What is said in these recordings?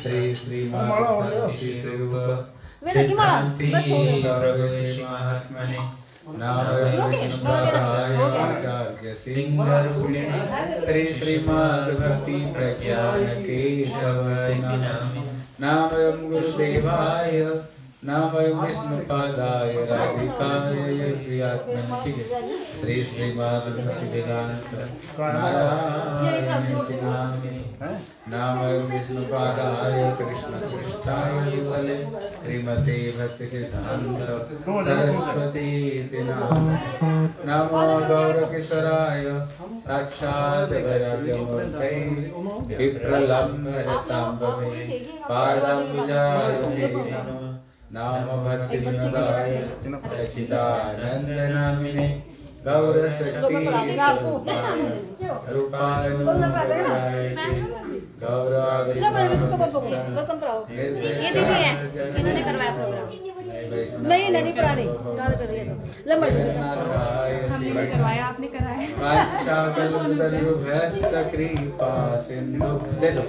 श्री श्रीमद्भक्ति महात्मने नामचार्य सिंहरूपिणे श्री श्रीमद्भक्ति प्रज्ञान केशवाय नामयं गुरुदेवाय नामयं विष्णुपादाय राधिकाय प्रियात्मने। ठीक है, श्री श्रीमद्भक्ति वेदांत नारायण नामयं विष्णुपादाय कृष्ण कृष्णाय भूतले श्रीमते भक्ति सिद्धांत सरस्वती नमो गौरकिशोराय साक्षात् वैराग्यमूर्तये विप्रलम्बर संभवे पादाम्बुजाय नमः। नाम भक्ति विनोदाय सच्चिदानंद नामिने गौरशक्ति रूपाय नहीं करवाया, आपने कराया। कृपा सिंधु दे दो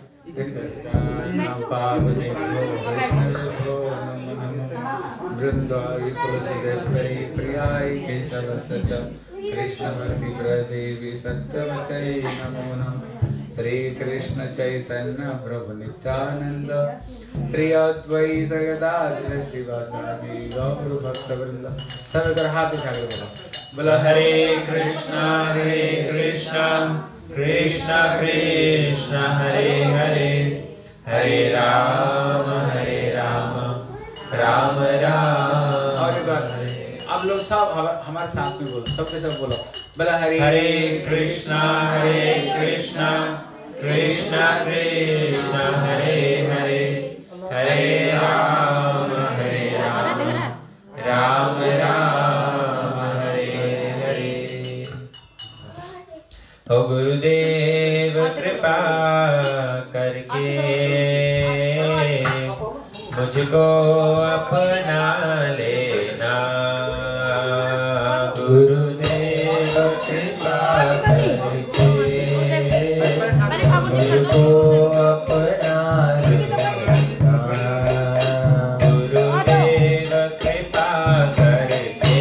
वृंदाई तुलसी प्रियाय केशव सच कृष्णवर्ति प्रदेवी सत्यवते नमो नमः। श्री कृष्ण चैतन्य प्रभु नित्यानंद श्री अद्वैत गदाधर श्रीवासादि गौर भक्त वृंद। सब कर हाथ उठा के बोलो बोलो हरे कृष्णा कृष्णा कृष्णा हरे हरे हरे राम राम राम। और एक बार आप लोग सब हमारे साथ में बोलो, सबके सब बोलो बोला हरे कृष्णा कृष्णा कृष्णा हरे हरे हरे राम राम राम हरे हरे। ओ गुरुदेव कृपा करके मुझको अपना लेना, गुरुदेव कृपा करके मुझको अपना लेना, गुरुदेव कृपा करके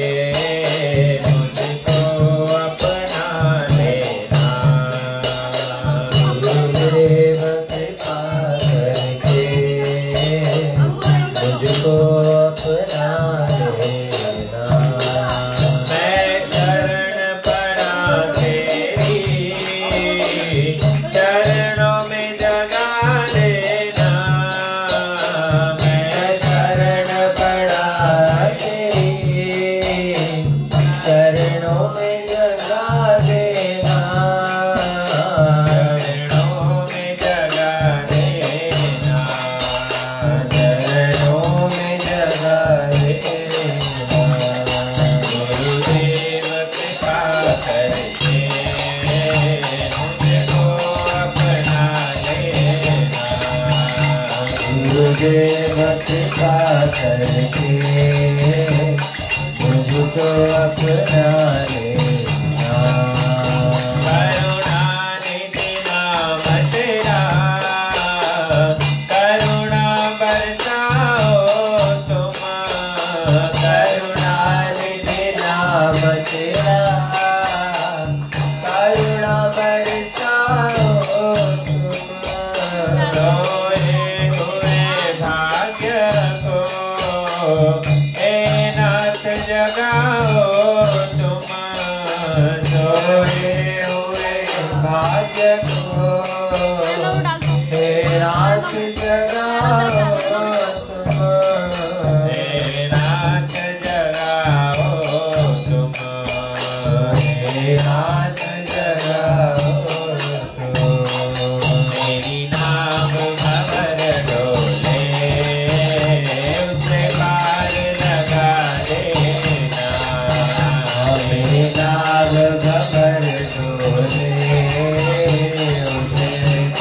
मुझको अपना लेना, गुरुदेव कृपा करके मुझको अपना लेना। मैं शरण पड़ा तेरी चरणों में जगा लेना, मैं शरण पड़ा तेरी चरणों में जगा देना, चरणों में जगा देना, चरणों में जगा देना। गुरुदेव कृपा करके मुझको अपना लेना, गुरुदेव कृपा करके मुझको अपना लेना। करुणानिधि नाम तेरा करुणा बरसाओ तुम, करुणानिधि नाम तेरा करुणा बरसाओ तुम, सोए हुए भाग्य को हे नाथ जगाओ तुम, सोए हुए भाग्य को हे नाथ जगाओ तुम, हे नाथ जगाओ तुम, हे नाथ जगाओ तुम। मेरी नाम भंवर डोले उसे पार लगा देना, मेरी नाम भंवर डोले उसे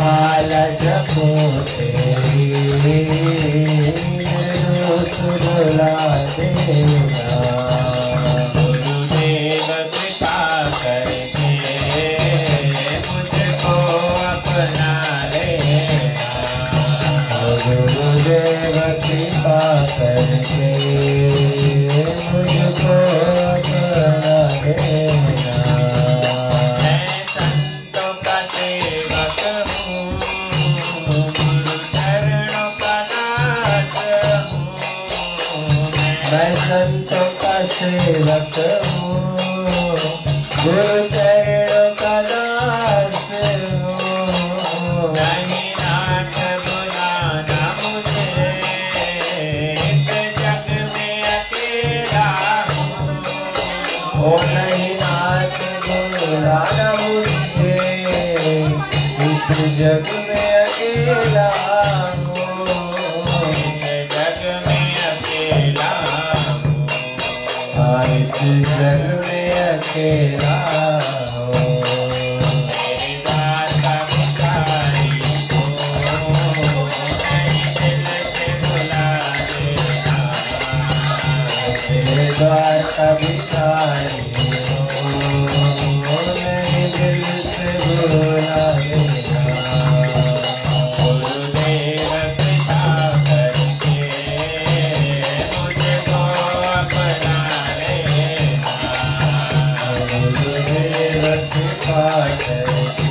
माला जपो तेरी रोज रुला देना। गुरुदेव कृपा करके मुझको अपना लेना। गुरुदेव कृपा करके मुझको अपना लेना। मैं संतों का सेवक हूँ, गुरु चरणों का दास हूँ। मैं संतों का सेवक हूँ, गुरु चरणों का दास हूँ। नहीं नाथ बुलाना मुझे, इस जग में अकेला हूँ। ओ नहीं नाथ बुलाना मुझे, इस जग में अकेला हूँ। इस जग में अकेला हूँ, इस जग में अकेला हूँ। मेरे द्वार का भिखारी हूँ, नहीं दिल से बुला देना। मेरे द्वार का भिखारी हूँ, नहीं दिल से बुला देना। गुरुदेव कृपा करके मुझको अपना लेना। गुरुदेव कृपा करके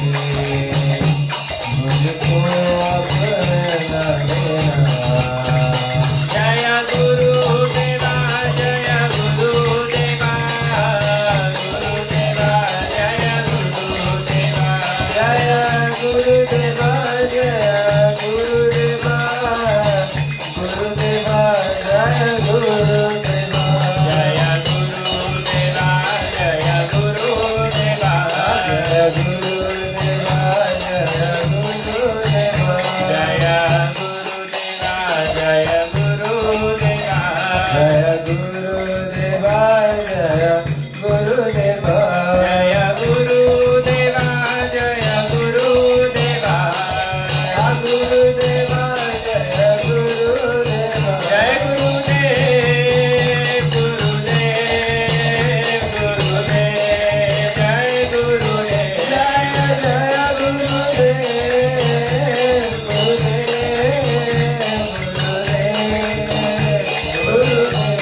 मुझको अपना लेना। जय गुरुदेवा, जय गुरुदेवा, गुरुदेवा जय गुरुदेवा, जय गुरुदेवा, जय गुरुदेवा, गुरुदेवा जय गुरुदेवा, जय गुरुदेवा, जय गुरुदेवा, जय गुरुदेवा, जय गुरुदेवा, जय गुरुदेवा, जय गुरुदेवा, जय गुरुदेवा, जय गुरुदेवा, जय गुरुदेवा, जय गुरुदेवा, गुरुदेवा जय गुरुदेवा, जय गुरुदेव, गुरुदेव, गुरुदेव जय गुरुदेव, जय जय गुरुदेव, गुरुदेव, गुरुदेव,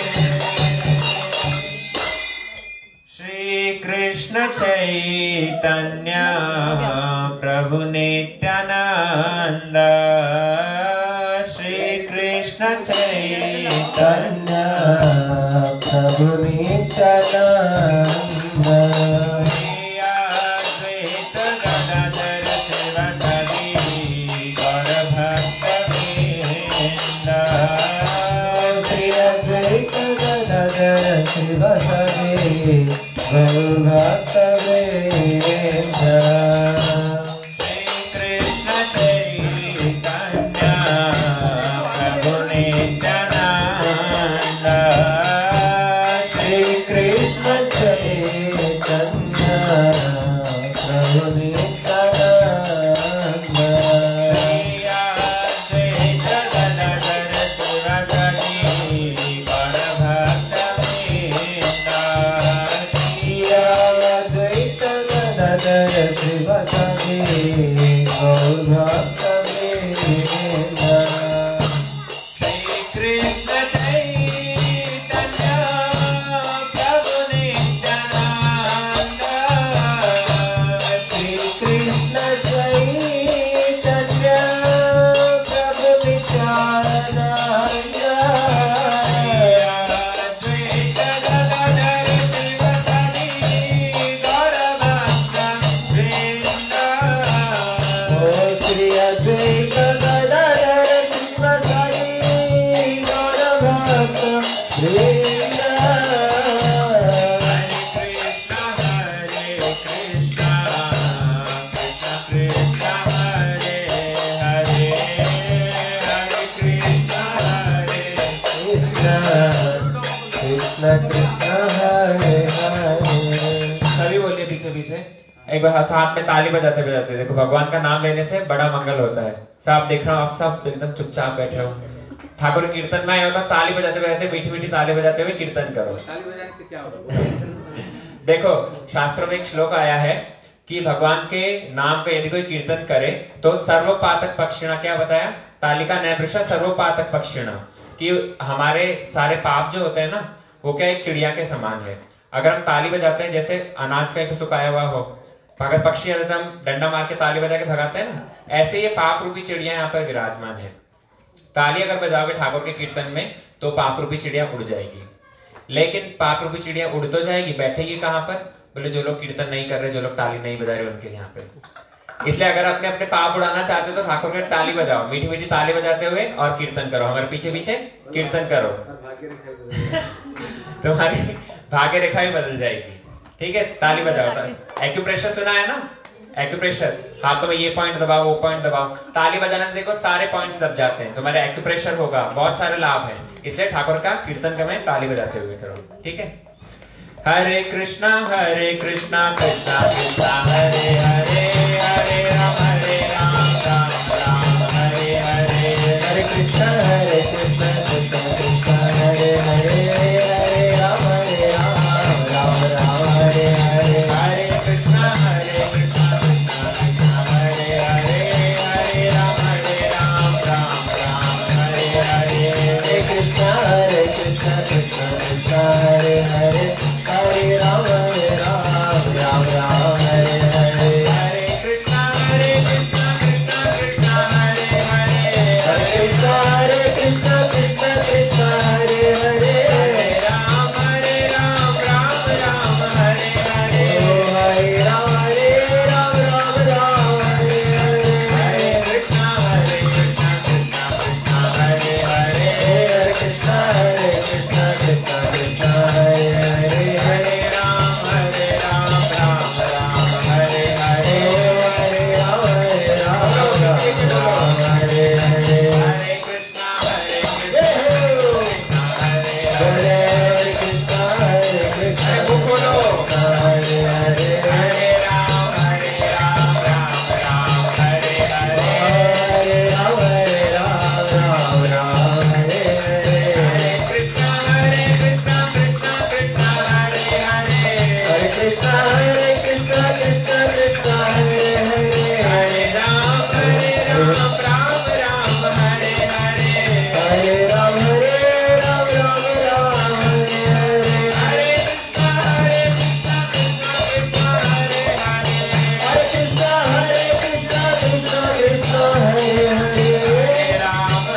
गुरुदेव। श्री कृष्ण चैतन्य प्रभु नित्यानंद, श्री कृष्ण चैतन्य प्रभु नित्यानंद, श्री अद्वैत गदाधर शिवासादि गौर भक्तवृंद, श्री अद्वैत गदाधर शिवासादि गौर भक्तवृंद। श्री कृष्ण चैतन्य प्रभु नित्यानंद, श्री कृष्ण चैतन्य प्रभु नित्यानंद, श्री अद्वैत गदाधर शिवासादि गौर भक्तवृंद, श्री अद्वैत गदाधर शिवासादि गौर भक्तवृंद। श्री कृष्ण चैतन्य प्रभु नित्यानंद, श्री कृष्ण चैतन्य प्रभु नित्यानंद, अद्वैत गदाधर शिवासादि गौर भक्तवृंद। ओ श्री अद्वैत गदाधर शिवासादि गौर भक्तवृंद। हरे कृष्ण, कृष्ण कृष्ण हरे हरे, हरे कृष्ण, कृष्ण कृष्ण हरे हरे। सभी बोलिए पीछे पीछे। एक बार हाथ में ताली बजाते बजाते देखो, भगवान का नाम लेने से बड़ा मंगल होता है। सब देख रहा हूँ, आप सब एकदम चुपचाप बैठे हो। ठाकुर कीर्तन में होता ताली बजाते बजाते, मीठी मीठी ताली बजाते हुए कीर्तन करो। ताली बजाने से क्या होगा? देखो शास्त्रों में एक श्लोक आया है कि भगवान के नाम का यदि कोई कीर्तन करे तो सर्वपातक पक्षिणा, क्या बताया? तालिका नैवृषा सर्वपातक पक्षिणा, कि हमारे सारे पाप जो होते हैं ना, वो क्या एक चिड़िया के समान है। अगर हम ताली बजाते हैं, जैसे अनाज का एक सुखाया हुआ हो, अगर पक्षी आते हम डंडा मार के ताली बजा के भगाते हैं ना, ऐसे ये पाप रूपी चिड़िया यहाँ पर विराजमान है। ताली अगर बजाओगे ठाकुर के कीर्तन में तो पाप रूपी चिड़िया उड़ जाएगी। लेकिन पाप रूपी चिड़िया उड़ तो जाएगी, बैठेगी कहाँ पर? बोले जो लोग कीर्तन नहीं कर रहे, जो लोग ताली नहीं बजा रहे, उनके यहाँ पे। इसलिए अगर अपने अपने पाप उड़ाना चाहते हो तो ठाकुर के ताली बजाओ, मीठी मीठी ताली बजाते हुए और कीर्तन करो, हमारे पीछे पीछे कीर्तन करो, तुम्हारी भाग्य रेखा भी बदल जाएगी। ठीक है, ताली बजाओ। एक्यूप्रेशर सुना है ना? एक्यूप्रेशर, हाथों में ये पॉइंट दबाओ, वो पॉइंट दबाओ। ताली बजाने से देखो सारे पॉइंट्स दब जाते हैं, तुम्हारे एक्यूप्रेशर होगा, बहुत सारे लाभ हैं। इसलिए ठाकुर का कीर्तन करें ताली बजाते हुए करो। ठीक है, हरे कृष्णा कृष्णा कृष्णा हरे हरे, हरे राम राम राम हरे हरे, हरे कृष्णा कृष्णा कृष्णा हरे हरे, हरे राम राम राम हरे हरे, हरे कृष्णा कृष्णा कृष्णा हरे हरे, हरे राम राम राम हरे हरे, हरे कृष्णा कृष्णा कृष्णा हरे हरे, हरे राम राम राम हरे हरे, हरे कृष्णा कृष्णा कृष्णा हरे हरे, हरे कृष्णा कृष्णा कृष्णा हरे हरे, हरे राम राम राम हरे हरे, हरे राम राम राम हरे हरे, हरे कृष्णा कृष्णा कृष्णा हरे हरे, हरे कृष्णा कृष्णा कृष्णा हरे हरे, हरे राम राम राम हरे हरे, हरे राम राम हरे हरे, हरे कृष्णा कृष्णा हरे हरे, कृष्णा कृष्णा बोलो हरे हरे, हरे राम राम हरे हरे, हरे राम राम हरे हरे, हरे कृष्णा कृष्णा कृष्णा हरे हरे, हरे कृष्णा कृष्णा कृष्णा हरे हरे, हरे राम राम हरे हरे, हरे राम राम हरे हरे, हरे कृष्णा कृष्णा कृष्णा हरे हरे, हरे कृष्णा कृष्णा कृष्णा हरे हरे, हरे राम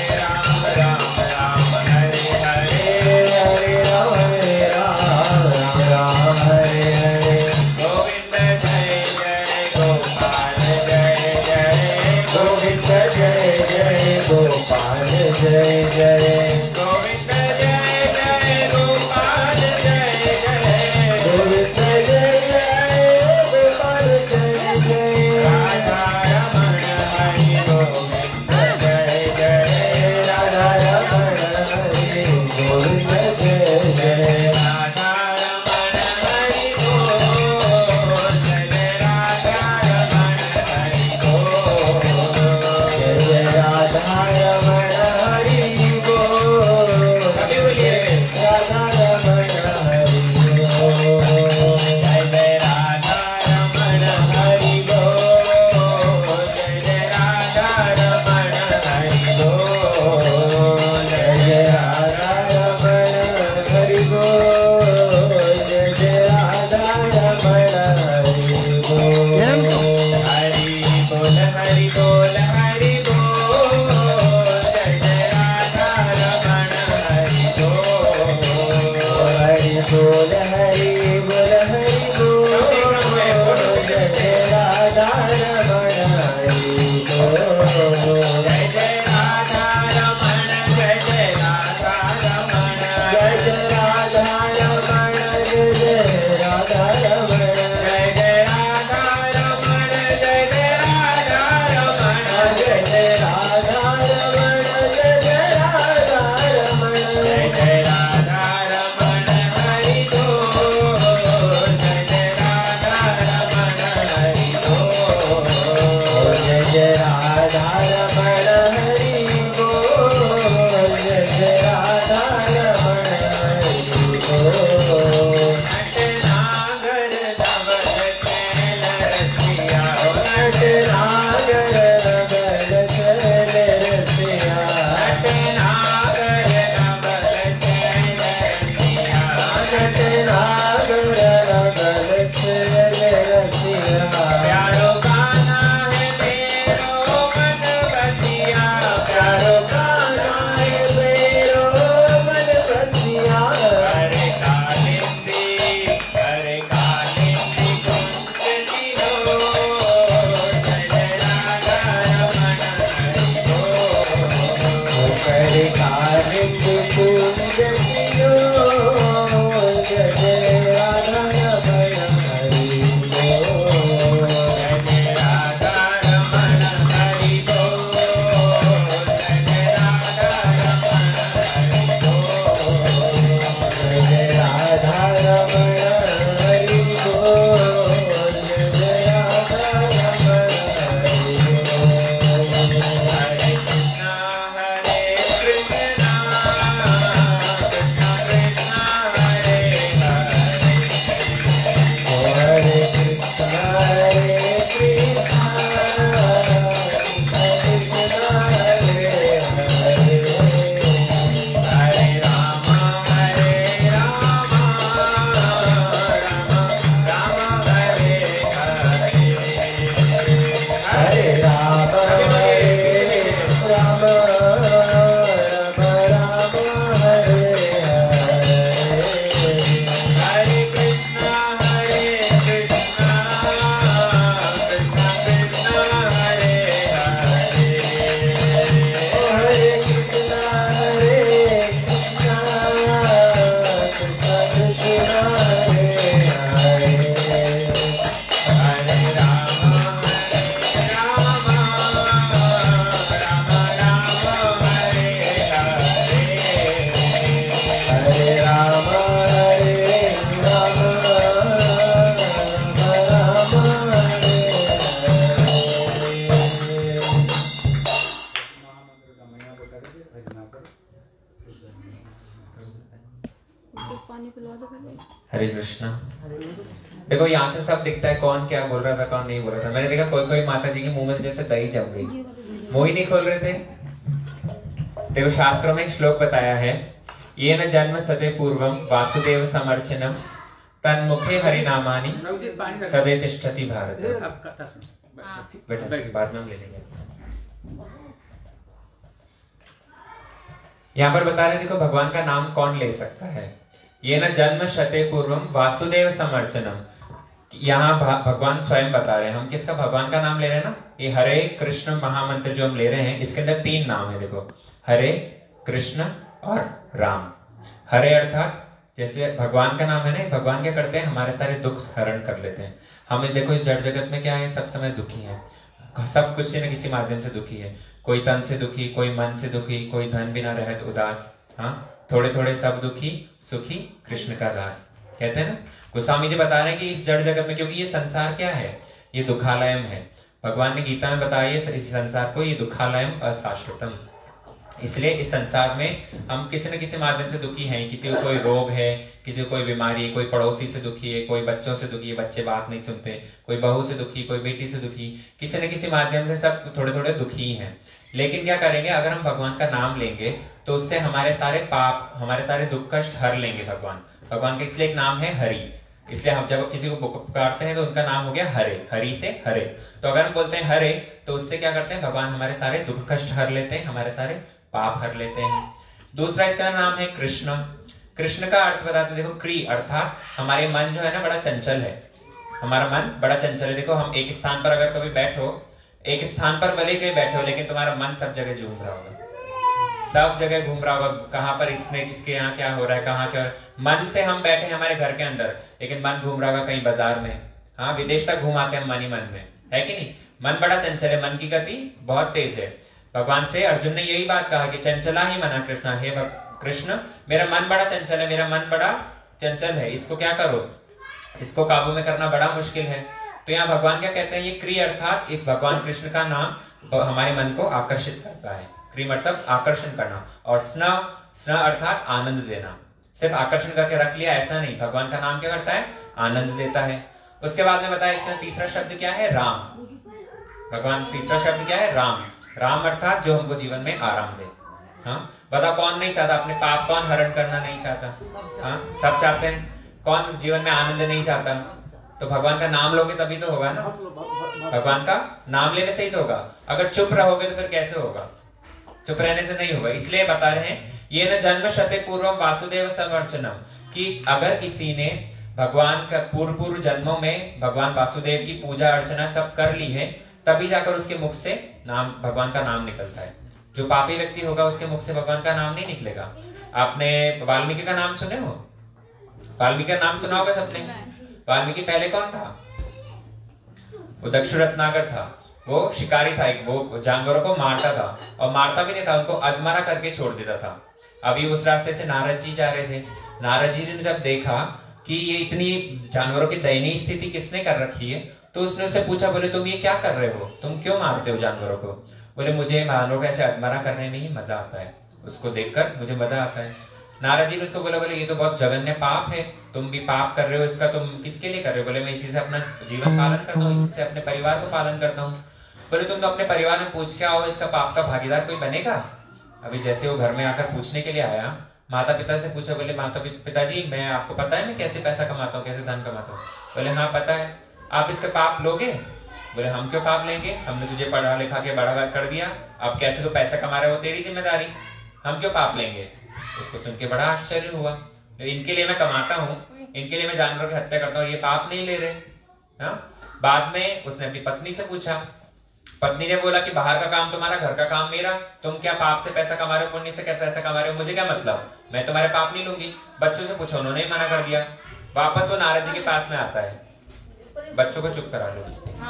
राम हरे हरे, हरे राम राम हरे हरे, गोविंद जय जय गोपाल जय जय, गोविंद जय जय गोपाल जय जय, गोविंद जय जय गोपाल जय जय, गोविंद जय जय गोपाल जय जय, राधा रमण हरि गोविंद जय जय, राधा रमण हरि गोविंद जय जय, राधा रमण हरि गोविंद जय, राधा रमण हरि गोविंद जय, राधा रमण हरि गोविंद, कभी बोलिए राधा रमण हरि गोविंद, जय जय राधा रमण हरि गोविंद, जय जय राधा रमण हरि गोविंद, जय जय राधा रमण हरि गोविंद, जय जय राधा रमण हरि गोविंद, हरि बोल हरि बोल हरि बोल, जय जय राधा रमण हरि बोल, हरि बोल हरि बोल हरि बोल, जय जय राधा रमण हरि बोल, जय जय राधा रमण, जय जय राधा रमण, जय जय राधा रमण, जय जय राधा रमण, जय हरे कृष्णा। देखो यहाँ से सब दिखता है कौन क्या बोल रहा था कौन नहीं बोल रहा था। मैंने देखा कोई कोई माता जी के मुंह में जैसे दही जम गई, मुंह ही नहीं खोल रहे थे। देखो शास्त्रों में एक श्लोक बताया है, ये न जन्म सदे पूर्वम वासुदेव समर्चनम तन्मुखे हरिनामानि सदे तिष्ठति भारत। बाद में हम ले लेंगे। यहाँ पर बता रहे देखो भगवान का नाम कौन ले सकता है। ये न जन्म शते पूर्वम वासुदेव समर्चनम, यहाँ भगवान स्वयं बता रहे हैं। हम किसका भगवान का नाम ले रहे हैं ना, ये हरे कृष्ण महामंत्र जो हम ले रहे हैं इसके अंदर 3 नाम है। देखो हरे कृष्ण और राम। हरे अर्थात जैसे भगवान का नाम है ना, भगवान क्या करते हैं हमारे सारे दुख हरण कर लेते हैं। हमें देखो इस जड़ जगत में क्या है, सब समय दुखी है, सब कुछ न किसी माध्यम से दुखी है। कोई तन से दुखी, कोई मन से दुखी, कोई धन बिना रहत उदास। हाँ, थोड़े थोड़े सब दुखी सुखी कृष्ण का दास, कहते हैं ना। गोस्वामी जी बता रहे हैं कि इस जड़ जगत में, क्योंकि ये संसार क्या है, ये दुखालयम है। भगवान ने गीता में बताया इस संसार को, ये दुखालयम अशाश्वतम। इसलिए इस संसार में हम किसी न किसी माध्यम से दुखी हैं। किसी को कोई रोग है, किसी को कोई बीमारी है, कोई पड़ोसी से दुखी है, कोई बच्चों से दुखी है, बच्चे बात नहीं सुनते, कोई बहू से दुखी, कोई बेटी से दुखी, किसी न किसी माध्यम से सब थोड़े थोड़े दुखी हैं। लेकिन क्या करेंगे, अगर हम भगवान का नाम लेंगे तो उससे हमारे सारे पाप, हमारे सारे दुख कष्ट हर लेंगे भगवान। भगवान का इसलिए एक नाम है हरि। इसलिए हम जब किसी को पुकारते हैं तो उनका नाम हो गया हरे, हरि से हरे। तो अगर हम बोलते हैं हरे तो उससे क्या करते हैं, भगवान हमारे सारे दुख कष्ट हर लेते हैं, हमारे सारे पाप हर लेते हैं। दूसरा इसका नाम है कृष्ण। कृष्ण का अर्थ बताते देखो, क्री अर्थात हमारे मन जो है ना बड़ा चंचल है। हमारा मन बड़ा चंचल है। देखो हम एक स्थान पर अगर कभी बैठो, एक स्थान पर भले कहीं बैठे हो, लेकिन तुम्हारा मन सब जगह घूम रहा होगा, सब जगह घूम रहा होगा। कहाँ पर इसने किसके यहाँ क्या हो रहा है, कहाँ क्या। मन से हम बैठे हैं हमारे घर के अंदर, लेकिन मन घूम रहा होगा कहीं बाजार में। हाँ, विदेश तक घुमाते हैं मन ही मन में, है कि नहीं। मन बड़ा चंचल है, मन की गति बहुत तेज है। भगवान से अर्जुन ने यही बात कहा कि चंचला ही मना कृष्णा, हे कृष्ण मेरा मन बड़ा चंचल है, मेरा मन बड़ा चंचल है, इसको क्या करो, इसको काबू में करना बड़ा मुश्किल है। तो यहाँ भगवान क्या कहते हैं, ये क्री अर्थात इस भगवान कृष्ण का नाम हमारे मन को आकर्षित करता है। क्री मतलब आकर्षण करना, और स्न, स्न अर्थात आनंद देना। सिर्फ आकर्षण करके रख लिया ऐसा नहीं, भगवान का नाम क्या करता है, आनंद देता है। उसके बाद में बताया इसमें तीसरा शब्द क्या है, राम। भगवान तीसरा शब्द क्या है, राम। राम अर्थात जो हमको जीवन में आराम दे। हाँ, बताओ कौन नहीं चाहता, अपने पाप कौन हरण करना नहीं चाहता। हाँ, सब चाहते हैं। कौन जीवन में आनंद नहीं चाहता। तो भगवान का नाम लोगे तभी तो होगा ना, भगवान का नाम लेने से ही तो होगा। अगर चुप रहोगे तो फिर कैसे होगा, चुप रहने से नहीं होगा। इसलिए बता रहे हैं ये न जन्म शते पूर्वम वासुदेव समर्चनम, कि अगर किसी ने भगवान का पूर्व जन्मों में भगवान वासुदेव की पूजा अर्चना सब कर ली है, तभी जाकर उसके मुख से नाम, भगवान का नाम निकलता है। जो पापी व्यक्ति होगा उसके मुख से भगवान का नाम नहीं निकलेगा। आपने वाल्मीकि का नाम सुने हो, वाल्मीकि का नाम सुना होगा सबने। वाल्मीकि पहले कौन था, वो दक्षु रत्नाकर था। वो शिकारी था, वो जानवरों को मारता था, और मारता भी नहीं था, उनको अधमरा करके छोड़ देता था। अभी उस रास्ते से नारद जी जा रहे थे। नारद जी ने जब देखा कि ये इतनी जानवरों की दयनीय स्थिति किसने कर रखी है, तो उसने उससे पूछा, बोले तुम ये क्या कर रहे हो, तुम क्यों मारते हो जानवरों को। बोले मुझे जानवरों को ऐसे अधमरा करने में ही मजा आता है, उसको देखकर मुझे मजा आता है। नारद जी ने उसको बोला, बोले ये तो बहुत जघन्य पाप है, तुम भी पाप कर रहे हो, इसका तुम किसके लिए कर रहे हो। बोले मैं इसी से अपना जीवन पालन करता हूँ, इसी से अपने परिवार को पालन करता हूँ। बोले तुम तो अपने परिवार में पूछ के आओ, इसका पाप का भागीदार कोई बनेगा। अभी जैसे वो घर में आकर पूछने के लिए आया, माता पिता से पूछा, बोले माता पिताजी मैं, आपको पता है मैं कैसे पैसा कमाता हूँ, कैसे धन कमाता हूँ। बोले हाँ पता है। आप इसका पाप लोगे। बोले हम क्यों पाप लेंगे, हमने तुझे पढ़ा लिखा के बड़ा कर दिया, अब कैसे तो पैसा कमा रहे हो, तेरी जिम्मेदारी, हम क्यों पाप लेंगे। उसको सुन के बड़ा आश्चर्य हुआ, इनके लिए मैं कमाता हूँ, इनके लिए मैं जानवरों की हत्या करता हूँ, ये पाप नहीं ले रहे। हाँ, बाद में उसने अपनी पत्नी से पूछा, पत्नी ने बोला कि बाहर का काम तुम्हारा, घर का काम मेरा, तुम क्या पाप से पैसा कमा रहे हो, पुण्य से क्या पैसा कमा रहे हो, मुझे क्या मतलब, मैं तुम्हारे पाप नहीं लूंगी। बच्चों से पूछो, उन्होंने मना कर दिया। वापस वो नारद जी के पास में आता है, बच्चों को चुप करा लो।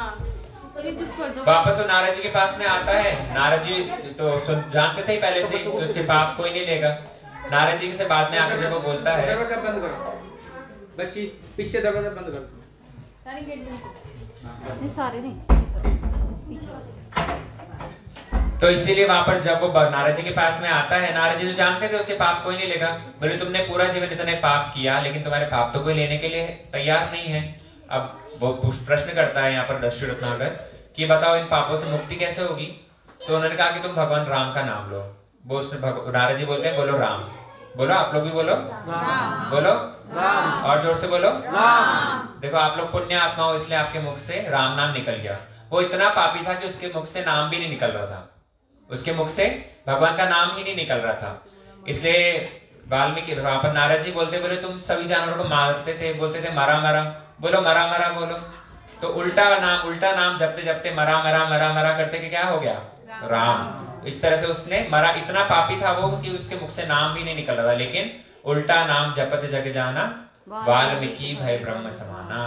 वापस वो नारद जी के पास में आता है। नारद जी तो जानते थे पहले से कि उसके पाप कोई नहीं लेगा। नारद जी से बाद में आकर जब वो बोलता है, दरवाजा बंद करो बच्ची, पीछे दरवाजा बंद करो। सारे नहीं तो इसीलिए वहां पर जब वो नारद जी के पास में आता है, नारद जी तो जानते थे उसके पाप कोई नहीं लेगा। बोले तुमने पूरा जीवन इतने पाप किया, लेकिन तुम्हारे पाप तो कोई लेने के लिए तैयार नहीं है। अब वो प्रश्न करता है यहाँ पर दस्यु रत्नाकर कि बताओ इन पापों से मुक्ति कैसे होगी। तो उन्होंने कहा कि तुम भगवान राम का नाम लो। वो उसने नारद जी बोलते हैं बोलो राम। बोलो आप लोग भी बोलो राम। बोलो राम। और जोर से बोलो राम। देखो आप लोग पुण्य आत्मा हो, इसलिए आपके मुख से राम नाम निकल गया। वो इतना पापी था कि उसके मुख से नाम भी नहीं निकल रहा था, उसके मुख से भगवान का नाम ही नहीं निकल रहा था। इसलिए वाल्मीकि वहां पर नारद जी बोलते बोले तुम सभी जानवरों को मारते थे, बोलते थे मरा मरा। बोलो मरा मरा बोलो। तो उल्टा नाम जपते जपते मरा मरा मरा मरा करते कि क्या हो गया राम। इस तरह से उसने मरा, इतना पापी था वो, उसके मुख से नाम भी नहीं निकल रहा था, लेकिन उल्टा नाम जपत जग जाना वाल्मीकि भय ब्रह्म समाना।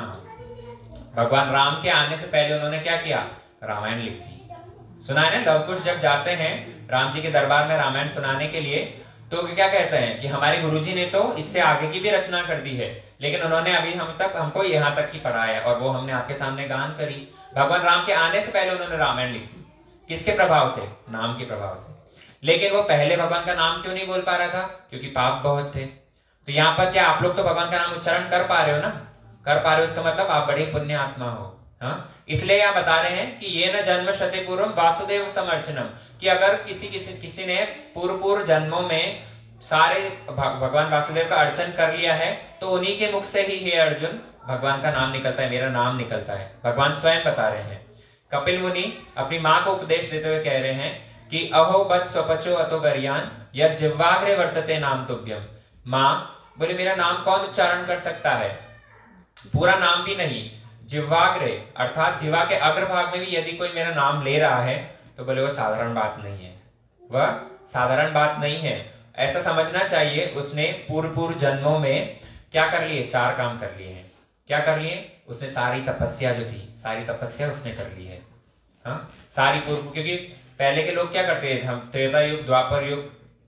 भगवान राम के आने से पहले उन्होंने क्या किया, रामायण लिख दी। सुना है ना, लवकुश जब जाते हैं राम जी के दरबार में रामायण सुनाने के लिए, तो क्या कहते हैं कि हमारे गुरुजी ने तो इससे आगे की भी रचना कर दी है, लेकिन उन्होंने अभी हमको यहाँ तक ही पढ़ाया और वो हमने आपके सामने गान करी। भगवान राम के आने से पहले उन्होंने रामायण लिख दी। किसके प्रभाव से, नाम के प्रभाव से। लेकिन वो पहले भगवान का नाम क्यों नहीं बोल पा रहा था, क्योंकि पाप बहुत थे। तो यहाँ पर क्या आप लोग तो भगवान का नाम उच्चारण कर पा रहे हो ना, कर पा रहे हो, इसका मतलब आप बड़े पुण्य आत्मा हो। हाँ, इसलिए यहाँ बता रहे हैं कि ये न जन्म शते पूर्व वासुदेव समर्चनम, कि अगर किसी ने पूर्व जन्मों में सारे भगवान वासुदेव का अर्चन कर लिया है, तो उन्हीं के मुख से ही हे अर्जुन भगवान का नाम निकलता है, मेरा नाम निकलता है। भगवान स्वयं बता रहे हैं। कपिल मुनि अपनी माँ को उपदेश देते हुए कह रहे हैं कि अहो बत स्वपचो अतो गरियान यद जिह्वाग्रे वर्तते नाम तुभ्यम। माँ बोले मेरा नाम कौन उच्चारण कर सकता है, पूरा नाम भी नहीं, जिह्वाग्रे अर्थात जिह्वा के अग्रभाग में भी यदि कोई मेरा नाम ले रहा है तो बोले वो साधारण बात नहीं है, वह साधारण बात नहीं है। ऐसा समझना चाहिए उसने पूर्व जन्मों में क्या कर लिए, 4 काम कर लिए हैं। क्या कर लिए, उसने सारी तपस्या जो थी, सारी तपस्या उसने कर ली है। हाँ, सारी पूर्व, क्योंकि पहले के लोग क्या करते थे, हम त्रेता युग, द्वापर युग,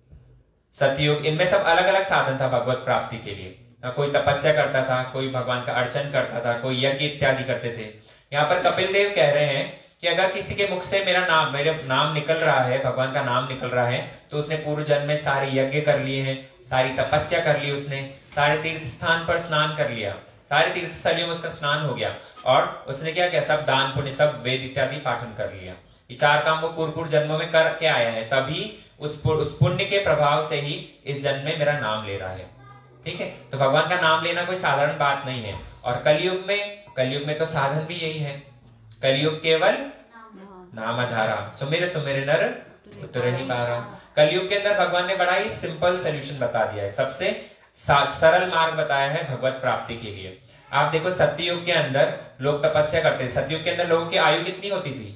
सतयुग, इनमें सब अलग अलग साधन था भगवत प्राप्ति के लिए। कोई तपस्या करता था, कोई भगवान का अर्चन करता था, कोई यज्ञ इत्यादि करते थे। यहाँ पर कपिल देव कह रहे हैं कि अगर किसी के मुख से मेरे नाम निकल रहा है, भगवान का नाम निकल रहा है, तो उसने पूर्व जन्म में सारे यज्ञ कर लिए हैं, सारी तपस्या कर ली उसने, सारे तीर्थ स्थान पर स्नान कर लिया, सारे तीर्थ स्थलियों में उसका स्नान हो गया, और उसने क्या किया, सब दान पुण्य, सब वेद इत्यादि पाठन कर लिया। ये 4 काम वो पूर्व जन्मों में करके आया है, तभी उस पुण्य के प्रभाव से ही इस जन्म में मेरा नाम ले रहा है। ठीक है, तो भगवान का नाम लेना कोई साधारण बात नहीं है। और कलयुग में तो साधन भी यही है, कलयुग केवल नाम आधारा, सुमिर सुमिर नर उतर ही पारा। कलयुग के अंदर भगवान ने बड़ा ही सिंपल सोल्यूशन बता दिया है, सबसे सरल मार्ग बताया है भगवत प्राप्ति के लिए। आप देखो सत्ययुग के अंदर लोग तपस्या करते थे, सत्ययुग के अंदर लोगों की आयु कितनी होती थी,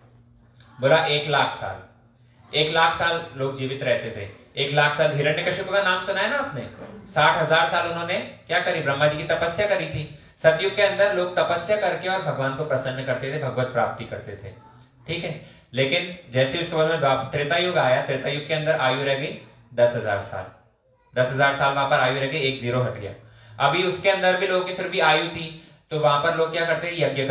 बोला 1 लाख साल। 1 लाख साल लोग जीवित रहते थे। 1 लाख साल, हिरण्यकशिपु का नाम सुना है ना आपने, 60,000 साल उन्होंने क्या करी, ब्रह्मा जी की तपस्या करी थी। सतयुग के अंदर लोग तपस्या करके और भगवान को प्रसन्न करते थे, भगवत प्राप्ति करते थे। ठीक है, लेकिन जैसे उसके बाद में त्रेता युग आया, त्रेता युग के अंदर आयु रह गई 10,000 साल। 10,000 साल वहां पर आयु रह गई, 1 0 हट गया। अभी उसके अंदर भी लोगों की फिर भी आयु थी, तो वहां पर लोग क्या करते थे, यज्ञ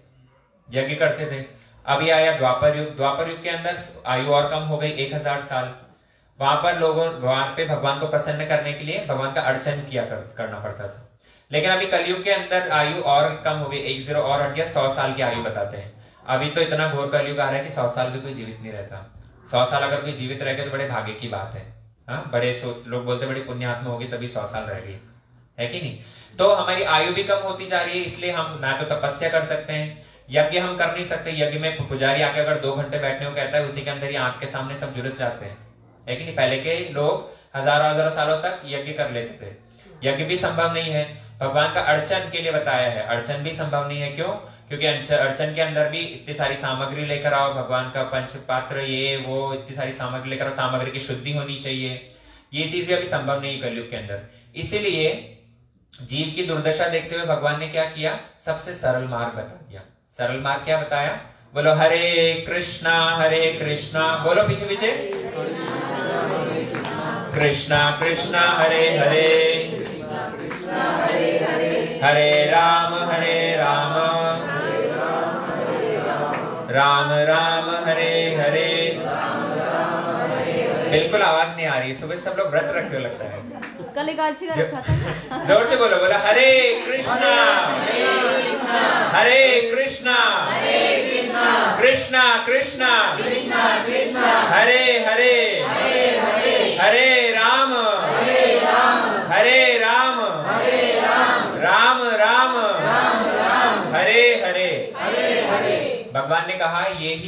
करते थे। अभी आया द्वापर युग, द्वापर युग के अंदर आयु और कम हो गई, 1000 साल। वहां पर लोगों वहां पे भगवान को प्रसन्न करने के लिए भगवान का अर्चन करना पड़ता था। लेकिन अभी कलयुग के अंदर आयु और कम हो गई, 1 0 और हट गया, 100 साल की आयु बताते हैं। अभी तो इतना घोर कलयुग आ रहा है कि 100 साल भी कोई जीवित नहीं रहता। 100 साल अगर कोई जीवित रह गया तो बड़े भाग्य की बात है। हाँ, बड़े लोग बोलते बड़ी पुण्यात्मा होगी तभी 100 साल रह गई, है कि नहीं। तो हमारी आयु भी कम होती जा रही है, इसलिए हम ना तो तपस्या कर सकते हैं, यज्ञ हम कर नहीं सकते। यज्ञ में पुजारी आके अगर 2 घंटे बैठने को कहता है, उसी के अंदर ही आंख के सामने सब जुलस जाते हैं, है कि नहीं। पहले के लोग हजारों सालों तक यज्ञ कर लेते थे, यज्ञ भी संभव नहीं है। भगवान का अर्चन के लिए बताया है, अर्चन भी संभव नहीं है। क्यों? क्योंकि अर्चन के अंदर भी इतनी सारी सामग्री लेकर आओ, भगवान का पंचपात्र ये वो इतनी सारी सामग्री लेकर आओ, सामग्री की शुद्धि होनी चाहिए, ये चीज भी अभी संभव नहीं है कलयुग के अंदर। इसीलिए जीव की दुर्दशा देखते हुए भगवान ने क्या किया, सबसे सरल मार्ग बता दिया। सरल मार्ग क्या बताया, बोलो हरे कृष्णा, बोलो पीछे पीछे, कृष्णा कृष्णा हरे हरे, हरे राम राम राम हरे हरे, बिल्कुल आवाज नहीं आ रही है। सुबह सब लोग व्रत रखे हो लगता है। कल एकादशी का रखा था। जोर से बोलो, बोलो हरे कृष्णा हरे कृष्णा कृष्णा कृष्णा हरे हरे हरे राम राम राम हरे हरे। भगवान ने कहा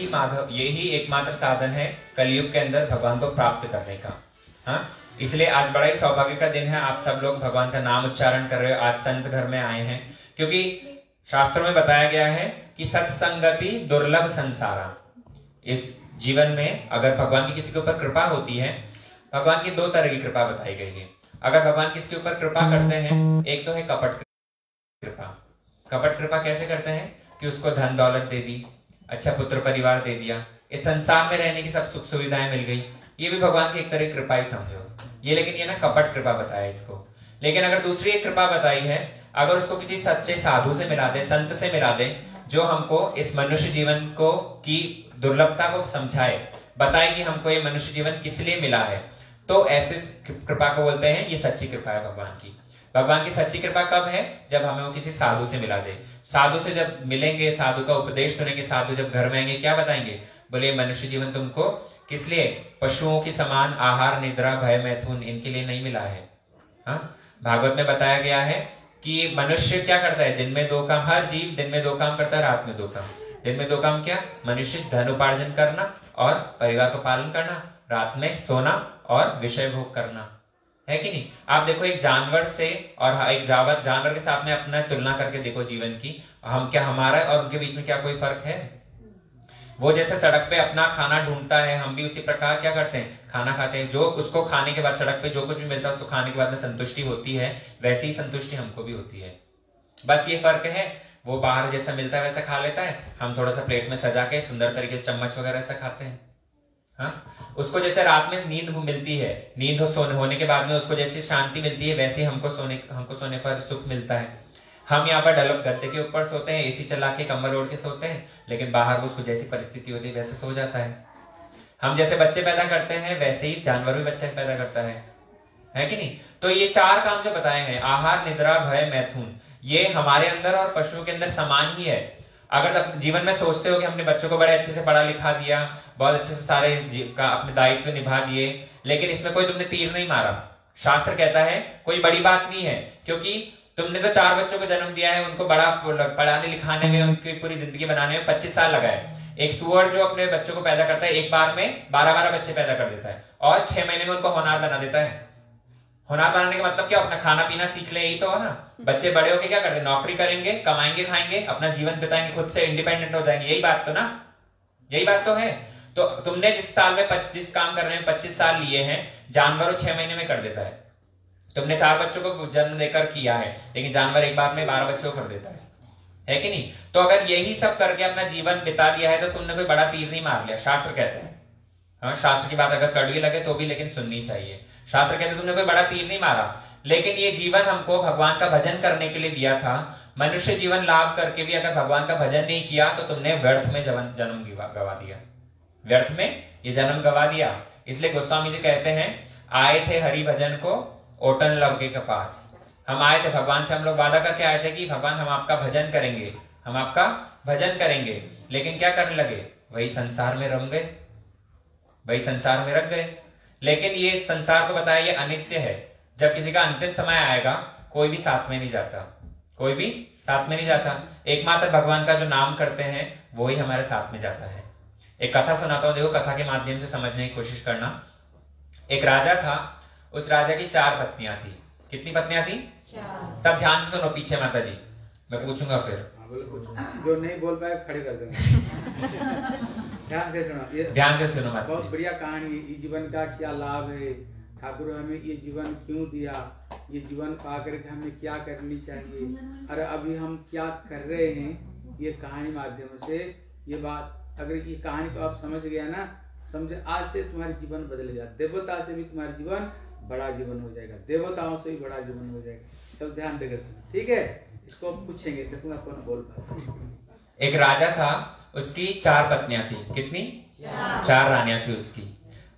यही एकमात्र साधन है कलयुग के अंदर भगवान को प्राप्त करने का। हाँ, इसलिए आज बड़ा ही सौभाग्य का दिन है। आप सब लोग भगवान का नाम उच्चारण कर रहे हो, आज संत घर में आए हैं, क्योंकि शास्त्रों में बताया गया है कि सत्संगति दुर्लभ संसारा। इस जीवन में अगर भगवान की किसी के ऊपर कृपा होती है, भगवान की दो तरह की कृपा बताई गई है। अगर भगवान किसी के ऊपर कृपा करते हैं, एक तो है कपट कृपा। कपट कृपा कैसे करते हैं कि उसको धन दौलत दे दी, अच्छा पुत्र परिवार दे दिया, इस संसार में रहने की सब सुख सुविधाएं मिल गई, ये भी भगवान की एक तरह की कृपा ही समझो ये। लेकिन ये ना कपट कृपा बताया इसको। लेकिन अगर दूसरी एक कृपा बताई है, अगर उसको किसी सच्चे साधु से मिला दे, संत से मिला दे, जो हमको इस मनुष्य जीवन को की दुर्लभता को समझाए, बताए कि हमको ये मनुष्य जीवन किस लिए मिला है, तो ऐसे कृपा को बोलते हैं ये सच्ची कृपा है भगवान की। भगवान की सच्ची कृपा कब है? जब हमें वो किसी साधु से मिला दे। साधु से जब मिलेंगे, साधु का उपदेश सुनेंगे, साधु जब घर में आएंगे, क्या बताएंगे? बोले मनुष्य जीवन तुमको किस लिए? पशुओं की समान आहार निद्रा भय मैथुन इनके लिए नहीं मिला है। हाँ, भागवत में बताया गया है कि मनुष्य क्या करता है? दिन में दो काम, हर जीव दिन में दो काम करता है, रात में दो काम। दिन में दो काम क्या? मनुष्य धन उपार्जन करना और परिवार का पालन करना, रात में सोना और विषय भोग करना, है कि नहीं? आप देखो एक जानवर से और एक जानवर के साथ में अपना तुलना करके देखो जीवन की, हम क्या, हमारा और उनके बीच में क्या कोई फर्क है? वो जैसे सड़क पे अपना खाना ढूंढता है, हम भी उसी प्रकार क्या करते हैं? खाना खाते हैं। जो उसको खाने के बाद सड़क पे जो कुछ भी मिलता है उसको खाने के बाद में संतुष्टि होती है, वैसी ही संतुष्टि हमको भी होती है। बस ये फर्क है, वो बाहर जैसा मिलता है वैसा खा लेता है, हम थोड़ा सा प्लेट में सजा के सुंदर तरीके से चम्मच वगैरह ऐसा खाते हैं। हाँ, उसको जैसे रात में नींद मिलती है, नींद होने के बाद में उसको जैसी शांति मिलती है, वैसे हमको सोने पर सुख मिलता है। हम यहाँ पर डलप गद्दे के ऊपर सोते हैं, एसी चला के कम्बल ओढ़ के सोते हैं, लेकिन बाहर उसको जैसी परिस्थिति होती है वैसे सो जाता है। हम जैसे बच्चे पैदा करते हैं वैसे ही जानवर भी बच्चे पैदा करता है कि नहीं? तो ये चार काम जो बताए हैं, आहार निद्रा भय मैथुन, ये हमारे अंदर और पशुओं के अंदर समान ही है। अगर जीवन में सोचते हो कि हमने बच्चों को बड़े अच्छे से पढ़ा लिखा दिया, बहुत अच्छे से सारे अपने दायित्व निभा दिए, लेकिन इसमें कोई तुमने तीर नहीं मारा, शास्त्र कहता है कोई बड़ी बात नहीं है, क्योंकि तुमने तो 4 बच्चों को जन्म दिया है, उनको बड़ा पढ़ाने लिखाने में, उनकी पूरी जिंदगी बनाने में 25 साल लगाए। एक सुअर जो अपने बच्चों को पैदा करता है, एक बार में 12-12 बच्चे पैदा कर देता है और 6 महीने में उनको होनहार बना देता है। होनहार बनाने का मतलब क्या? अपना खाना पीना सीख ले, यही तो है ना। बच्चे बड़े होके क्या करते? नौकरी करेंगे, कमाएंगे, खाएंगे, अपना जीवन बिताएंगे, खुद से इंडिपेंडेंट हो जाएंगे, यही बात तो ना, यही बात तो है। तो तुमने जिस साल में 25 काम कर रहे हैं, 25 साल लिए हैं, जानवर 6 महीने में कर देता है। तुमने 4 बच्चों को जन्म देकर किया है, लेकिन जानवर एक बार में 12 बच्चों को कर देता है कि नहीं? तो अगर यही सब करके अपना जीवन बिता दिया है तो तुमने कोई बड़ा तीर नहीं मार लिया, शास्त्र कहते हैं। हाँ, शास्त्र की बात अगर कड़वी लगे तो भी लेकिन सुननी चाहिए। शास्त्र कहते तुमने कोई बड़ा तीर नहीं मारा, लेकिन ये जीवन हमको भगवान का भजन करने के लिए दिया था। मनुष्य जीवन लाभ करके भी अगर भगवान का भजन नहीं किया तो तुमने व्यर्थ में जन्म गवा दिया, व्यर्थ में ये जन्म गवा दिया। इसलिए गोस्वामी जी कहते हैं, आए थे हरि भजन को ओटन लवके के पास। हम आए थे भगवान से, हम लोग वादा करके आए थे कि भगवान हम आपका भजन करेंगे, हम आपका भजन करेंगे, लेकिन क्या करने लगे? वही संसार में रम गए, वही संसार में रख गए। लेकिन ये संसार को बताया ये अनित्य है, जब किसी का अंतिम समय आएगा कोई भी साथ में नहीं जाता, कोई भी साथ में नहीं जाता। एकमात्र भगवान का जो नाम करते हैं वो ही हमारे साथ में जाता है। एक कथा सुनाता हूं, देखो कथा के माध्यम से समझने की कोशिश करना। एक राजा था, उस राजा की 4 पत्नियां थी। कितनी पत्नियां थी? 4। सब ध्यान से सुनो पीछे माता जी, मैं पूछूंगा फिर। जो नहीं बोल पाए खड़े कर देंगे। ध्यान से सुनो माता जी। बहुत बढ़िया कहानी। ये जीवन का क्या लाभ है, ठाकुर हमें ये जीवन क्यों दिया, ये जीवन पा करके हमें क्या करनी चाहिए, और अभी हम क्या कर रहे हैं, ये कहानी माध्यम से ये बात, अगर ये कहानी को आप समझ गया ना, समझे आज से तुम्हारा जीवन बदल गया। देवता से भी तुम्हारा जीवन बड़ा जीवन हो जाएगा, देवताओं से भी बड़ा जीवन हो जाएगा। तो ध्यान देकर सुनो, ठीक है? इसको पूछेंगे, देखूंगा कौन बोल पाए। एक राजा था, उसकी 4 पत्नियां थी। कितनी? 4 रानियां थी उसकी।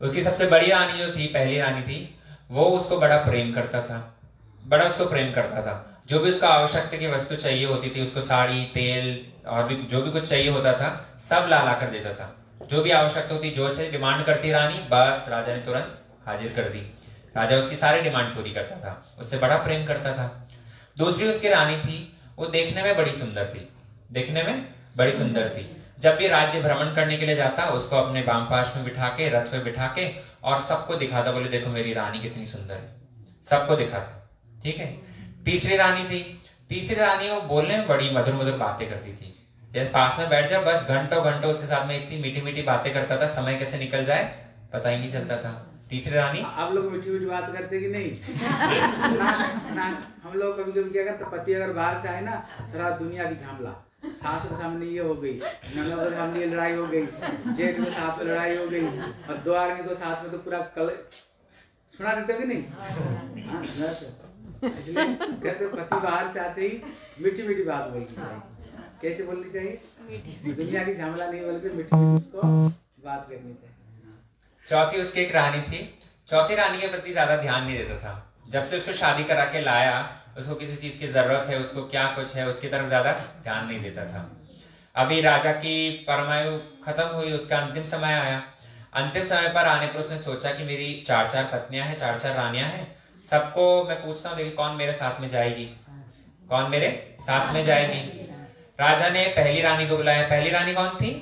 उसकी सबसे बड़ी रानी जो थी, पहली रानी थी, वो उसको बड़ा प्रेम करता था, बड़ा उसको प्रेम करता था। जो भी उसको आवश्यकता की वस्तु चाहिए होती थी, उसको साड़ी, तेल और भी जो भी कुछ चाहिए होता था, सब ला ला कर देता था। जो भी आवश्यकता होती, जो से डिमांड करती रानी, बस राजा ने तुरंत हाजिर कर दी। राजा उसकी सारी डिमांड पूरी करता था, उससे बड़ा प्रेम करता था। दूसरी उसकी रानी थी, वो देखने में बड़ी सुंदर थी, देखने में बड़ी सुंदर थी। जब भी राज्य भ्रमण करने के लिए जाता, उसको अपने बाम पाश में बिठा के, रथ में बिठा के, और सबको दिखाता, बोले देखो मेरी रानी कितनी सुंदर है, सबको दिखाता। ठीक है। तीसरी रानी थी, तीसरी रानी वो बोलने में बड़ी मधुर मधुर बातें करती थी। जैसे पास में बैठ जाओ, बस घंटों घंटों उसके साथ में इतनी मीठी मीठी बातें करता था, समय कैसे निकल जाए पता ही नहीं चलता था। तीसरी रानी, आप लोग मीठी मीठी बात करते कि नहीं? ना, हम लोग कभी कभी क्या करते, पति अगर बाहर से आए ना, सारा दुनिया की झामला, सास के सामने ये हो गई, ननद के सामने ये लड़ाई हो गई, जेठ के साथ में लड़ाई हो गई, और दो आदमी को साथ में तो पूरा कल सुना देते कि नहीं? हाँ, इसलिए कहते पति बाहर से आते ही मीठी मीठी बात बोलनी चाहिए। कैसे बोलनी चाहिए? दुनिया की झामला नहीं बोल के मीठी मीठी उसको बात करनी चाहिए। चौथी उसकी एक रानी थी। चौथी रानी के प्रति ज्यादा ध्यान नहीं देता था। जब से उसको शादी करा के लाया, उसको किसी चीज की जरूरत है, उसको क्या कुछ है, उसकी तरफ ज्यादा ध्यान नहीं देता था। अभी राजा की परमायु खत्म हुई, उसका अंतिम समय आया। अंतिम समय पर आने पर उसने सोचा कि मेरी 4-4 पत्नियां हैं, 4-4 रानियां हैं, सबको मैं पूछता हूँ देखिए कौन मेरे साथ में जाएगी, कौन मेरे साथ में जाएगी। राजा ने पहली रानी को बुलाया। पहली रानी कौन थी?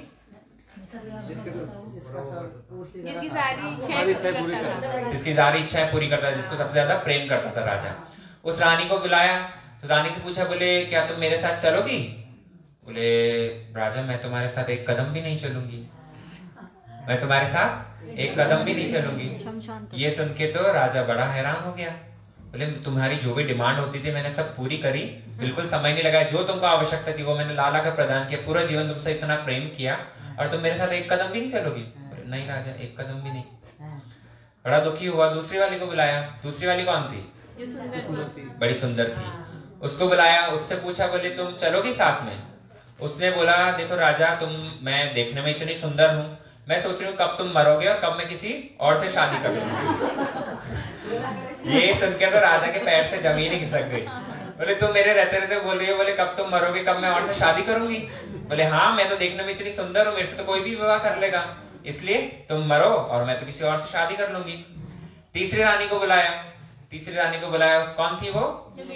जिसकी सारी इच्छाएं पूरी करता था, जिसको सबसे ज्यादा प्रेम करता था राजा। उस रानी को बुलाया, तो रानी से पूछा, बोले क्या तुम मेरे साथ चलोगी? बोले राजा मैं तुम्हारे साथ एक कदम भी नहीं चलूंगी, मैं तुम्हारे साथ एक कदम भी नहीं चलूंगी। ये सुन के तो राजा बड़ा हैरान हो गया। बोले तुम्हारी जो भी डिमांड होती थी मैंने सब पूरी करी, बिल्कुल समय नहीं लगाया, जो तुमको आवश्यकता थी वो मैंने ला ला कर प्रदान किया, पूरा जीवन तुमसे इतना प्रेम किया और तुम मेरे साथ एक कदम भी नहीं चलोगी? नहीं राजा एक कदम भी नहीं। बड़ा दुखी हुआ। दूसरी वाली को बुलाया। दूसरी वाली कौन थी? बड़ी सुंदर थी। उसको बुलाया, उससे पूछा, बोले तुम चलोगी साथ में? उसने बोला देखो राजा मैं देखने में इतनी सुंदर हूँ, मैं सोच रही हूँ कब तुम मरोगे और कब मैं किसी और से शादी कर लूंगी। ये सुन के तो राजा के पैर से जमीन ही खिसक गई। बोले तुम मेरे रहते रहते बोल रही हो, बोले कब तुम मरोगे, कब मैं और से शादी करूंगी? बोले हाँ मैं तो देखने में इतनी सुंदर हूँ, मेरे से तो कोई भी विवाह कर लेगा, इसलिए तुम मरो और मैं तो किसी और से शादी कर लूंगी। तीसरी रानी को बुलाया। तीसरी रानी को बुलाया, कौन थी वो?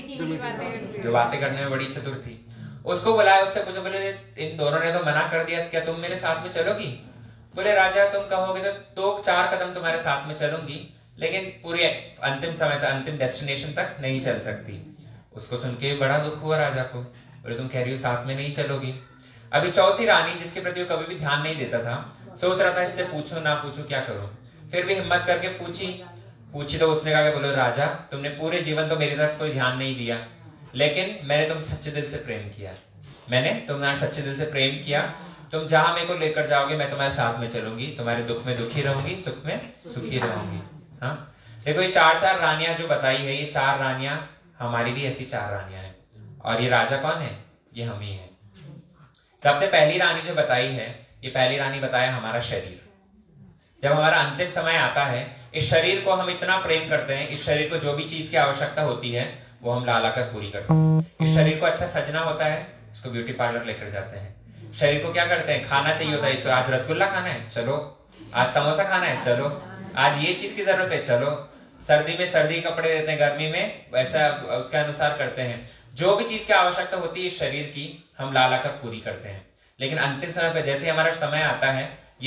जो बातें करने में बड़ी चतुर थी। उसको बुलाया, उससे पूछा, बोले इन दोनों ने तो मना कर दिया, क्या तुम मेरे साथ में चलोगी? बोले राजा तुम कहोगे तो 4 कदम तुम्हारे साथ में चलूंगी, लेकिन पूरे अंतिम समय तक, अंतिम डेस्टिनेशन तक नहीं चल सकती। उसको सुन के बड़ा दुख हुआ राजा को। बोले तुम कह रही हो साथ में नहीं चलोगी। अभी चौथी रानी, जिसके प्रति वो कभी भी ध्यान नहीं देता था, सोच रहा था इससे पूछूं ना पूछूं क्या करूं, फिर भी हिम्मत करके पूछी तो उसने कहा, बोलो राजा तुमने पूरे जीवन तो मेरी तरफ कोई ध्यान नहीं दिया, लेकिन मैंने तुम सच्चे दिल से प्रेम किया, मैंने तुम्हारे सच्चे दिल से प्रेम किया, तुम जहां मेरे को लेकर जाओगे मैं तुम्हारे साथ में चलूंगी, तुम्हारे दुख में दुखी रहूंगी, सुख में सुखी रहूंगी। हाँ देखो ये 4-4 रानियां जो बताई है, ये 4 रानियां हमारी भी ऐसी 4 रानियां हैं, और ये राजा कौन है? ये हम ही है। सबसे पहली रानी जो बताई है, ये पहली रानी बताया हमारा शरीर। जब हमारा अंतिम समय आता है, इस शरीर को हम इतना प्रेम करते हैं, इस शरीर को जो भी चीज की आवश्यकता होती है वो हम ला ला कर पूरी करते हैं। इस शरीर को अच्छा सजना होता है, इसको ब्यूटी पार्लर लेकर जाते हैं। शरीर को क्या करते हैं? खाना चाहिए होता है, इसको आज रसगुल्ला खाना है, चलो। आज समोसा खाना है, चलो। आज ये चीज की जरूरत है, चलो। सर्दी में सर्दी के कपड़े देते हैं, गर्मी में वैसा उसके अनुसार करते हैं। जो भी चीज की आवश्यकता होती है इस शरीर की, हम ला ला कर पूरी करते हैं। लेकिन अंतिम समय पर जैसे हमारा समय आता है, ये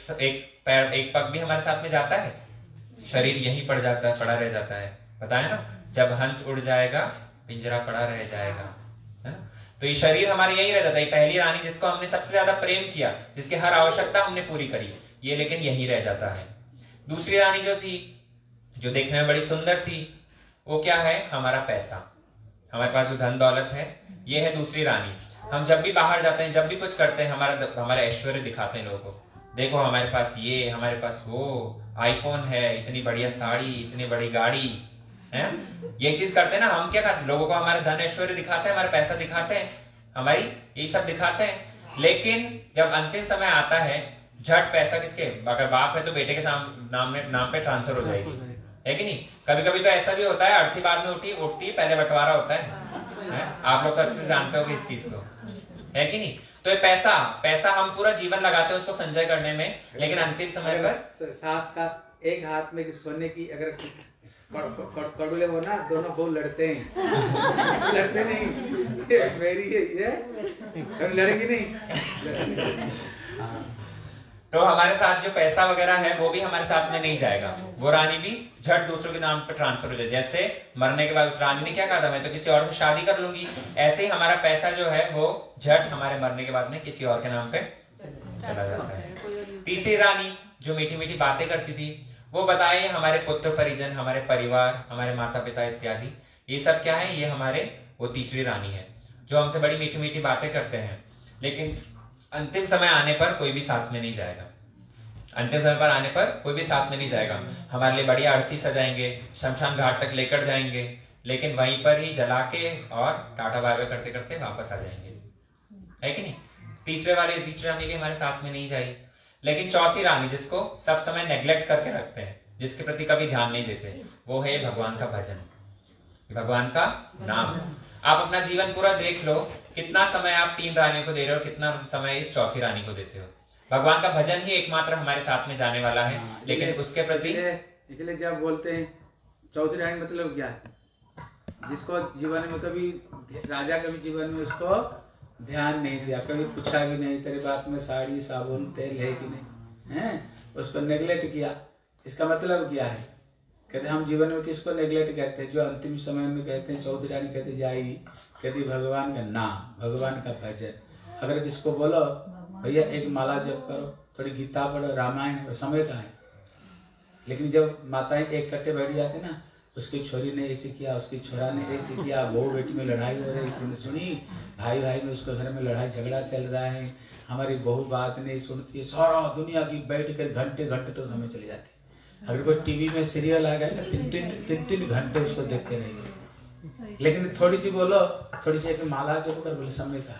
एक पग भी हमारे साथ में जाता है, शरीर यहीं पड़ जाता है, पड़ा रह जाता है। पता है ना, जब हंस उड़ जाएगा पिंजरा पड़ा रह जाएगा, है ना? तो ये शरीर हमारे यही रह जाता है। पहली रानी जिसको हमने सबसे ज्यादा प्रेम किया, जिसकी हर आवश्यकता हमने पूरी करी, ये लेकिन यही रह जाता है। दूसरी रानी जो थी, जो देखने में बड़ी सुंदर थी, वो क्या है? हमारा पैसा, हमारे पास जो धन दौलत है, ये है दूसरी रानी। हम जब भी बाहर जाते हैं, जब भी कुछ करते हैं, हमारा ऐश्वर्य दिखाते हैं लोगों को। देखो हमारे पास ये, हमारे पास वो, आईफोन है, इतनी बढ़िया साड़ी, इतनी बड़ी गाड़ी है, ये चीज करते हैं ना। हम क्या करते हैं? लोगों को हमारे धन ऐश्वर्य दिखाते हैं, हमारे पैसा दिखाते हैं, हमारी ये सब दिखाते हैं। लेकिन जब अंतिम समय आता है, झट पैसा किसके, अगर बाप है तो बेटे के नाम पे ट्रांसफर हो जाएगी, है कि नहीं। कभी कभी तो ऐसा भी होता है, अर्थी बाद में उठती पहले बंटवारा होता है? आप लोग अच्छे जानते हो इस चीज को, है कि नहीं। तो ये पैसा हम पूरा जीवन लगाते हैं उसको संचय करने में, लेकिन अंतिम समय पर सास का एक हाथ में सोने की अगर कड़ुले हो ना, दोनों बहुत लड़ते हैं। लड़ते नहीं, मेरी ये लड़की नहीं। तो हमारे साथ जो पैसा वगैरह है वो भी हमारे साथ में नहीं जाएगा, वो रानी भी झट दूसरों के नाम पे ट्रांसफर हो जाए। जैसे मरने के बाद उस रानी ने क्या कहा था, मैं तो किसी और से शादी कर लूंगी, ऐसे ही हमारा पैसा जो है वो झट हमारे मरने के बाद में किसी और के नाम पे चला जाता है। तीसरी रानी जो मीठी मीठी बातें करती थी, वो बताए हमारे पुत्र परिजन, हमारे परिवार, हमारे माता पिता इत्यादि, ये सब क्या है, ये हमारे वो तीसरी रानी है जो हमसे बड़ी मीठी मीठी बातें करते हैं, लेकिन अंतिम समय आने पर कोई भी साथ में नहीं जाएगा। अंतिम समय पर आने पर कोई भी साथ में नहीं जाएगा। हमारे लिए बढ़िया आरती सजाएंगे, शमशान घाट तक लेकर जाएंगे, लेकिन वहीं पर ही जला के और टाटा बाय बाय करते करते वापस आ जाएंगे, है कि नहीं। तीसरी रानी भी हमारे साथ में नहीं जाएगी। लेकिन चौथी रानी जिसको सब समय नेग्लेक्ट करके रखते हैं, जिसके प्रति कभी ध्यान नहीं देते, वो है भगवान का भजन, भगवान का नाम। आप अपना जीवन पूरा देख लो, कितना समय आप तीन रानियों को दे रहे हो, कितना समय इस चौथी रानी को देते हो। भगवान का भजन ही एकमात्र हमारे साथ में जाने वाला है, लेकिन उसके प्रति इसलिए जब बोलते हैं चौथी रानी मतलब क्या है, जिसको जीवन में कभी राजा कभी जीवन में उसको ध्यान नहीं दिया, कभी पूछा भी नहीं तेरे बात में साड़ी साबुन तेल है कि नहीं, है उसको नेग्लेक्ट किया। इसका मतलब क्या है, कहते हम जीवन में किसको नेग्लेक्ट करते हैं, जो अंतिम समय में कहते हैं चौथी रानी कहती जाएगी, कहती भगवान का नाम, भगवान का भजन। अगर किसको बोलो भैया एक माला जप करो, थोड़ी गीता पढ़ो, रामायण, समय का है। लेकिन जब माताएं एक कट्टे बैठ जाते ना, उसकी छोरी ने ऐसे किया, उसकी छोरा ने ऐसे किया, वो बेटी में लड़ाई हो रही, तुमने सुनी, भाई भाई में उसको घर में लड़ाई झगड़ा चल रहा है, हमारी बहू बात नहीं सुनती है, सारा दुनिया की बैठ कर घंटे घंटे तो समय चली जाती है। अगर कोई टीवी में सीरियल आ गया ना, तीन घंटे उसको देखते रहेंगे। लेकिन थोड़ी सी बोलो, थोड़ी सी एक माला जप कर, बोले समय का है।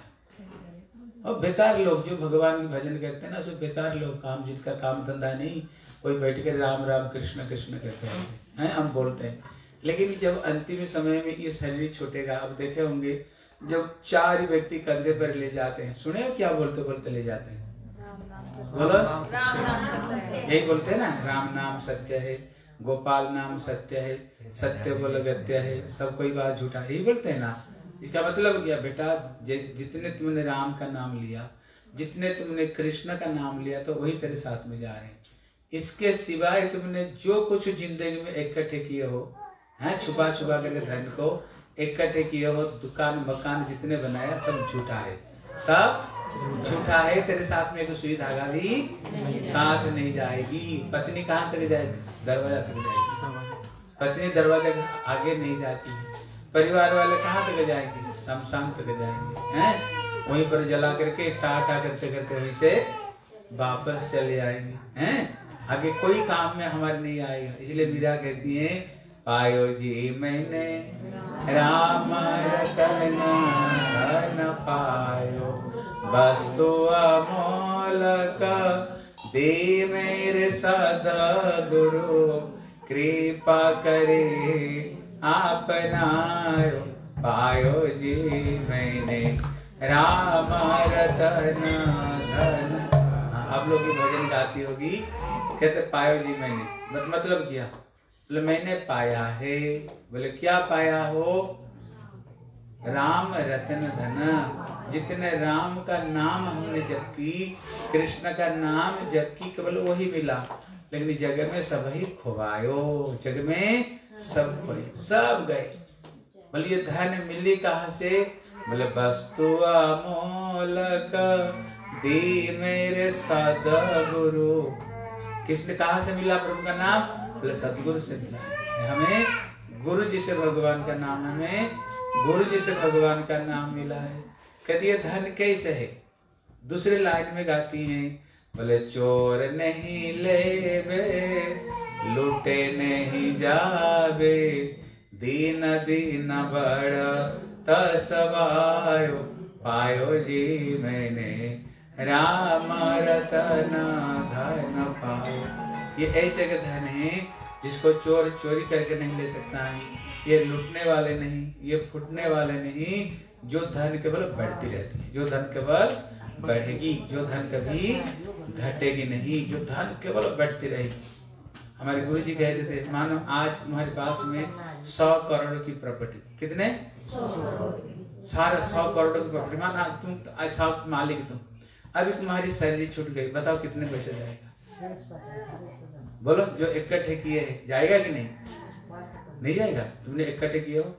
और बेकार लोग जो भगवान की भजन करते हैं ना, सब बेकार लोग, काम जिनका काम धंधा नहीं, कोई बैठ के राम राम कृष्ण कृष्ण कहते हैं, हम बोलते हैं। लेकिन जब अंतिम समय में ये शरीर छूटेगा, अब देखे होंगे जब 4 व्यक्ति कंधे पर ले जाते हैं, सुने हो क्या बोलते बोलते ले जाते हैं, बोलो यही बोलते हैं ना, राम नाम सत्य है, गोपाल नाम सत्य है, सत्य बोल गत्य है, सब कोई बात झूठा, यही बोलते हैं ना। इसका मतलब क्या बेटा, जितने तुमने राम का नाम लिया, जितने तुमने कृष्ण का नाम लिया, तो वही तेरे साथ में जा रहे हैं। इसके सिवाय तुमने जो कुछ जिंदगी में इकट्ठे किए हो, हैं छुपा छुपा करके धन को इकट्ठे किए हो, दुकान मकान जितने बनाया, सब झूठा है, सब झूठा है। तेरे साथ में एक सुई धागा भी साथ नहीं जाएगी। पत्नी कहाँ तक जाएगी, दरवाजा तक जाएगी, पत्नी दरवाजा के आगे नहीं जाती है। परिवार वाले कहाँ तक जाएंगे, शमशान तक जाएंगे, हैं वहीं पर जला करके टाटा करते करते वहीं से वापस चले आएंगे, हैं आगे कोई काम में हमारे नहीं आएगा। इसलिए मीरा कहती है, पायो जी मैंने राम रतन धन पायो, वस्तु अमोलक दे मेरे सदा गुरु, कृपा करे आपनायो, पायो जी मैंने राम रतन धन। आप लोग की भजन गाती होगी, कहते पायो जी मैंने, मतलब क्या, बोले मैंने पाया है। बोले क्या पाया हो, राम रतन धन, जितने राम का नाम हमने जप की, कृष्ण का नाम जप की, केवल वही मिला। लेकिन जग में सब ही खोवायो, जग में सब खोए, सब गए। बोले ये धन मिली कहाँ से, बोले वस्तु अमोलक दी मेरे सदगुरु। किसने कहा से मिला प्रभु का नाम, बोले सदगुरु से मिला। हमें गुरु जी से भगवान का नाम, हमें गुरु जी से भगवान का नाम मिला है। कहती है धन कैसे है, दूसरे लाइन में गाती हैं, बोले चोर नहीं लेवे लूटे नहीं जावे, दीन दीन बड़ तसवायो, पायो जी मैंने राम रतन धन पाए। ये ऐसे का धन है जिसको चोर चोरी करके नहीं ले सकता है, ये लूटने वाले नहीं, ये फूटने वाले नहीं, जो धन केवल बढ़ती रहती है, जो धन केवल बढ़ेगी, जो धन कभी घटेगी नहीं, जो धन केवल बढ़ती रहेगी। हमारे गुरु जी कहते थे, मानो आज तुम्हारे पास में 100 करोड़ की प्रॉपर्टी, कितने? सारा 100 करोड़ की प्रॉपर्टी, मान आज तुम ऐसा मालिक तुम, अभी तुम्हारी सैलरी छूट गई, बताओ कितने पैसे जाएगा? बोलो, जो इकट्ठे किए हैं जाएगा कि नहीं? नहीं जाएगा। तुमने इकट्ठे किए हो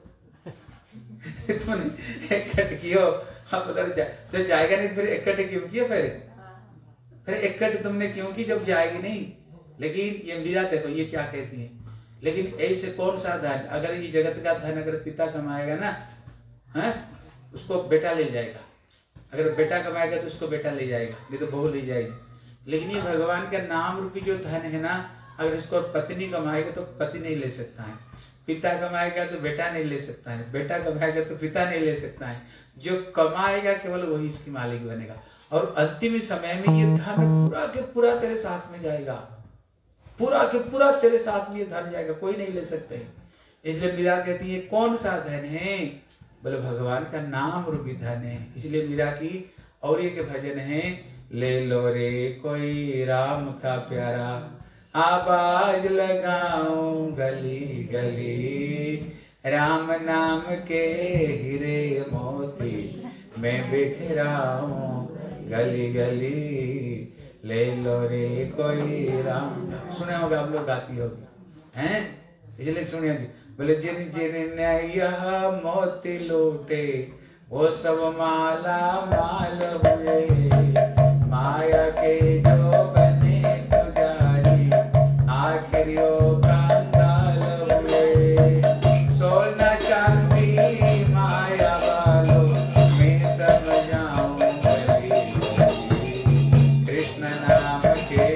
तुमने इकट्ठे किए हो, अब बता तो जाएगा नहीं, फिर इकट्ठे क्यों किए? फिर इकट्ठे तुमने क्यों की जब जाएगी नहीं? लेकिन ये मीरा देखो ये क्या कहती है, लेकिन ऐसे कौन सा धन, अगर ये जगत का धन अगर पिता कमाएगा ना, है उसको बेटा ले जाएगा, अगर बेटा कमाएगा तो उसको बेटा ले जाएगा, नहीं तो बहू ले जाएगी। लेकिन ये भगवान का नाम रूपी जो धन है ना, अगर इसको पत्नी कमाएगा तो पति नहीं ले सकता है, पिता कमाएगा तो बेटा नहीं ले सकता है, बेटा कमाएगा तो पिता नहीं ले सकता है, जो कमाएगा केवल वही इसकी मालिक बनेगा। और अंतिम समय में ये धन पूरा के पूरा तेरे साथ में जाएगा, पूरा के पूरा तेरे साथ में ये धन जाएगा, कोई नहीं ले सकते। इसलिए मीरा कहती है कौन सा धन है? बोले भगवान का नाम रूपी धन है। इसलिए मीरा की और एक भजन है, ले लो रे कोई राम का प्यारा, आवाज लगाऊं गली गली, राम नाम के हीरे मोती मैं बिखराऊं गली गली, ले लो रे कोई राम। सुने होगा आप लोग, गाती होगी हैं, इसलिए सुनिए। बोले जिन जिन ने यह मोती लूटे वो सब माला माल हुए, माया के जो बने पुजारी आखिरियों कंगाल हुए, सोना चांदी माया वालों मैं सब जाऊं गली गली, कृष्ण नाम के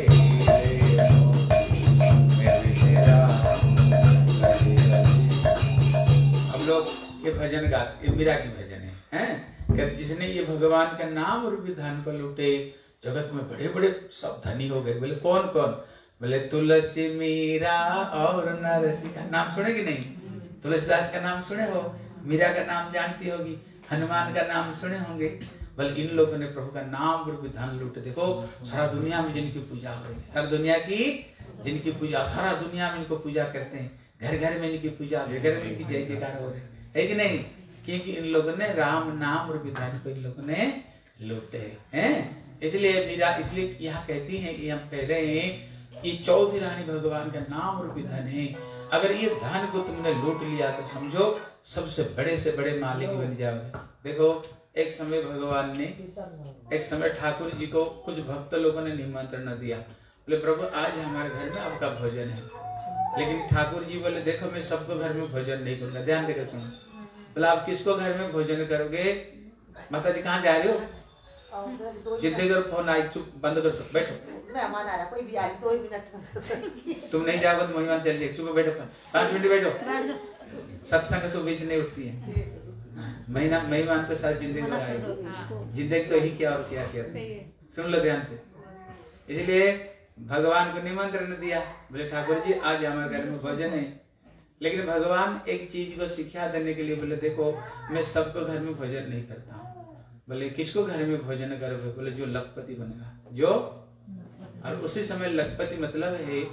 ये भजन गाते, ये मीरा की भजन है, हैं? जिसने ये भगवान का नाम रूपी धन को लूटे, जगत में बड़े बड़े सब धनी हो गए। बोले कौन कौन? बोले तुलसी मीरा और नरसी का नाम सुने कि नहीं? तुलसीदास का नाम सुने हो, मीरा का नाम जानती होगी, हनुमान का नाम सुने होंगे। बल्कि इन लोगों ने प्रभु का नाम रूपी धन लूटे। देखो सारा दुनिया में जिनकी पूजा हो रही है, सारा दुनिया की जिनकी पूजा, सारा दुनिया में इनको पूजा करते हैं, घर घर में इनकी पूजा, घर घर में इनकी जय जयकार हो रही है कि नहीं? क्योंकि इन लोगों ने राम नाम रूपी धन को इन लोगों ने लूटे हैं। इसलिए मीरा इसलिए यहाँ कहती है कि हम कह रहे हैं कि चौथी रानी भगवान का नाम रूपी धन है। अगर ये धन को तुमने लूट लिया तो समझो सबसे बड़े से बड़े मालिक बन जाओगे। देखो एक समय भगवान ने, एक समय ठाकुर जी को कुछ भक्त लोगों ने निमंत्रण दिया, बोले प्रभु आज हमारे घर में आपका भोजन है। लेकिन ठाकुर जी बोले देखो मैं सबको घर में भोजन नहीं करूंगा, ध्यान देकर सुनो। बोले आप किसको घर में भोजन करोगे? माता जी कहाँ जा रहे हो? जिद्दी करो, फोन आई, चुप बंद कर दो, बैठो। मेहमान आ रहा, कोई भी आ रही, 2 मिनट तुम नहीं जाओगे तो मेहमान चल जाएगी, चुप बैठो, 5 मिनट बैठो। सत्संग से बीच नहीं उठती है, महीना मेहमान के साथ जिंदगी लगाएगी, जिंदगी तो ही क्या और क्या क्या। सुन लो ध्यान से। इसलिए भगवान को निमंत्रण दिया, बोले ठाकुर जी आज हमारे घर में भोजन है। लेकिन भगवान एक चीज को शिक्षा देने के लिए बोले देखो मैं सबको घर में भोजन नहीं करता हूँ। बोले किसको घर में भोजन करोगे? बोले जो लखपति बनेगा, जो। और उसी समय लखपति मतलब है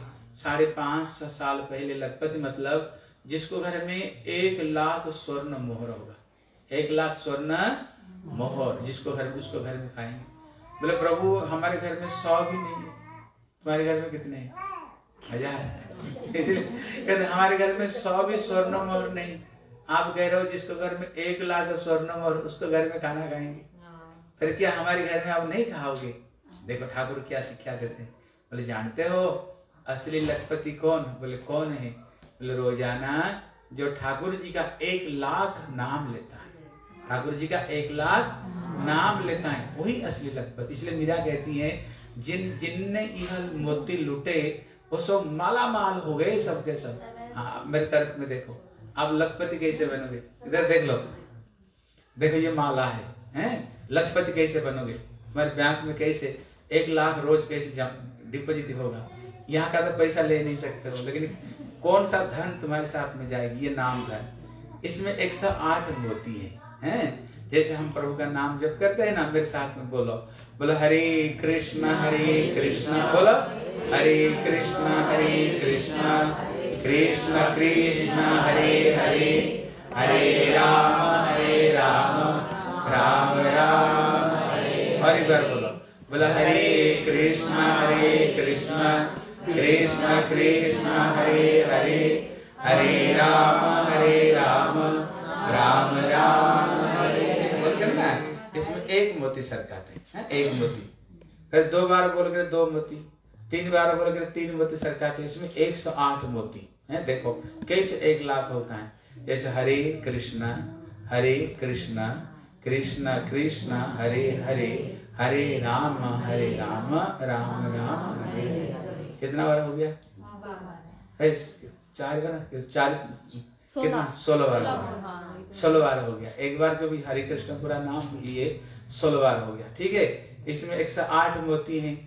5.5 साल पहले लखपति मतलब जिसको घर में 1 लाख स्वर्ण मोहर होगा, 1 लाख स्वर्ण मोहर जिसको घर में, उसको घर में खाएंगे। बोले प्रभु हमारे घर में 100 भी नहीं है, तुम्हारे घर में कितने हैं? 1000। कहते हमारे घर में 100 भी स्वर्ण मोहर नहीं, आप कह रहे हो जिसको घर में 1 लाख स्वर्ण मोहर उसको घर में खाना खाएंगे, फिर क्या हमारे घर में आप नहीं खाओगे? देखो ठाकुर क्या शिक्षा देते हैं। बोले जानते हो असली लखपति कौन? बोले कौन है? बोले रोजाना जो ठाकुर जी का 1 लाख नाम लेता है, ठाकुर जी का 1 लाख नाम लेता है वही असली लखपति। इसलिए मीरा कहती है जिनने यह मोती लूटे वो सब माला माल हो गए सबके सब। हाँ मेरे तरफ में देखो, आप लखपति कैसे बनोगे? इधर देख लो, देखो ये माला है, हैं? लखपति कैसे बनोगे? तुम्हारे बैंक में कैसे 1 लाख रोज कैसे डिपॉजिट होगा? यहाँ का तो पैसा ले नहीं सकते हो, लेकिन कौन सा धन तुम्हारे साथ में जाएगी? ये नाम धन। इसमें 108 मोती हैं। जैसे हम प्रभु का नाम जप करते हैं ना, मेरे साथ में बोलो, बोलो हरे कृष्ण बोलो हरे कृष्ण कृष्ण कृष्ण हरे हरे, हरे राम राम राम हरे। और एक बार बोलो, बोलो हरे कृष्ण कृष्ण कृष्ण हरे हरे, हरे राम राम राम हरे। बोल करना इसमें 1 मोती सरकाते हैं, 1 मोती। फिर 2 बार बोल कर 2 मोती, 3 बार बोल कर 3 मोती सरकाते हैं। इसमें 108 मोती है। देखो कैसे 1 लाख होता है। जैसे हरे कृष्णा कृष्ण कृष्ण हरे हरे, हरे राम राम राम हरे। कितना बार हो गया? 4 बार, 16 बार, 16 बार हो गया। एक बार जो भी हरे कृष्ण पूरा नाम लिए 16 बार हो गया। ठीक है। इसमें 108 मोती हैं।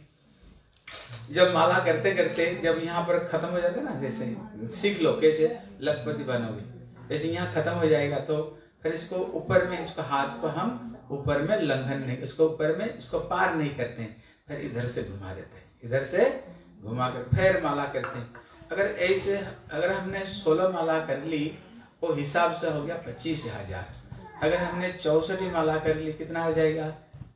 जब माला करते करते जब यहाँ पर खत्म हो जाता है ना, जैसे सीख लो कैसे लखपति बनोगे, जैसे यहाँ खत्म हो जाएगा तो फिर इसको ऊपर में, इसको हाथ को हम ऊपर में लंघन नहीं, इसको ऊपर में इसको पार नहीं करते हैं, फिर इधर से घुमा देते हैं, इधर से घुमा कर फिर माला करते हैं। अगर ऐसे अगर हमने 16 माला कर ली वो हिसाब से हो गया 25,000। अगर हमने 64 माला कर ली कितना हो जाएगा?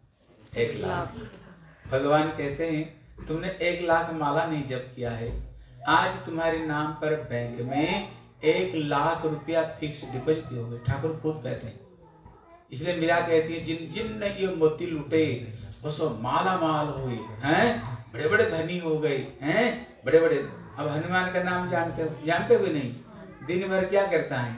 1 लाख। भगवान कहते हैं तुमने 1 लाख माला नहीं जप किया है, आज तुम्हारे नाम पर बैंक में 1 लाख रुपया फिक्स डिपॉजिट हो गए। ठाकुर खुद कहते हैं। इसलिए मीरा कहती है जिन जिन ने ये मोती लूटे वो सब माला माल हुए हैं, बड़े बड़े धनी हो गए हैं, बड़े बड़े। अब हनुमान का नाम जानते हो? जानते हो नहीं? दिन भर क्या करता है?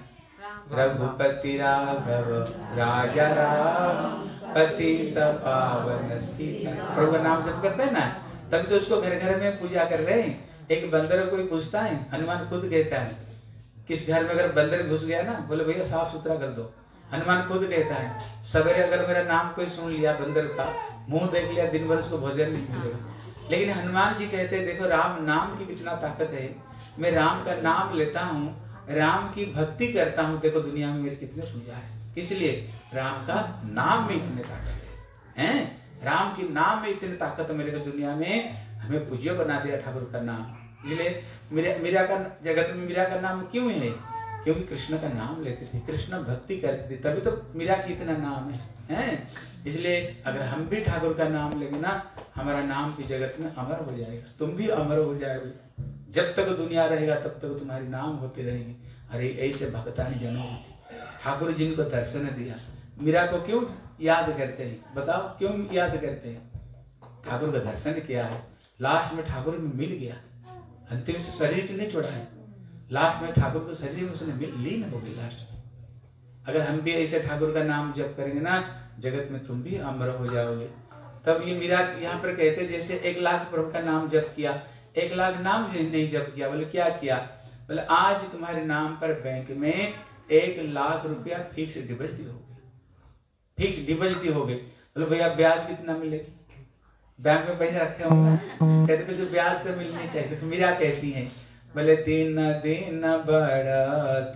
रघुपति राघव राजा राम पतित पावन सीता। प्रभु का नाम जब करते हैं ना, तभी तो उसको घर घर में पूजा कर रहे हैं। एक बंदर को कोई पूछता है, हनुमान खुद कहता है किस घर में अगर बंदर घुस गया ना, बोले भैया साफ सुथरा कर दो। हनुमान खुद कहता है सवेरे अगर मेरा नाम कोई सुन लिया बंदर का, मुंह देख लिया, दिन भर उसको भोजन नहीं मिलेगा। लेकिन हनुमान जी कहते हैं देखो राम नाम की कितना ताकत है, मैं राम का नाम लेता हूँ, राम की भक्ति करता हूँ, देखो दुनिया में मेरी कितनी पूजा है। इसलिए राम का नाम में इतनी ताकत है, राम की नाम में इतनी ताकत मेरे को दुनिया में हमें पूज्य बना दिया ठाकुर का नाम। इसलिए मीरा का जगत में मीरा का नाम क्यों है? क्योंकि कृष्ण का नाम लेते थे, कृष्ण भक्ति करते थे, तभी तो मीरा की इतना नाम है। इसलिए अगर हम भी ठाकुर का नाम लेंगे ना, हमारा नाम भी जगत में अमर हो जाएगा, तुम भी अमर हो जाओगे। जब तक दुनिया रहेगा तब तक तुम्हारी नाम होते रहेंगे। अरे ऐसे भक्तानी जन्म होती। ठाकुर जिनको दर्शन दिया, मीरा को क्यों याद करते हैं? बताओ क्यों याद करते हैं? ठाकुर का दर्शन किया है, लास्ट में ठाकुर में मिल गया, अंतिम से शरीर नहीं छोड़ा है, लास्ट में ठाकुर को शरीर में उसने लीन हो गई लास्ट में। अगर हम भी ऐसे ठाकुर का नाम जप करेंगे ना, जगत में तुम भी अमर हो जाओगे। तब ये मीरा यहाँ पर कहते जैसे 1 लाख प्रभु का नाम जप किया, 1 लाख नाम नहीं जप किया, बोले क्या किया? बोले आज तुम्हारे नाम पर बैंक में 1 लाख रुपया फिक्स डिपॉजिट हो गई, फिक्स डिपॉजिट हो गई। बोले भैया ब्याज कितना मिलेगी? बैंक में पैसा रखे होंगे, कहते कुछ ब्याज तो मिलनी चाहिए। तो मीरा कहती है बोले दिन दिन बढ़त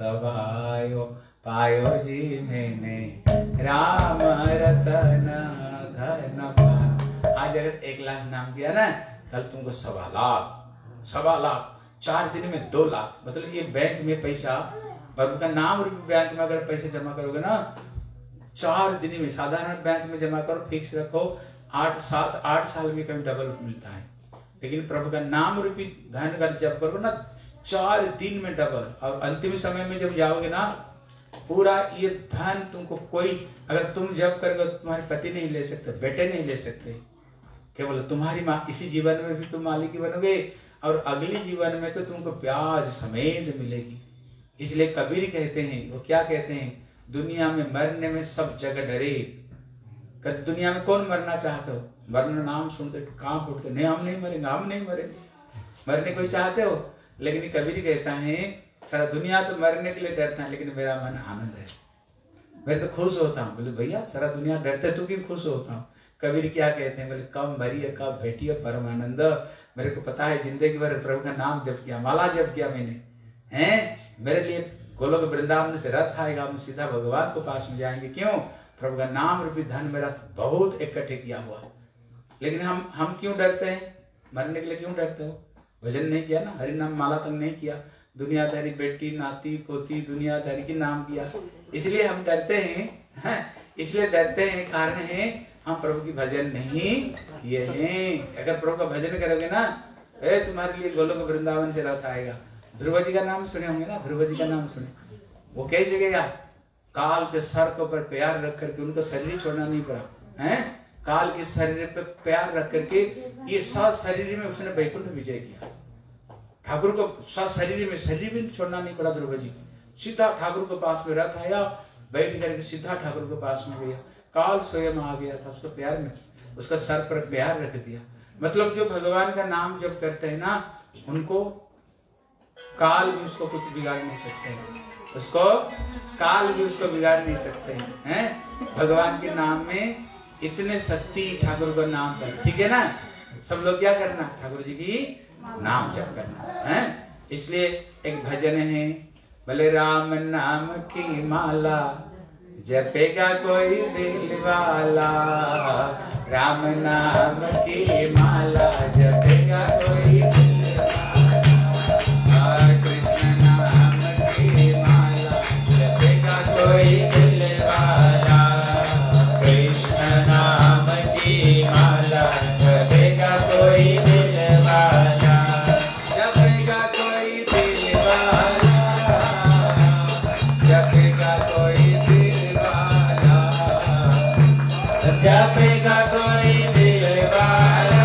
सभायो पायो जी मैंने राम रतन धन पायो। आज अगर 1 लाख नाम किया ना, कल तुमको 1.25 लाख 4 दिन में 2 लाख। मतलब ये बैंक में पैसा, प्रभु का नाम बैंक में अगर पैसे जमा करोगे ना, 4 दिन में, साधारण बैंक में जमा करो, फिक्स रखो, 8 साल में कभी डबल मिलता है। लेकिन प्रभु का नाम रूपी धन कर जब करो ना, 4 दिन में डबल। और अंतिम समय में जब जाओगे ना, पूरा ये धन तुमको कोई, अगर तुम जब करोगे तो तुम्हारे पति नहीं ले सकते, बेटे नहीं ले सकते, केवल तुम्हारी माँ। इसी जीवन में भी तुम मालिक बनोगे और अगली जीवन में तो तुमको ब्याज समेत मिलेगी। इसलिए कबीर कहते हैं, वो क्या कहते हैं? दुनिया में मरने में सब जगह डरे। दुनिया में कौन मरना चाहते हो? मरना नाम सुनते कांप उठते, नहीं हम नहीं मरेंगे, हम नहीं मरेंगे। मरने कोई चाहते हो? लेकिन कबीर कहता है सारा दुनिया तो मरने के लिए डरता है, लेकिन मेरा मन आनंद है, मैं तो खुश होता हूँ। बोले भैया सारा दुनिया डरते, तू क्यों खुश होता हूँ? कबीर क्या कहते हैं, बोले कब मरी है कब भेटी है परमानंद, मेरे को पता है जिंदगी भर प्रभु का नाम जप किया, माला जप किया मैंने, हैं मेरे लिए गोलोक वृंदावन से रथ आएगा, हम सीधा भगवान को पास में जाएंगे। क्यों? प्रभु का नाम रूपी धन मेरा बहुत इकट्ठे किया हुआ। लेकिन हम क्यों डरते हैं? मरने के लिए क्यों डरते हो? भजन नहीं किया ना, हरि नाम माला तक नहीं किया, दुनियादारी बेटी नाती पोती दुनियादारी की नाम किया, इसलिए हम डरते हैं। इसलिए डरते हैं, कारण है हम प्रभु की भजन नहीं किए हैं। अगर प्रभु का भजन करोगे ना, तुम्हारे लिए गोलोक वृंदावन से रथ आएगा। ध्रुव जी का नाम सुने होंगे ना, ध्रुव जी का नाम सुने, वो कैसे गया? काल के सर के ऊपर पैर रख करके, उनको शरीर छोड़ना नहीं पड़ा है, काल के शरीर पे पैर रख करके ये सात शरीर में उसने वैकुंठ विजय किया। ठाकुर को सात शरीर में शरीर भी छोड़ना नहीं पड़ा ध्रुव जी, सीधा ठाकुर के पास में रथ आया, बैठ करके सीधा ठाकुर के पास में गया, काल स्वयं आ गया था उसको प्यार में, उसका सर पर प्यार रख दिया। मतलब जो भगवान का नाम जब करते हैं ना, उनको काल भी उसको कुछ बिगाड़ नहीं सकते हैं, उसको काल भी उसको बिगाड़ नहीं सकते हैं। भगवान के नाम में इतने शक्ति ठाकुर को नाम कर, ठीक है ना। सब लोग क्या करना? ठाकुर जी की नाम जप करना है। इसलिए एक भजन है, भले राम नाम की माला जपेगा कोई दिल वाला, राम नाम की माला जपेगा कोई दिल वाला, कृष्ण नाम की माला जपेगा कोई दिल वाला, कृष्ण नाम की माला जपेगा कोई दिल वाला, जपेगा कोई दिल वाला, जपेगा कोई दिल वाला, जपेगा कोई दिल वाला,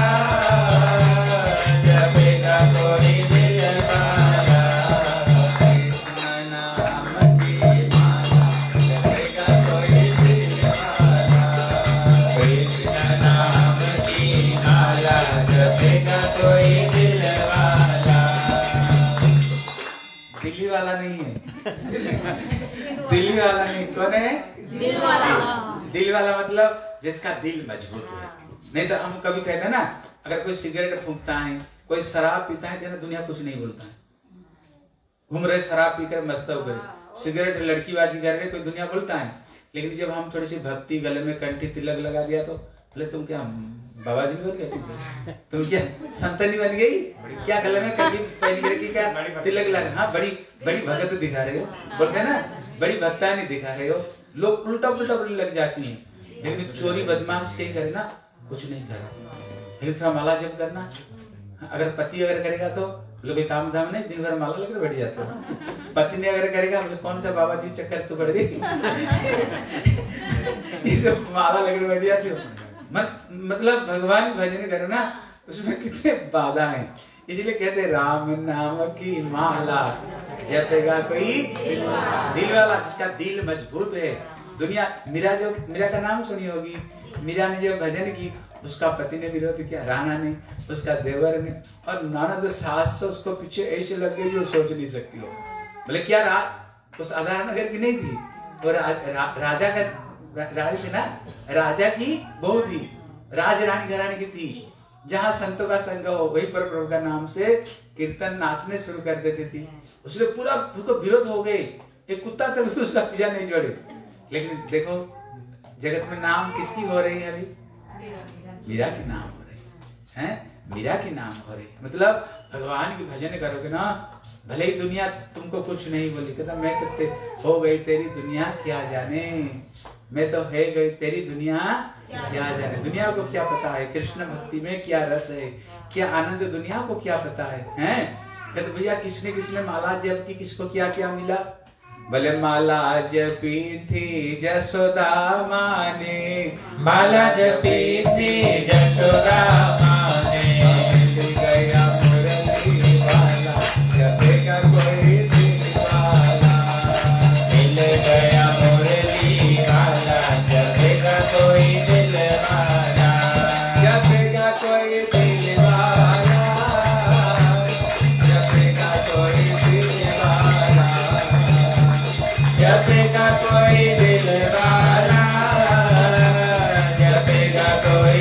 जपेगा कोई दिल वाला, कृष्ण नाम की माला जपेगा कोई दिल वाला, कृष्ण नाम की माला जपेगा कोई दिल वाला। दिल्ली वाला नहीं है, दिल्ली वाला नहीं, कौन है? दिल वाला। दिल वाला मतलब जिसका दिल मजबूत है। नहीं तो हम कभी कहते हैं ना, अगर कोई सिगरेट फूंकता है, कोई शराब पीता है, तो दुनिया कुछ नहीं बोलता है, घूम रहे शराब पीकर मस्त हो गए, सिगरेट लड़कीबाजी कर रहे, कोई दुनिया बोलता है। लेकिन जब हम थोड़ी सी भक्ति, गले में कंठी तिलक लगा दिया, तो बोले तुम क्या बाबा जी बन गए, तुम क्या संतनी बन गई क्या, गले में कंठी पहन करके क्या तिलक लगा, हाँ बड़ी बड़ी भगत दिखा रहे हो, बोलते हैं ना बड़ी भक्ता नहीं दिखा रहे हो। लोग उल्टा पुल्टा बोलने लग जाती है। लेकिन चोरी बदमाश कहीं करे ना, कुछ नहीं करे, लेकिन थोड़ा माला जप करना, अगर पति अगर करेगा तो लोग काम धाम नहीं, दिन भर माला लेकर बैठ जाते हो। पति ने अगर करेगा, बोले कौन सा बाबा जी चक्कर तो पड़ गई, माला लेकर बैठ जाते हो। मतलब भगवान भजन करो ना, उसमें कितने बाधा हैं। इसलिए कहते राम नाम की माला जपेगा कोई दिल वाला, जिसका दिल मजबूत है। दुनिया मीरा का नाम सुनी होगी, मीरा ने जो भजन की, उसका पति ने विरोध किया, राणा ने, उसका देवर ने, और ननद सास उसको पीछे ऐसे लग गई जो सोच नहीं सकती हो। बोले क्या उस आधार नगर की नहीं थी, और राजा का रानी थी ना, राजा की बहू थी, राज रानी घराने की थी। जहाँ संतों का संग हो, वहीं पर प्रभु का नाम से कीर्तन नाचने शुरू कर देती थी। उसने पूरा उसको विरोध हो गए, एक कुत्ता तक भी उसका पीछा नहीं छोड़े। लेकिन देखो जगत में नाम किसकी हो रही है? अभी मीरा की नाम हो रही है, मीरा की नाम हो रही है। मतलब भगवान की भजन करोगे ना, भले ही दुनिया तुमको कुछ नहीं बोली, कहता मैं तो हो गई तेरी दुनिया क्या जाने, मैं तो है गई तेरी दुनिया क्या जाने। दुनिया को क्या पता है कृष्ण भक्ति में क्या रस है, क्या आनंद, दुनिया को क्या पता है, हैं? कहते भैया किसने किसने माला जप की, किसको क्या क्या मिला? भले माला जपी थी जसोदा माने, माला जपी थी जसोदा माने, मिल गया मुरली वाला जपेगा कोई दिल वाला, मिल गया मुरली वाला जपेगा कोई दिल वाला, जपेगा कोई दिल वाला, जपेगा कोई दिल वाला, जपेगा कोई दिल वाला, जपेगा कोई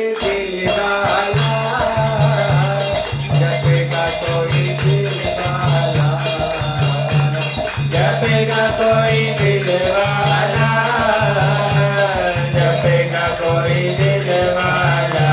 दिल वाला, जपेगा कोई दिल वाला, जपेगा कोई दिल वाला, जपेगा कोई दिल वाला,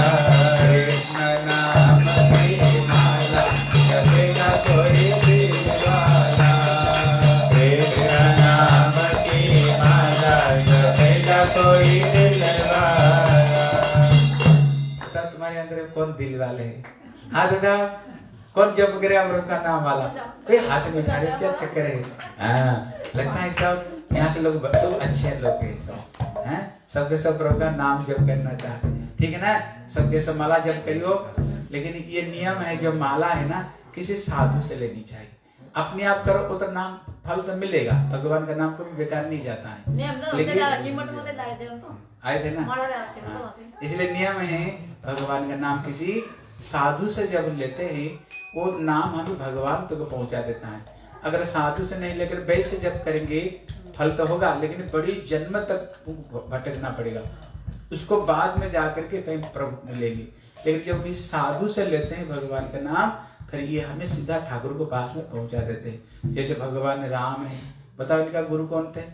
कृष्ण नाम की माला, जपेगा कोई दिल वाला, कृष्ण नाम की माला, जपेगा कोई दिल वाला। बताओ तुम्हारे अंदर कौन दिल वाले हैं? हाथ उठाओ। कौन जप करे अमृत का नाम वाला? कोई हाथ में उठा रहे, क्या चक्कर है? हाँ, लगता है सब यहाँ के लोग तो अच्छे लोग हैं सब, हैं? सबके सब प्रभु का नाम जप करना चाहते हैं, ठीक है ना? सबके सब माला जप करियो, लेकिन ये नियम है, जो माला है ना किसी साधु से लेनी चाहिए। अपने आप करो तो नाम फल तो मिलेगा, भगवान का नाम कभी बेकार नहीं जाता है। लेकिन आए थे ना, इसलिए नियम है भगवान का नाम किसी साधु से जब लेते हैं, वो नाम हमें भगवान तक पहुंचा देता है। अगर साधु से नहीं लेकर वैसे से जब करेंगे फल तो होगा, लेकिन बड़ी जन्म तक भटकना पड़ेगा, उसको बाद में जाकर के कहीं प्रभु मिलेंगे। लेकिन जब किसी साधु से लेते हैं भगवान का नाम, फिर ये हमें सीधा ठाकुर को पास में पहुंचा देते हैं। जैसे भगवान राम है, बताओ इनका गुरु कौन थे?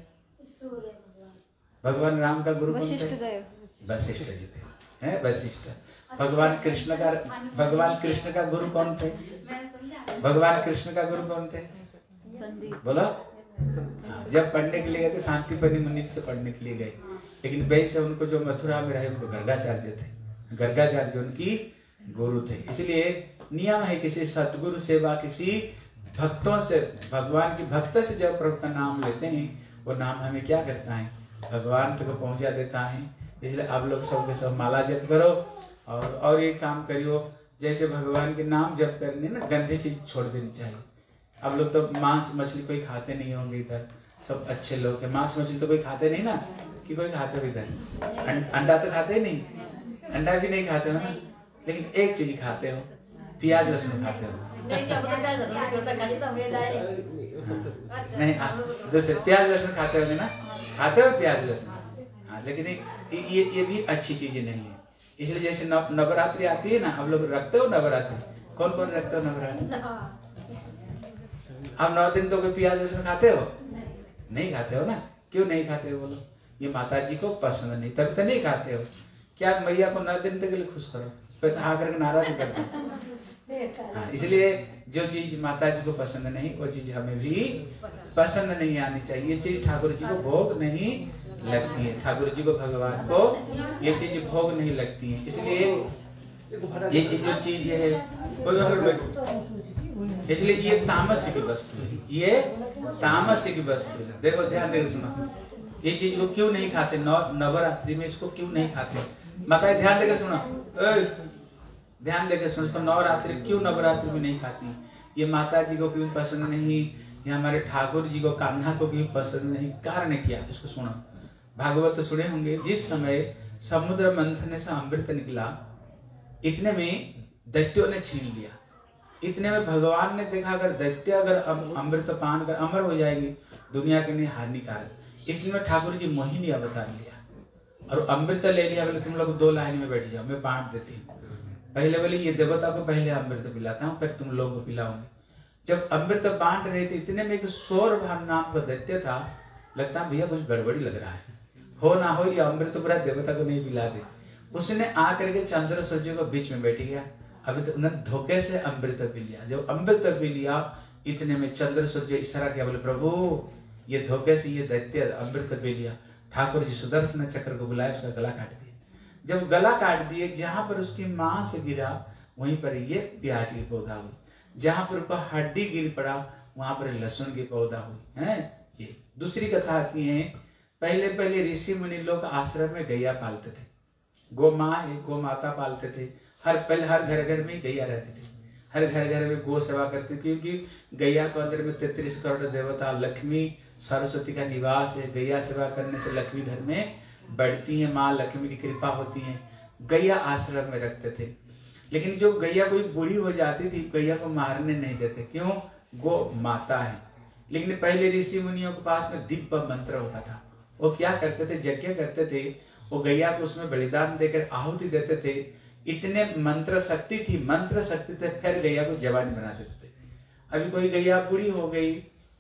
भगवान राम का गुरु कौन थे? वशिष्ठ जी थे, हैं? वशिष्ठ। भगवान कृष्ण का गुरु कौन थे? भगवान कृष्ण का गुरु कौन थे? बोलो। जब पढ़ने के लिए गए थे शांतिपनी मुनि से पढ़ने के लिए गए, लेकिन वैसे उनको जो मथुरा में रहे उनको गर्गाचार्य थे, गर्गाचार्य उनकी गुरु थे। इसलिए नियम है किसी सतगुरु सेवा, किसी भक्तों से, भगवान की भक्त से जब प्रभु का नाम लेते हैं, वो नाम हमें क्या करता है? भगवान तक पहुंचा देता है। इसलिए आप लोग सबके सब माला जप करो और ये काम करियो, जैसे भगवान के नाम जप करने ना गंदे चीज छोड़ देनी चाहिए। अब लोग तो मांस मछली कोई खाते नहीं होंगे इधर, सब अच्छे लोग हैं। मांस मछली तो कोई खाते नहीं ना, कि कोई खाते हो इधर? अंडा तो खाते नहीं, अंडा भी नहीं खाते हो ना, लेकिन एक चीज खाते हो, प्याज लहसुन खाते हो। नहीं, दूसरे प्याज लहसुन खाते हो ना, खाते हो प्याज लहसुन। हाँ, लेकिन ये भी अच्छी चीजें नहीं है। इसलिए जैसे नवरात्रि आती है ना, हम लोग रखते हो नवरात्रि, कौन कौन रखते हो नवरात्रि? आप 9 दिन तो कोई प्याज लहसुन खाते हो? नहीं खाते हो ना। क्यों नहीं खाते हो बोलो? ये माता जी को पसंद नहीं, तब तो नहीं खाते हो। क्या मैया को 9 दिन तक के लिए खुश करो, कोई आकर के नाराज करते। हाँ, इसलिए जो चीज माता जी को पसंद नहीं, वो चीज हमें भी पसंद नहीं आनी चाहिए। ये चीज ठाकुर जी को भोग नहीं लगती है, ठाकुर जी को, भगवान को ये चीज भोग नहीं लगती है। इसलिए ये जो चीज है, इसलिए ये तामसिक वस्तु है, ये तामसिक वस्तु है। देखो ध्यान देकर सुनो, ये चीज को क्यों नहीं खाते? नवरात्रि में इसको क्यों नहीं खाते? माता ध्यान देकर सुनो, ध्यान देकर सुनो, इसको नवरात्रि क्यों नवरात्रि में नहीं खाती? ये माता जी को क्यों पसंद नहीं, ये हमारे ठाकुर जी को, कान्हा को क्यों पसंद नहीं? कारण क्या? इसको सुनो। भागवत तो सुने होंगे, जिस समय समुद्र मंथन से अमृत निकला, इतने में दैत्यों ने छीन लिया। इतने में भगवान ने देखा, अगर दैत्य अगर अमृत पान कर अमर हो जाएगी, दुनिया के लिए हानिकारक। इसलिए ठाकुर जी मोहिनी अवतार लिया और अमृत ले लिया। बोले तुम लोग 2 लाइन में बैठ जाओ, मैं बांट देती हूँ। पहले बोले ये देवता को पहले अमृत पिलाता हूँ, फिर तुम लोग को पिलाऊंगी। जब अमृत बांट रहे थे, इतने में एक सौर भान नाम का दैत्य था। लगता भैया कुछ गड़बड़ी लग रहा है, हो ना हो ये अमृत पूरा देवता को नहीं पिला दे। उसने आकर के चंद्र सूर्य को बीच में बैठ गया। अभी तो उन्होंने धोखे से अमृत पी लिया। जब अमृत पी लिया, इतने में चंद्र सूर्य इशारा किया, बोले प्रभु ये धोखे से ये दैत्य अमृत पी लिया। ठाकुर जी सुदर्शन चक्र को बुलाया, उसका गला काट दिया। जब गला काट दिए, जहां पर उसकी मां से गिरा, वहीं पर ये प्याज की पौधा हुई। जहां पर उसका हड्डी गिर पड़ा, वहां पर लहसुन की पौधा हुई है। ये दूसरी कथा आती है, पहले पहले ऋषि मुनि लोग आश्रम में गैया पालते थे। गो माता पालते थे। हर घर घर में गैया रहती थी, हर घर घर में गो सेवा करते थे, क्योंकि गैया को अंदर में 33 करोड़ देवता, लक्ष्मी सरस्वती का निवास है। गैया सेवा करने से लक्ष्मी घर में बढ़ती है, माँ लक्ष्मी की कृपा होती है। गैया आश्रम में रखते थे। लेकिन जो गैया कोई बूढ़ी हो जाती थी, गैया को मारने नहीं देते, क्यों? गो माता है। लेकिन पहले ऋषि मुनियों के पास में दिव्य मंत्र होता था। वो क्या करते थे? यज्ञ करते थे वो गैया को उसमें बलिदान देकर आहुति देते थे। इतने मंत्र शक्ति थी, मंत्र शक्ति थे, फिर गैया को जवान बना देते थे। अभी कोई गैया बूढ़ी हो गई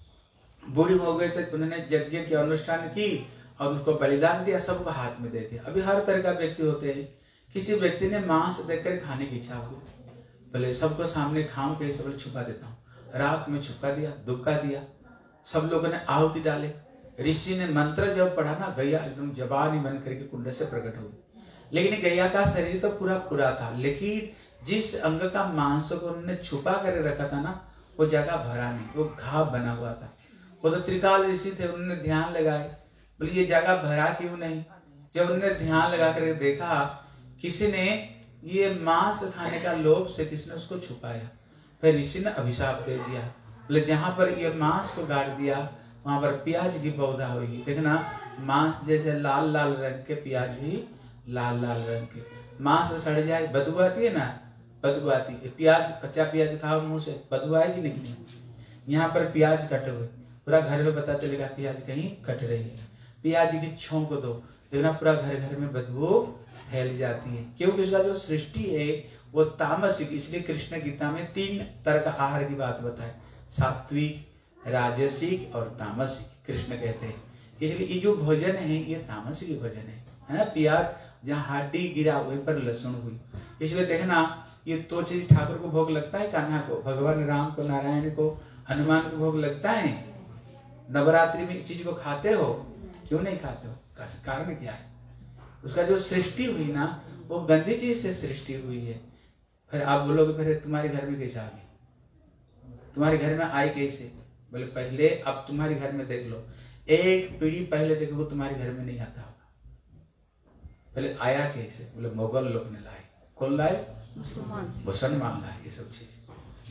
तो उन्होंने यज्ञ के अनुष्ठान की और उसको बलिदान दिया, सबको हाथ में दे दिया। अभी हर तरह का व्यक्ति होते हैं। किसी व्यक्ति ने मांस देखकर खाने की इच्छा हुई, बोले सबको सामने खाऊं कैसे, बोले छुपा देता हूँ, राख में छुपा दिया, दुबका दिया, सब लोगों ने आहुति डाले। ऋषि ने मंत्र जब पढ़ा ना, गैया एकदम जवानी बन करके कुंड से प्रकट हुई। लेकिन गैया का शरीर तो पूरा था, लेकिन जिस अंग का मांस को उन्होंने छुपा कर रखा था ना, वो जगह भरा नहीं, वो घाव बना हुआ था। वो तो त्रिकाल ऋषि थे, उन्होंने ध्यान लगाए, बोले ये जगह भरा क्यों नहीं। जब उन्होंने ध्यान लगा कर देखा, किसी ने ये मांस खाने का लोभ से किसने उसको छुपाया। फिर ऋषि ने अभिशाप दे दिया, बोले जहां पर ये मांस को गाड़ दिया वहां पर प्याज की पौधा होगी। देखना मांस जैसे लाल लाल रंग के, प्याज भी लाल लाल रंग के। मांस सड़ जाए बदबू आती है ना, बदबू आती है। प्याज, कच्चा प्याज खाओ मुंह से, बदबू आएगी नहीं। यहाँ पर प्याज कटे हुए, पूरा घर में पता चलेगा प्याज कहीं कट रही है। प्याज की छोंक दो, देखना पूरा घर घर में बदबू फैल जाती है, क्योंकि उसका जो सृष्टि है वो तामसिक। इसलिए कृष्ण गीता में 3 तरह का आहार की बात बताए, सात्विक, राजसिक और तामसिक कृष्ण कहते हैं। इसलिए ये जो भोजन है ये तामसिक भोजन है ना। प्याज जहाँ हड्डी गिरा वहीं पर लहसुन हुई। इसलिए देखना ये तो चीज ठाकुर को भोग लगता है, कान्हा को, भगवान राम को, नारायण को, हनुमान को भोग लगता है। नवरात्रि में इस चीज को खाते हो, क्यों नहीं खाते हो, कारण क्या है। उसका जो सृष्टि हुई ना वो गंदी चीज से सृष्टि हुई है। फिर आप बोलोगे फिर तुम्हारे घर में कैसे आ गई, तुम्हारे घर में आई कैसे। बोले पहले अब तुम्हारे घर में देख लो, एक पीढ़ी पहले देखो वो तुम्हारे घर में नहीं आता होगा। पहले आया कैसे, बोले मुगल लोग ने लाए। कौन लाए, मुसलमान लाए। ये सब चीज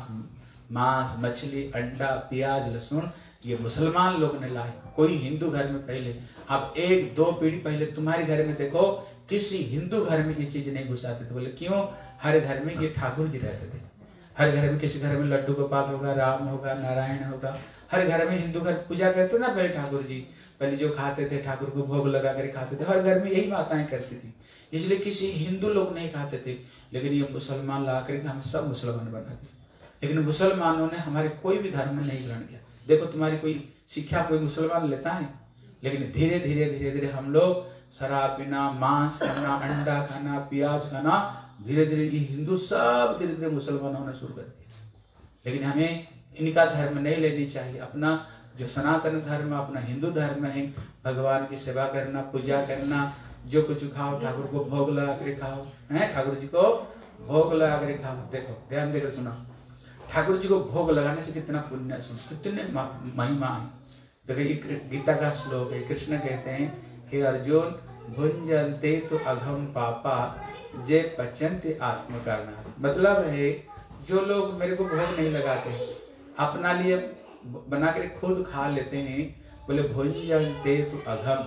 मांस, मछली, अंडा, प्याज, लहसुन, ये मुसलमान लोग ने लाए। कोई हिंदू घर में पहले, अब 1-2 पीढ़ी पहले तुम्हारे घर में देखो किसी हिंदू घर में ये चीज नहीं घुसाते थे। बोले क्यों, हर घर में ये ठाकुर जी रहते थे। हर घर में, किसी घर में लड्डू गोपाल होगा, राम होगा, नारायण होगा। हर घर में हिंदू घर पूजा करते ना पहले ठाकुर जी, पहले जो खाते थे ठाकुर को भोग लगा कर खाते थे। हर घर में यही माताएं करती थी, इसलिए किसी हिंदू लोग नहीं खाते थे। लेकिन ये मुसलमान ला करके हम सब मुसलमान बना दिए। लेकिन मुसलमानों ने हमारे कोई भी धर्म नहीं ग्रहण किया। देखो तुम्हारी कोई शिक्षा कोई मुसलमान लेता है, लेकिन धीरे धीरे हम लोग शराब पीना, मांस खाना, अंडा खाना, प्याज खाना, धीरे धीरे ये हिंदू सब धीरे धीरे मुसलमान होना शुरू कर दिया। लेकिन हमें इनका धर्म नहीं लेनी चाहिए। अपना जो सनातन धर्म, अपना हिंदू धर्म है, भगवान की सेवा करना, पूजा करना, जो कुछ खाओ ठाकुर को भोग लगा कर खाओ, है ठाकुर जी को भोग लगा कर खाओ। देखो ध्यान देकर सुना, ठाकुर जी को भोग लगाने से कितना पुण्य, कितने महिमा है। देखो ये गीता का श्लोक है, कृष्ण कहते हैं हे अर्जुन, भुंजन्ते तो अघम पापा जे पचन्ते आत्म कारणात्। मतलब है जो लोग मेरे को भोग नहीं लगाते, अपना लिए बना कर खुद खा लेते हैं, बोले भुंजन्ते तो अघम,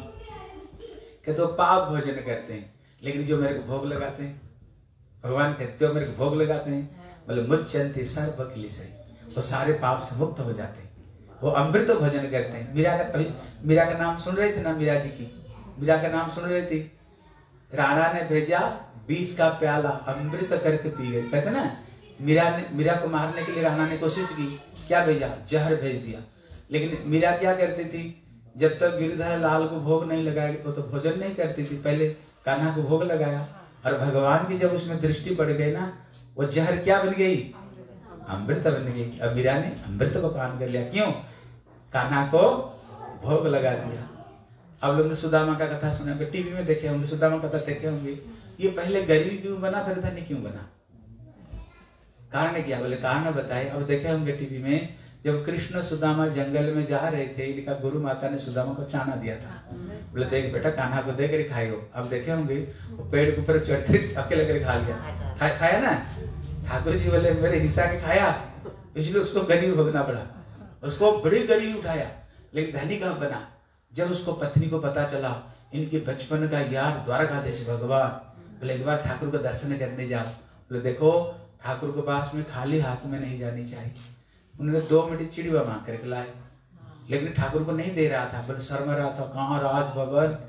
कि तो पाप भोजन करते हैं। लेकिन जो मेरे को भोग लगाते हैं, भगवान कहते जो मेरे को भोग लगाते हैं, बोले मुच्यन्ते सर्व क्लेशैः, वो सारे पाप से मुक्त हो जाते हैं, वो अमृत भोजन करते हैं। मीरा का नाम सुन रहे थे ना, मीरा जी की, मीरा का नाम सुन रहे थे। राणा ने भेजा 20 का प्याला अमृत करके पी गई। कहते ना मीरा को मारने के लिए राणा ने कोशिश की, क्या भेजा, जहर भेज दिया। लेकिन मीरा क्या करती थी, जब तक गिरधर लाल को भोग नहीं लगाएगी वो तो भोजन नहीं करती थी, पहले कान्हा को भोग लगाया। और भगवान की जब उसमें दृष्टि पड़ गई ना, वो जहर क्या बन गई, अमृत बन गई। अब मीरा ने अमृत को पान कर लिया, क्यों, कान्हा को भोग लगा दिया। अब लोग ने सुदामा का कथा सुना, टीवी में देखे होंगे, सुदामा कथा देखे होंगे। ये पहले गरीब क्यों बना, फिर धनी क्यों बना, कारण क्या, बोले कारण बताए। अब देखे होंगे टीवी में, जब कृष्ण सुदामा जंगल में जा रहे थे, इनका गुरु माता ने सुदामा को चाना दिया था, बोले देख बेटा कान्हा को दे कर खाइयो। अब देखे होंगे वो पेड़ के ऊपर चढ़ते अकेले कर खा लिया, खाया ना। ठाकुर जी बोले मेरे हिस्सा के खाया, इसलिए उसको गरीब भोगना पड़ा, उसको बड़ी गरीब उठाया। लेकिन धनी कब बना, जब उसको पत्नी को पता चला इनके बचपन का यार द्वारकाधीश भगवान, बोले एक बार ठाकुर को दर्शन करने जाओ। बोले देखो ठाकुर के पास में खाली हाथ में नहीं जानी चाहिए। उन्होंने 2 मिनट चिड़िया मांग करके लाए, लेकिन ठाकुर को नहीं दे रहा था, बोले शर्मा रहा था, कहाँ राजभवन,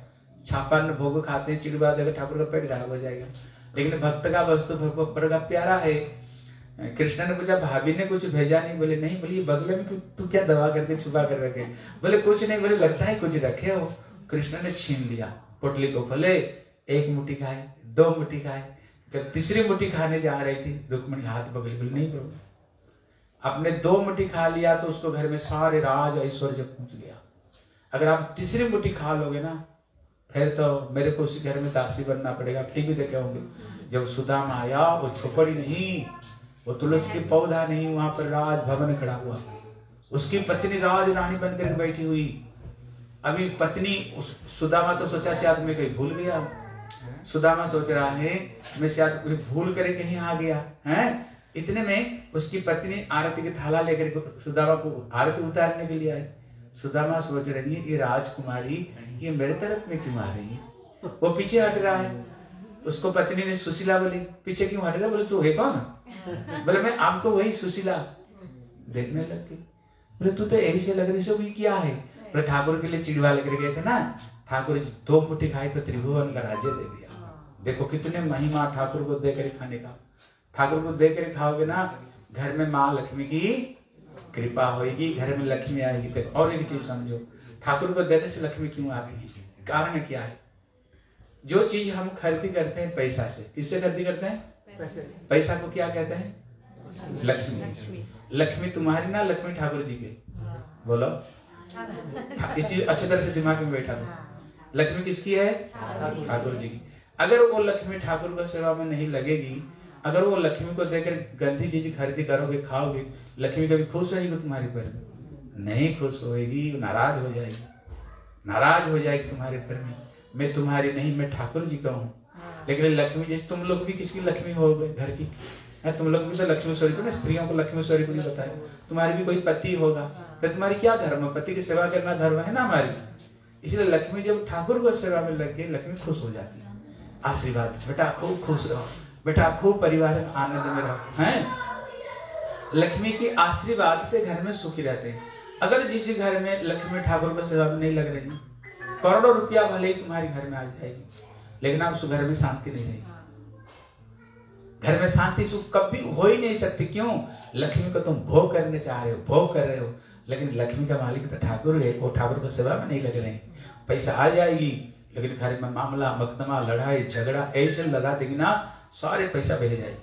छापन भोग खाते हैं, चिड़वा देगा ठाकुर का पेट खराब हो जाएगा। लेकिन भक्त का वस्तु बड़ा प्यारा है। कृष्ण ने पूछा भाभी ने कुछ भेजा नहीं? बोले नहीं। बोली बगले में तू क्या दबा करके छुपा कर रखे? बोले कुछ नहीं। बोले लगता है कुछ रखे हो। कृष्ण ने छीन लिया, पोटली को खोले, एक मुट्ठी खाए, 2 मुट्ठी खाए। जब तीसरी मुट्ठी खाने जा रही थी, रुक्मिणी हाथ पकड़ी, बोली नहीं प्रभु, आपने 2 मुट्ठी खा लिया तो उसको घर में सारे राज ऐश्वर्य पहुंच गया। अगर आप तीसरी मुट्ठी खा लोगे ना, फिर तो मेरे को उसी घर में दासी बनना पड़ेगा। टीवी देखे होंगे, जब सुदामा आया, वो झोपड़ी नहीं, वो तुलसी के पौधा नहीं, वहां पर राज भवन खड़ा हुआ, उसकी पत्नी राज रानी बनकर बैठी हुई। अभी पत्नी सुदामा तो सोचा शायद मैं कहीं भूल गया। सुदामा सोच रहा है मैं शायद भूल कर कहीं आ गया है। इतने में उसकी पत्नी आरती के थाला लेकर सुदामा को आरती उतारने के लिए आई। सुदामा सोच रही है ये राजकुमारी ये मेरे तरफ में क्यों आ रही है? वो पीछे हट रहा है। उसको पत्नी ने सुशीला बोली पीछे क्यों हट रहा? बोले तू है कौन? बोले मैं आपको वही सुशीला। देखने लग गई। बोले तू तो यही से लग रही सो भी क्या है? बोले ठाकुर के लिए चिड़वा लेकर गए थे ना, ठाकुर 2 मुट्ठी खाई तो त्रिभुवन का राज्य दे दिया। देखो कितने महिमा ठाकुर को देकर खाने का। ठाकुर को देकर खाओगे ना, घर में माँ लक्ष्मी की कृपा होगी, घर में लक्ष्मी आएगी। तो और एक चीज समझो, ठाकुर को देने से लक्ष्मी क्यों आती है? कारण क्या है? जो चीज हम खरीदी करते हैं पैसा से, किससे खरीदी करते हैं? पैसा को क्या कहते हैं? लक्ष्मी। लक्ष्मी तुम्हारी ना, लक्ष्मी ठाकुर जी के। बोलो ये चीज अच्छी तरह से दिमाग में बैठा लो। लक्ष्मी किसकी है? ठाकुर जी की। अगर वो लक्ष्मी ठाकुर को सेवा में नहीं लगेगी, अगर वो लक्ष्मी को देकर गंदी चीज खरीदी करोगे, खाओगे, लक्ष्मी कभी खुश रहेगी तुम्हारे पर? नहीं खुश होएगी, नाराज हो जाएगी। नाराज हो जाएगी तुम्हारे पर में। मैं तुम्हारी नहीं, मैं ठाकुर जी का हूँ। लेकिन लक्ष्मी जैसे तुम लोग भी किसकी लक्ष्मी हो गए घर की? तुम लोग भी तो लक्ष्मी स्वरूप ना, स्त्रियों को लक्ष्मी स्वरूप नहीं बताया। तुम्हारे भी कोई पति होगा, तो तुम्हारी क्या धर्म है? पति की सेवा करना धर्म है ना हमारी। इसलिए लक्ष्मी जब ठाकुर को सेवा में लग गई, लक्ष्मी खुश हो जाती है। आशीर्वाद, बेटा खूब खुश रहो, बेटा खूब परिवार में आनंद में रहो, हैं? लक्ष्मी की आशीर्वाद से घर में सुखी रहते हैं। अगर जिस घर में लक्ष्मी ठाकुर को सेवा में नहीं लग रही, करोड़ों रुपया भले ही तुम्हारे घर में आ जाएगी, लेकिन आप उस घर में शांति नहीं रहेगी। घर में शांति सुख कभी हो ही नहीं सकती। क्यों? लक्ष्मी को तुम भोग करने चाह रहे हो, भोग कर रहे हो, लेकिन लक्ष्मी का मालिक तो ठाकुर है, वो ठाकुर को सेवा में नहीं लग रहे हैं। पैसा आ जाएगी, लेकिन घर में मामला मुकदमा लड़ाई झगड़ा ऐसे लगा देगी ना, सारे पैसा बह जाएगी,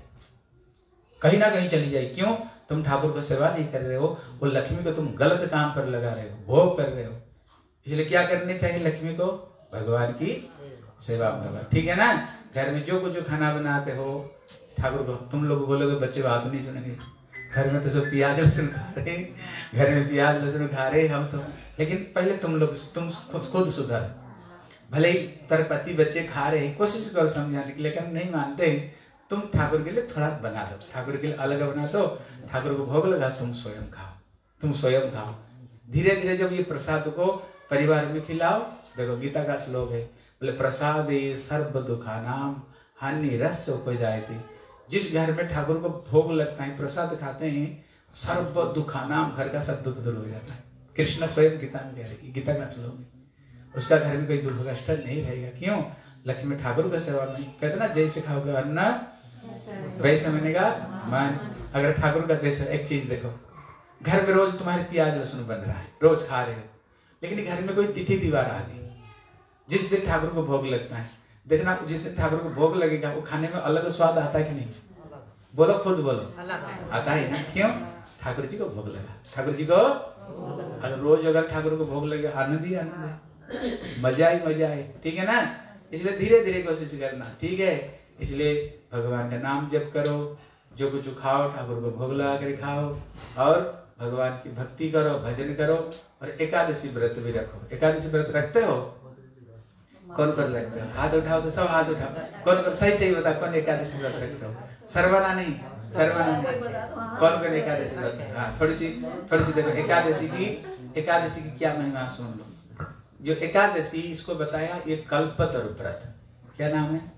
कहीं ना कहीं चली जाएगी। क्यों? तुम ठाकुर को सेवा नहीं कर रहे हो, वो लक्ष्मी को तुम गलत काम पर लगा रहे हो, भोग कर रहे हो। इसलिए क्या करनी चाहिए लक्ष्मी को? भगवान की सेवा में लगा। ठीक है ना? घर में जो कुछ खाना बनाते हो ठाकुर को, तुम लोग बोलोगे बच्चे बात नहीं सुनेंगे, घर में तो सब प्याज लहसुन खा रहे, घर में प्याज लहसुन खा रहे हम तो। लेकिन पहले तुम खुद सुधर। भले ही तेरे पति बच्चे खा रहे, कोशिश करो समझाने की, लेकिन नहीं मानते। तुम ठाकुर के लिए थोड़ा बना दो, ठाकुर के लिए अलग बना दो, ठाकुर को भोग लगा, तुम स्वयं खाओ, तुम स्वयं खाओ। धीरे धीरे जब ये प्रसाद को परिवार में खिलाओ, देखो गीता का श्लोक है, बोले प्रसादे सर्व दुखानाम हानि रस उपजायते। जिस घर में ठाकुर को भोग लगता है, प्रसाद खाते हैं, सर्व दुखानाम, घर का सब दुख दूर हो जाता है। कृष्ण स्वयं गीता में कह रहे, गीता का श्लोक है। उसका घर में कोई दुख कष्ट नहीं रहेगा। क्यों? लक्ष्मी ठाकुर का सेवा में। कहते ना जैसे खाओगे अन्न वैसे बनेगा मन। अगर ठाकुर का देश, एक चीज देखो, घर में रोज तुम्हारे प्याज लहसुन बन रहा है, रोज खा रहे हो, लेकिन घर में कोई तिथि त्योहार आ गई, जिस दिन ठाकुर को भोग लगता है, देखना जिस दिन ठाकुर को भोग लगेगा वो खाने में अलग स्वाद आता है कि नहीं? बोलो, खुद बोलो, आता है ना? क्यों? ठाकुर जी को भोग लगा, ठाकुर जी को। अगर रोज अगर ठाकुर को भोग लगेगा, आनंद ही आनंद है, मजा ही मजा है। ठीक है ना? इसलिए धीरे धीरे कोशिश करना। ठीक है? इसलिए भगवान का नाम जप करो, जो कुछ खाओ ठाकुर को भोग लगा कर खाओ, और भगवान की भक्ति करो, भजन करो, और एकादशी व्रत भी रखो। एकादशी व्रत रखते हो? कौन कौन रखते हो? हाथ उठाओ तो सब हाथ उठाओ। कौन कौन सही सही बता, कौन एकादशी व्रत रखते हो? सर्वना नहीं, सर्वना कौन कौन एकादशी व्रत? हाँ, थोड़ी सी देखो एकादशी की क्या महिमा सुन लो। जो एकादशी इसको बताया, ये कल्पतरु व्रत। क्या नाम है?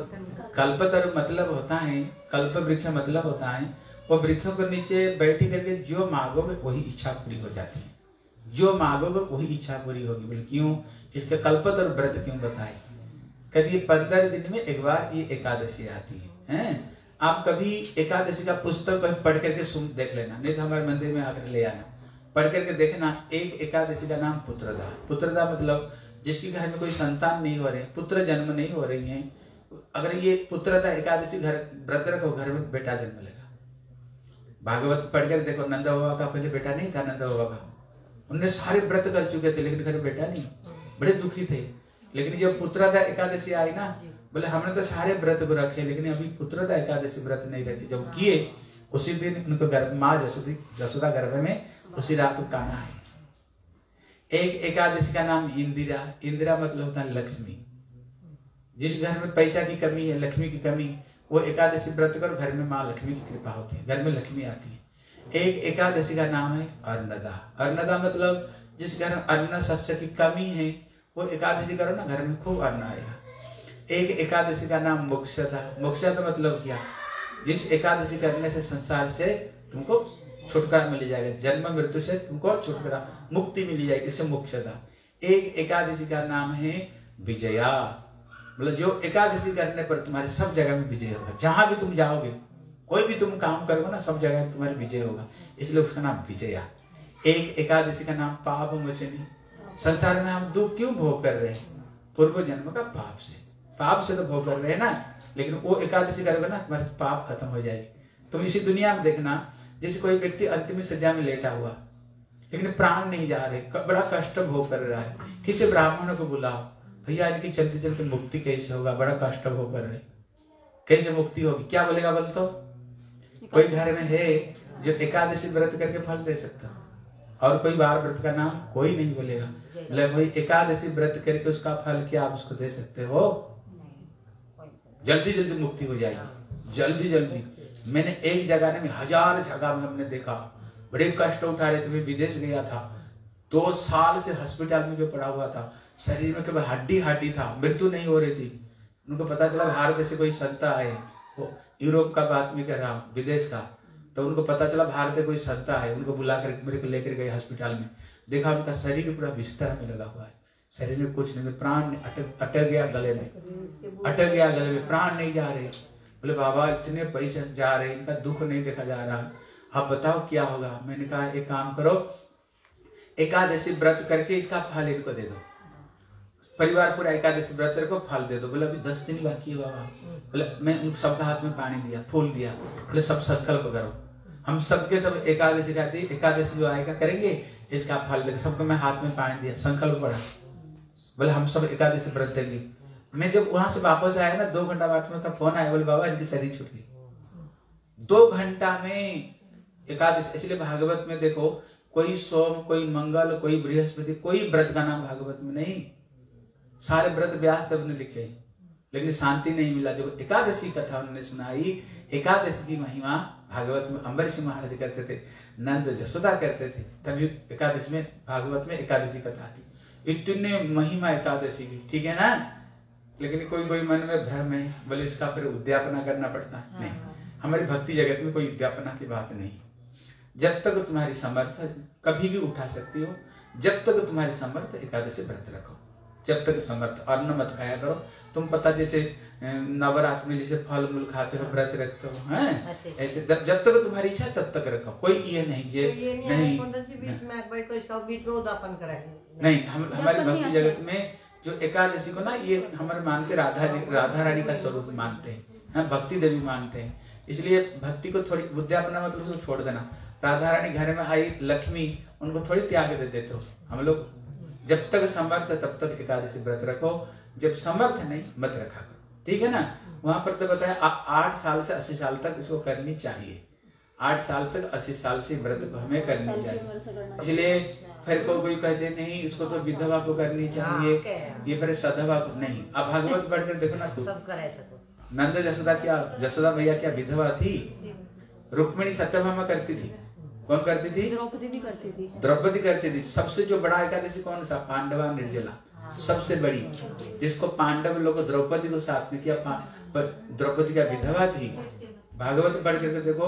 कल्पतरु मतलब होता है, कल्प वृक्ष मतलब होता है वो वृक्षों के नीचे बैठी करके जो मांगोगे वही इच्छा पूरी हो जाती है। जो मांगोगे वही इच्छा पूरी होगी। बोले क्यों? इसके कल्पत और व्रत क्यों बताए? कभी 15 दिन में एक बार ये एकादशी आती है। आप कभी एकादशी का पुस्तक पढ़ करके सुन देख लेना, नहीं तो हमारे मंदिर में आकर ले आना, पढ़ करके देखना। एक एकादशी का नाम पुत्रदा। पुत्रदा मतलब जिसके घर में कोई संतान नहीं हो रहे, पुत्र जन्म नहीं हो रही है, अगर ये पुत्रदा एकादशी घर व्रत रखो, घर में बेटा जन्म लेगा। भागवत पढ़ कर देखो, नंदा बाबा का पहले बेटा नहीं था। नंदा बाबा का उनने सारे व्रत कर चुके थे, लेकिन घर में बेटा नहीं, बड़े दुखी थे। लेकिन जब पुत्रदा एकादशी आई ना, बोले हमने तो सारे व्रत को रखे, लेकिन अभी पुत्रदा एकादशी व्रत नहीं रखे। जब किए उसी दिन उनको गर्भ माँ जसोदा गर्भ में उसी रात को काना है। एक एकादशी का नाम इंदिरा। इंदिरा मतलब होता है लक्ष्मी। जिस घर में पैसा की कमी है, लक्ष्मी की कमी, वो एकादशी व्रत कर, घर में माँ लक्ष्मी की कृपा होती है, घर में लक्ष्मी आती है। एक एकादशी का नाम है अर्णदा। अर्णदा मतलब जिस घर में अन्न शस्य की कमी है, वो एकादशी करो ना, घर में खूब अन्न आएगा। एक एकादशी का नाम मोक्षदा। मोक्षदा मतलब क्या? जिस एकादशी करने से संसार से तुमको छुटकारा मिल जाएगा, जन्म मृत्यु से तुमको छुटकारा, मुक्ति मिल जाएगी, इसे मोक्षदा। एक एकादशी का नाम है विजया। मतलब जो एकादशी करने पर तुम्हारे सब जगह में विजय होगा। जहां भी तुम जाओगे, कोई भी तुम काम करोगे ना, सब जगह तुम्हारी विजय होगा, इसलिए उसका नाम विजया। एक एकादशी का नाम पाप मोचनी। संसार में हम दुख क्यों भोग कर रहे हैं? पूर्व जन्म का पाप से। पाप से तो भोग कर रहे हैं ना, लेकिन वो एकादशी करोगे ना, तुम्हारे पाप खत्म हो जाएगी। तुम इसी दुनिया में देखना, जैसे कोई व्यक्ति अंतिम सज्जा में लेटा हुआ, लेकिन प्राण नहीं जा रहे, बड़ा कष्ट भोग कर रहा है, किसी ब्राह्मण को बुलाओ, भैया इनकी चलते चलते मुक्ति कैसे होगा, बड़ा कष्ट भोग कर रहे, कैसे मुक्ति होगी? क्या बोलेगा? बोल तो कोई घर में है जो एकादशी व्रत करके फल दे सकता, और कोई बार व्रत का नाम कोई नहीं बोलेगा। मतलब भाई एकादशी व्रत करके उसका फल क्या आप उसको दे सकते हो? जल्दी जल्दी मुक्ति हो जाएगी, जल्दी जल्दी। मैंने एक जगह में 1000 जगह में हमने देखा, बड़े कष्ट उठा रहे थे। मैं विदेश गया था, 2 साल से हॉस्पिटल में जो पड़ा हुआ था, शरीर में केवल हड्डी हड्डी था, मृत्यु नहीं हो रही थी। उनको पता चला भारत से कोई संत आए, वो यूरोप का बात में कह रहा हूँ, विदेश का। तो उनको पता चला भारत से कोई संत आए, उनको बुलाकर मेरे को लेकर गए हॉस्पिटल में। देखा उनका शरीर पूरा बिस्तर में लगा हुआ है, शरीर में कुछ नहीं, प्राण अटक गया गले में, अटक गया गले में, प्राण नहीं जा रहे। बोले बाबा इतने पैसे जा रहे, इनका दुख नहीं देखा जा रहा, आप बताओ क्या होगा? मैंने कहा एक काम करो, एकादशी व्रत करके इसका फल इनको दे दो, परिवार पूरा एकादशी व्रत रखो, फल दे दो। बोले अभी 10 दिन बाकी है बाबा। बोले मैं उन सबका हाथ में पानी दिया, फूल दिया, बोले सब संकल्प करो, हम सबके सब एकादशी का दी, एकादशी जो आएगा करेंगे, इसका फल देंगे। सबको मैं हाथ में पानी दिया, संकल्प पड़ा, बोले हम सब एकादशी व्रत देंगे। मैं जब वहां से वापस आया ना, 2 घंटा बाद में फोन आया, बोले बाबा इनकी शरीर छूट गई 2 घंटा में एकादशी। इसलिए भागवत में देखो, कोई सोम, कोई मंगल, कोई बृहस्पति, कोई व्रत का नाम भागवत में नहीं। सारे व्रत व्यास देव ने लिखे, लेकिन शांति नहीं मिला। जब एकादशी कथा उन्होंने सुनाई, एकादशी की महिमा भागवत में अम्बरीश महाराज करते थे, नंद जसोदा करते थे, तभी एकादशी में भागवत में एकादशी कथा थी। इतने महिमा एकादशी की, ठीक है ना। लेकिन कोई कोई मन में भ्रम है, बोले इसका फिर उद्यापना करना पड़ता है। नहीं, हमारी भक्ति जगत में कोई उद्यापना की बात नहीं। जब तक तुम्हारी समर्थ, कभी भी उठा सकती हो, जब तक तुम्हारी समर्थ एकादशी व्रत रखो, जब तक समर्थ। अन्न मत खाया करो। तुम पता जैसे नवरात्र में जैसे फल मूल खाते हो, व्रत रखते हो, हैं ऐसे जब तक तुम्हारी इच्छा तब तक रखो। कोई ये नहीं जे नहीं नहीं। हमारी भक्ति जगत में जो एकादशी को ना, ये हमारे मानते राधा रानी का स्वरूप मानते हैं, भक्ति देवी मानते हैं। इसलिए भक्ति को थोड़ी उद्यापना मतलब उसको छोड़ देना। राधा रानी घर में आई लक्ष्मी, उनको थोड़ी त्याग दे देते हो। हम लोग जब तक समर्थ तब तक एकादशी व्रत रखो, जब समर्थ नहीं मत रखा करो, ठीक है ना। वहां पर तो बताया 8 साल से 80 साल तक इसको करनी चाहिए। 8 साल तक 80 साल से व्रत को हमें करनी चाहिए। इसलिए फिर कोई कहते नहीं इसको तो विधवा को करनी चाहिए, ये फिर सधवा को नहीं। अब भागवत पढ़कर देखो ना, तू सब कर सको। नंद जसोदा क्या, जसोदा भैया क्या विधवा थी? रुक्मिणी सत्यभामा करती थी। कौन करती थी? द्रौपदी भी करती थी। द्रौपदी करती थी। सबसे जो बड़ा एकादशी कौन सा? पांडवा निर्जला, सबसे बड़ी, जिसको पांडव लोग द्रौपदी को साथ में किया। द्रौपदी का विधवा थी। भागवत पढ़ करके देखो,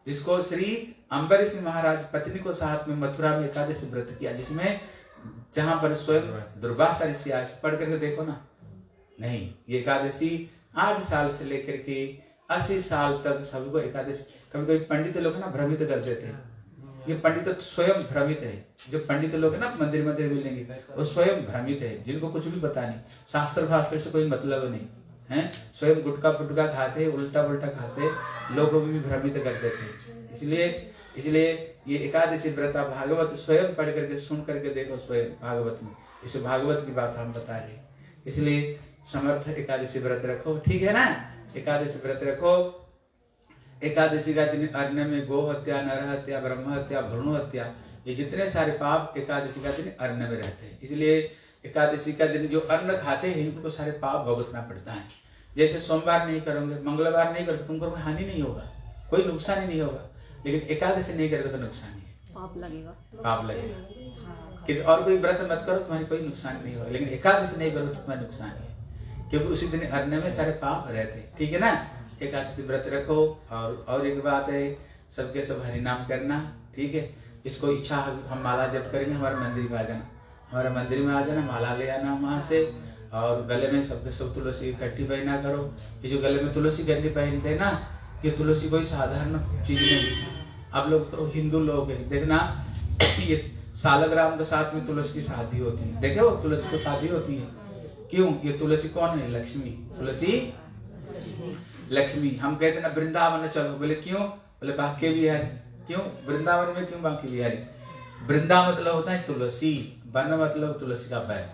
जिसको श्री अम्बरीश महाराज पत्नी को साथ में मथुरा में एकादशी व्रत किया, जिसमें जहां पर स्वयं दुर्वासा ऋषि आए। पढ़ करके देखो ना। नहीं, ये एकादशी 8 साल से लेकर के 80 साल तक सबको एकादशी। कभी कभी पंडित लोग ना भ्रमित कर देते हैं, ये पंडित तो स्वयं भ्रमित है। जो पंडित लोग है ना मंदिर मिलेंगे, वो स्वयं भ्रमित है, जिनको कुछ भी पता नहीं, शास्त्र भास्त्र से कोई मतलब नहीं है, स्वयं गुटका पुटका खाते, उल्टा पुल्टा खाते, लोगों को भी भ्रमित कर देते हैं। इसलिए ये एकादशी व्रत आप भागवत स्वयं पढ़ करके सुन करके देखो, स्वयं भागवत में, इसे भागवत की बात हम बता रहे हैं। इसलिए समर्थ एकादशी व्रत रखो, ठीक है ना। एकादशी व्रत रखो। एकादशी का दिन अन्न में गो हत्या, नर हत्या, ब्रह्म हत्या, भ्रूण हत्या, ये जितने सारे पाप एकादशी का दिन अन्न में रहते हैं। इसलिए एकादशी का दिन जो अन्न खाते हैं उनको सारे पाप भुगतना पड़ता है। जैसे सोमवार नहीं करोगे, मंगलवार नहीं करोगे, तुमको कोई हानि नहीं होगा, कोई नुकसान ही नहीं होगा। लेकिन एकादशी नहीं करोगे तो नुकसान ही है, पाप लगेगा। कि और कोई व्रत मत करो, तुम्हारी कोई नुकसान नहीं होगा, लेकिन एकादशी नहीं करो तो तुम्हारा नुकसान है, क्योंकि उसी दिन अन्न में सारे पाप रहते हैं, ठीक है ना। एकादशी व्रत रखो। और एक बात है, सबके सब हरि नाम करना, ठीक है। जिसको इच्छा हम माला जप करेंगे, हमारे मंदिर में आ जाना, हमारे मंदिर में आ जाना, माला ले आना वहां से। और गले में सबके सब तुलसी कट्टी पहना करो। ये जो गले में तुलसी कट्टी पहनते हैं ना, ये तुलसी कोई साधारण चीज नहीं। आप लोग तो हिंदू लोग हैं, देखना ये सालग्राम के साथ में तुलसी की शादी होती है, देखे वो तुलसी को शादी होती है। क्यों? ये तुलसी कौन है? लक्ष्मी। तुलसी लक्ष्मी। हम कहते ना वृंदावन चलो, बोले क्यों? बोले बांके बिहारी। क्यों वृंदावन में, क्यों बांके बिहारी? वृंदा मतलब होता है तुलसी, वन मतलब तुलसी का बैल।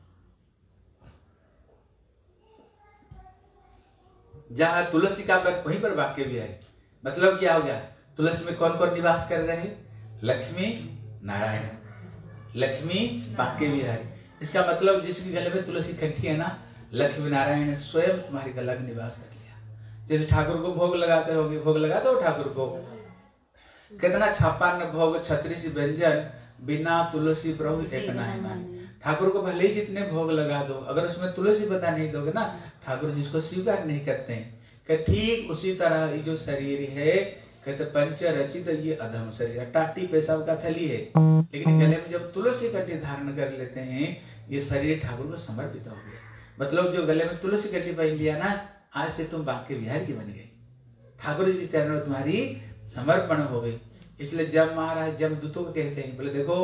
जहां तुलसी का बैल वहीं पर बांके बिहारी। मतलब क्या हो गया? तुलसी में कौन कौन निवास कर रहे हैं? लक्ष्मी नारायण, लक्ष्मी बांके बिहारी। इसका मतलब जिसके गले में तुलसी कंठी है ना, लक्ष्मी नारायण ने स्वयं तुम्हारे गला में निवास कर लिया। जैसे ठाकुर को भोग लगाते होगे, भोग लगाते हो ठाकुर को, कितना छापान भोग छत्तीस व्यंजन, बिना तुलसी प्रभु एक नहीं माने। ठाकुर को भले ही जितने भोग लगा दो, अगर उसमें तुलसी पता नहीं दोगे ना, ठाकुर जिसको स्वीकार नहीं करते हैं। ठीक उसी तरह ये जो शरीर है, कहते पंच रचित ये अधम शरीर, टाटी पेशाब का थली है, लेकिन गले में जब तुलसी कटी धारण कर लेते हैं, ये शरीर ठाकुर को समर्पित हो गया। मतलब जो गले में तुलसी कटी पहन लिया ना, आज से तुम बांके बिहारी की बन गई, ठाकुर जी के चरणों में तुम्हारी समर्पण हो गई। इसलिए जब महाराज जब दूतों को कहते हैं, बोले देखो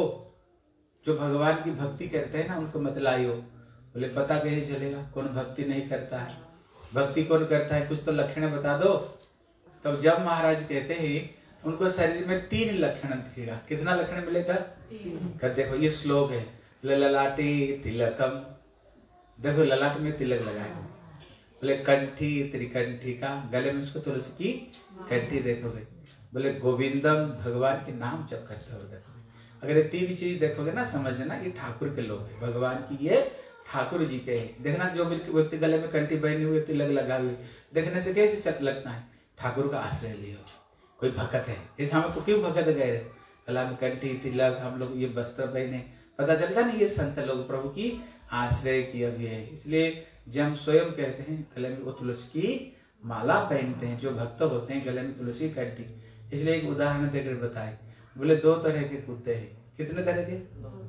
जो भगवान की भक्ति करते हैं ना, उनको मत लाइयो। बोले पता कैसे चलेगा कौन भक्ति नहीं करता है? भक्ति कौन करता है? कुछ तो लक्षण बता दो। तब जब महाराज कहते हैं, उनको शरीर में 3 लक्षण दिखेगा। कितना लक्षण मिलेगा? देखो ये श्लोक है, ललाटे तिलकम। देखो ललाट में तिलक लगाए, बोले कंठी त्रिकंठी का, गले में उसको तुलसी की कंठी देखोगे। बोले गोविंदम, भगवान के नाम जप करते हो देखोगे। अगर ये 3 चीज देखोगे ना, समझना ये ठाकुर के लोग है, भगवान की ये ठाकुर जी के है। देखना जो व्यक्ति गले में कंठी पहने हुए, तिलक लगा हुए, देखने से कैसे चट लगता है? ठाकुर का आश्रय लियो, कोई भगत है। जैसे हम क्यों भगत गए, गला में कंठी तिलक, हम लोग ये वस्त्र पहने, पता चलता नहीं ये संत लोग प्रभु की आश्रय किए हुए है। इसलिए जब हम स्वयं कहते हैं गले में वो तुलसी की माला पहनते हैं, जो भक्त होते हैं गले में तुलसी कंठी। इसलिए एक उदाहरण देकर बताए, बोले 2 तरह के कुत्ते हैं। कितने तरह के?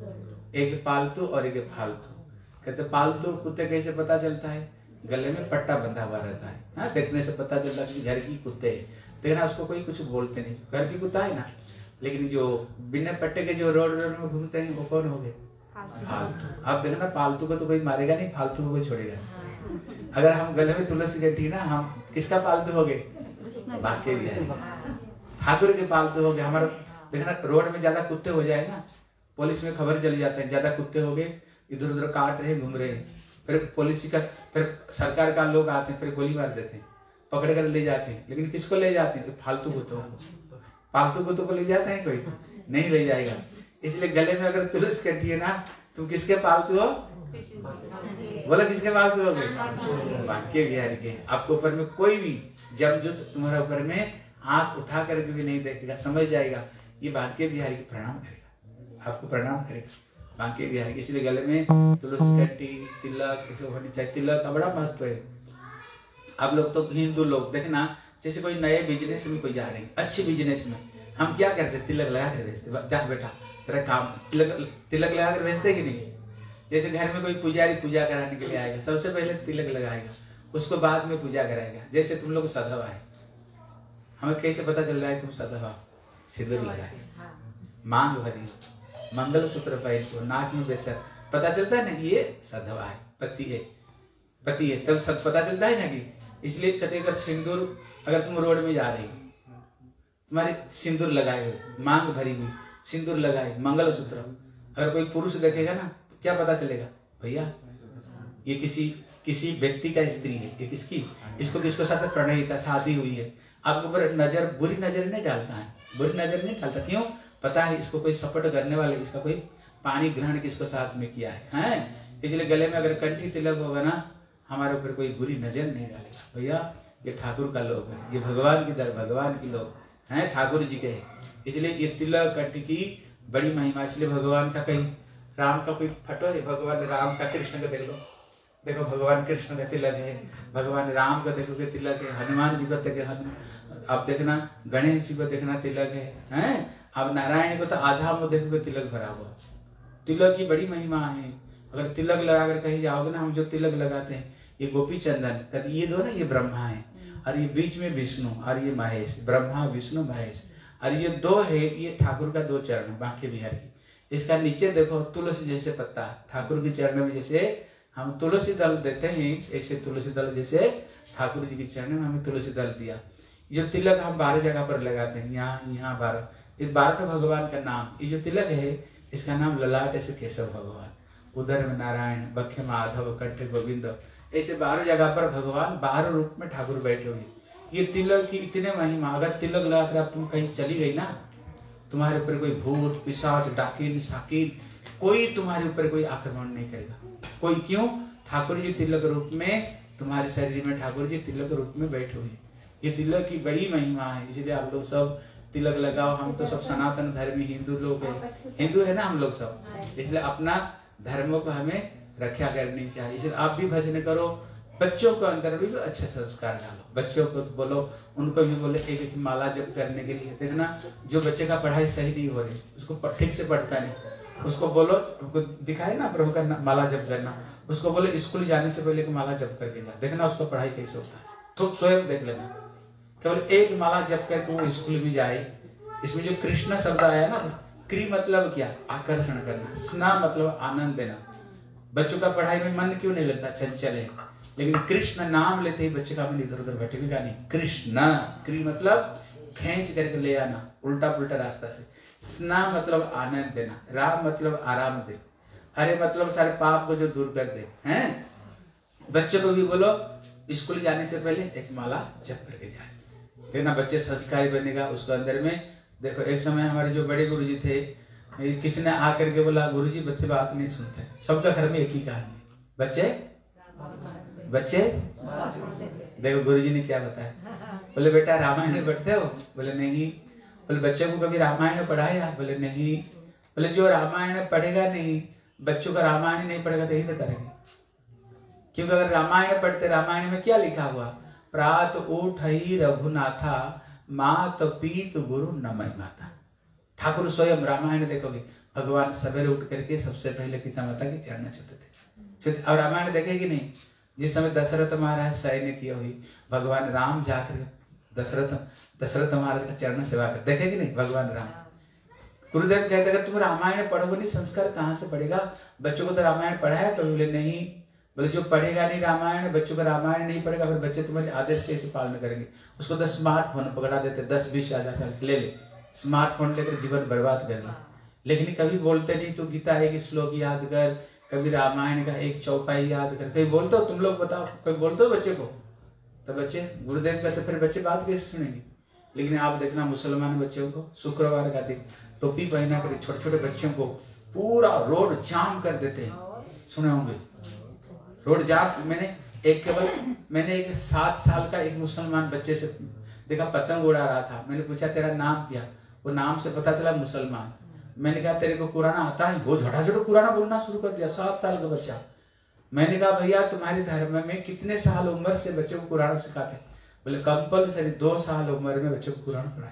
एक पालतू और एक फालतू। कहते पालतू कुत्ते कैसे पता चलता है? गले में पट्टा बंधा हुआ रहता है, हाँ, देखने से पता चलता है कि घर की कुत्ते है। देखना उसको कोई कुछ बोलते नहीं, घर की कुत्ता है ना। लेकिन जो बिना पट्टे के जो रोड में घूमते हैं वो कौन हो गए? फालतू। आप देखना पालतू को तो कोई मारेगा नहीं, फालतू को कोई छोड़ेगा। अगर हम गले में तुलसी कटी ना, हम किसका पालतू हो गए? बांके बिहारी, ठाकुर के पालतू हो गए। हमारा देखना रोड में ज्यादा कुत्ते हो जाए ना, पुलिस में खबर चली जाता है ज्यादा कुत्ते हो गए, इधर उधर काट रहे घूम रहे हैं। फिर पुलिस का, फिर सरकार का लोग आते हैं, फिर गोली मार देते हैं, पकड़ कर ले जाते हैं। लेकिन किसको ले जाते हैं? फालतू कुत्तों को। पालतू कुत्तों को ले जाते हैं? कोई नहीं ले जाएगा। इसलिए गले में अगर तुलसी कटी है ना, तुम किसके पालतू हो? बोला किसके पालतू हो गए? बांके बिहारी के। आपको ऊपर में कोई भी जमजुत तुम्हारा ऊपर में आंख उठा करके भी नहीं देखेगा, समझ जाएगा ये बांके बिहारी की प्रणाम करेगा, आपको प्रणाम करेगा बांके बिहारी। इसलिए गले में तुलसी कट्टी तिलक ऐसे होनी चाहिए। तिलक का बड़ा महत्व है। आप लोग तो हिंदू लोग देखना, जैसे कोई नए बिजनेस में कोई जा रहे हैं, अच्छे बिजनेस में, हम क्या करते, तिलक लगा कर भेजते, जा बेटा तेरा काम, तिलक लगा कर भेजते कि नहीं। जैसे घर में कोई पुजारी पूजा कराने के लिए आएगा, सबसे पहले तिलक लगाएगा, उसको बाद में पूजा कराएगा। जैसे तुम लोग सधवा है, हमें कैसे पता चल रहा है तुम सधवा, सिंदूर लगाए, मांग भरी, मंगलसूत्र पहन, नाक में बेसर, पता चलता है ना ये सधवा है, पति है, पति है, तब सब पता चलता है ना कि। इसलिए कहते अगर सिंदूर, अगर तुम रोड में जा रही हो, तुम्हारे सिंदूर लगाए हो, मांग भरी हुई, सिंदूर लगाए, मंगलसूत्र, अगर कोई पुरुष देखेगा ना तो क्या पता चलेगा, भैया ये किसी व्यक्ति का स्त्री है, ये किसकी, इसको किसको साथ प्रणयिता, शादी हुई है। आपको ऊपर नजर, बुरी नजर नहीं डालता है, बुरी नजर नहीं डालता, क्यों, पता है इसको कोई सपोर्ट करने वाले, इसका कोई पानी ग्रहण किसको साथ में किया है। इसलिए गले में अगर कंठी तिलक होगा ना, हमारे ऊपर कोई बुरी नजर नहीं डालेगा, भैया ये ठाकुर का लोग है, ये भगवान की दर, भगवान की लोग हैं, ठाकुर जी के हैं। इसलिए ये तिलक कंठी की बड़ी महिमा। इसलिए भगवान का कहीं राम का कोई फोटो है, भगवान राम का, कृष्ण का देख लो, देखो भगवान कृष्ण का तिलक है, भगवान राम का देखो के तिलक है, हनुमान जी का तिलक, आप देखना गणेश जी को देखना तिलक है, अब नारायण को तो आधा मुंह देखोगे तिलक भरा हुआ। तिलक की बड़ी महिमा है। अगर तिलक लगाकर कहीं जाओगे ना, हम जो तिलक लगाते हैं, ये गोपी चंदन, कहते ये दो ना, ये ब्रह्मा है, और ये बीच में विष्णु, और ये महेश, ब्रह्मा विष्णु महेश, और ये दो है, ये ठाकुर का दो चरण, बांके बिहार की। इसका नीचे देखो तुलसी जैसे पत्ता, ठाकुर के चरण में जैसे हम तुलसी दल देते हैं, ऐसे तुलसी दल जैसे ठाकुर जी के चरण में हमें तुलसी दल दिया। जो तिलक हम 12 जगह पर लगाते हैं, यहाँ 12, इस 12 भगवान का नाम, ये जो तिलक है इसका नाम ललाट से केशव भगवान, उधर में नारायण, बख्य माधव, कंठे गोविंद, ऐसे 12 जगह पर भगवान 12 रूप में ठाकुर बैठे हुए। ये तिलक की इतने महिमा, अगर तिलक लगाकर तुम कहीं चली गई ना, तुम्हारे ऊपर कोई भूत पिशाच डाकिन शाकिन कोई तुम्हारे ऊपर कोई आक्रमण नहीं करेगा, कोई, क्यों, ठाकुर जी तिलक रूप में तुम्हारे शरीर में, ठाकुर जी तिलक रूप में बैठे हुए। ये तिलक की बड़ी महिमा है, इसलिए आप लोग सब तिलक लगाओ। हम तो सब सनातन धर्मी हिंदू लोग हैं, हिंदू है ना हम लोग सब, इसलिए अपना धर्मों को हमें रक्षा करनी चाहिए। इसलिए आप भी भजन करो, बच्चों को अंदर भी अच्छे संस्कार डालो, बच्चों को तो बोलो, उनको भी बोले एक माला जप करने के लिए। देखना जो बच्चे का पढ़ाई सही नहीं हो रही, उसको ठीक से पढ़ता नहीं, उसको बोलो, उसको दिखाए ना प्रभु का माला जप करना, उसको बोले स्कूल जाने से पहले माला जप करके जा, देखना उसका पढ़ाई कैसे होता है, तो स्वयं देख लेना। केवल एक माला जप करके वो स्कूल में जाए। इसमें जो कृष्ण शब्द आया ना, क्री मतलब क्या, आकर्षण करना, स्ना मतलब आनंद देना। बच्चों का पढ़ाई में मन क्यों नहीं लगता, चंचल है, लेकिन कृष्ण नाम लेते ही बच्चे का मन इधर उधर भटकेगा नहीं। कृष्ण, क्री मतलब खींच करके ले आना उल्टा पुल्टा रास्ता से, स्ना मतलब आनंद देना, राम मतलब आराम दे, हरे मतलब सारे पाप को जो दूर कर दे हैं। बच्चे को भी बोलो स्कूल जाने से पहले एक माला जप करके जाए, देखना बच्चे संस्कारी बनेगा उसको अंदर में। देखो एक समय हमारे जो बड़े गुरुजी थे, किसी ने आकर के बोला गुरुजी बच्चे बात नहीं सुनते, सबका घर में एक ही कहानी है, बच्चे देखो गुरुजी ने क्या बताया, बोले बेटा रामायण पढ़ते हो, बोले नहीं, बोले बच्चों को कभी रामायण पढ़ाया, बोले नहीं, बोले जो रामायण पढ़ेगा नहीं, बच्चों का रामायण नहीं पढ़ेगा तो यही तो करेंगे, क्योंकि अगर रामायण पढ़ते, रामायण में क्या लिखा हुआ, प्रात उठई रघुनाथा मात पीत गुरु नमय माता। ठाकुर स्वयं रामायण देखोगे, भगवान सवेरे उठ करके सबसे पहले पिता माता की चरण छूते थे। और रामायण देखेगी नहीं, जिस समय दशरथ महाराज सैन्य किए हुई, भगवान राम जाकर दशरथ महाराज का चरण सेवा कर, देखेगी नहीं भगवान राम। गुरुदेव कहते अगर तुम रामायण पढ़ोगे नहीं, संस्कार कहाँ से पड़ेगा, बच्चों को तो रामायण पढ़ाया तो बोले नहीं, बोले जो पढ़ेगा नहीं रामायण, बच्चों का रामायण नहीं पढ़ेगा, फिर बच्चे तुम्हारे आदेश कैसे पालन करेंगे। उसको तो स्मार्टफोन पकड़ा देते, 10-20 हजार साल ले ले, स्मार्टफोन लेकर जीवन बर्बाद कर ले, लेकिन कभी बोलते नहीं तू गीता एक श्लोक याद कर, कभी रामायण का एक चौपाई याद कर, कभी बोलते हो तुम लोग बताओ, कभी बोलते हो बच्चे को, तो बच्चे गुरुदेव कहते फिर बच्चे बात कैसे सुनेंगे। लेकिन आप देखना मुसलमान बच्चों को शुक्रवार का दिन टोपी पहना कर छोटे छोटे बच्चों को पूरा रोड जाम कर देते हैं, सुने होंगे रोड जाम। मैंने एक 7 साल का एक मुसलमान बच्चे से देखा, पतंग उड़ा रहा था, मैंने पूछा तेरा नाम क्या, वो नाम से पता चला मुसलमान। मैंने कहा तेरे को कुरान आता है, वो झटाझट कुरान बोलना शुरू कर दिया, 7 साल का बच्चा। मैंने कहा भैया तुम्हारे धर्म में कितने साल उम्र से बच्चों को कुरान सिखाते हैं? बोले कंपल्सरी 2 साल उम्र में बच्चों को कुरान पढ़ाए।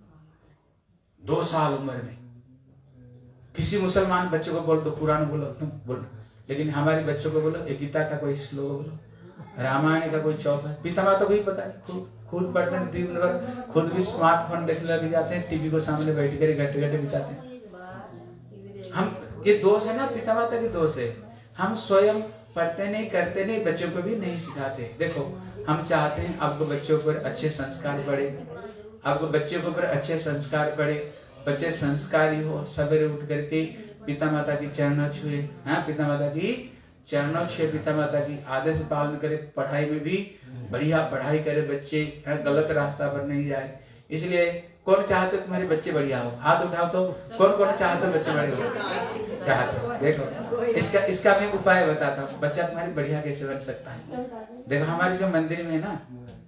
2 साल उम्र में। किसी मुसलमान बच्चों को बोल दो कुरान बोलो, तुम बोलो, लेकिन हमारे बच्चों को बोलो गीता का कोई श्लोक बोलो, रामायण का कोई चौक है। पिता माता को भी पता नहीं, खुद पढ़ते हैं दिन भर, खुद भी स्मार्टफोन देखने लग जाते हैं, टीवी को सामने बैठ कर घंटे घंटे बिताते हैं। हम ये दोष है ना, पिता माता के दोष है। हम स्वयं पढ़ते नहीं, करते नहीं, बच्चों को भी नहीं सिखाते। देखो हम चाहते हैं आपको बच्चों पर अच्छे संस्कार पड़े, आपको बच्चों के ऊपर अच्छे संस्कार पड़े, बच्चे संस्कारी हो, सवेरे उठ करके पिता माता की चरणों छुए, हाँ पिता माता की चरणों छुए, पिता माता की आदेश पालन करे, पढ़ाई में भी बढ़िया पढ़ाई करे, बच्चे गलत रास्ता पर नहीं जाए। इसलिए कौन चाहते तुम्हारे बच्चे बढ़िया हो? हाथ उठाओ तो कौन कौन चाहते बच्चे बढ़िया हो? चाहते। देखो इसका मैं उपाय बताता हूँ, बच्चा तुम्हारी बढ़िया कैसे बन सकता है। देखो हमारे जो मंदिर में ना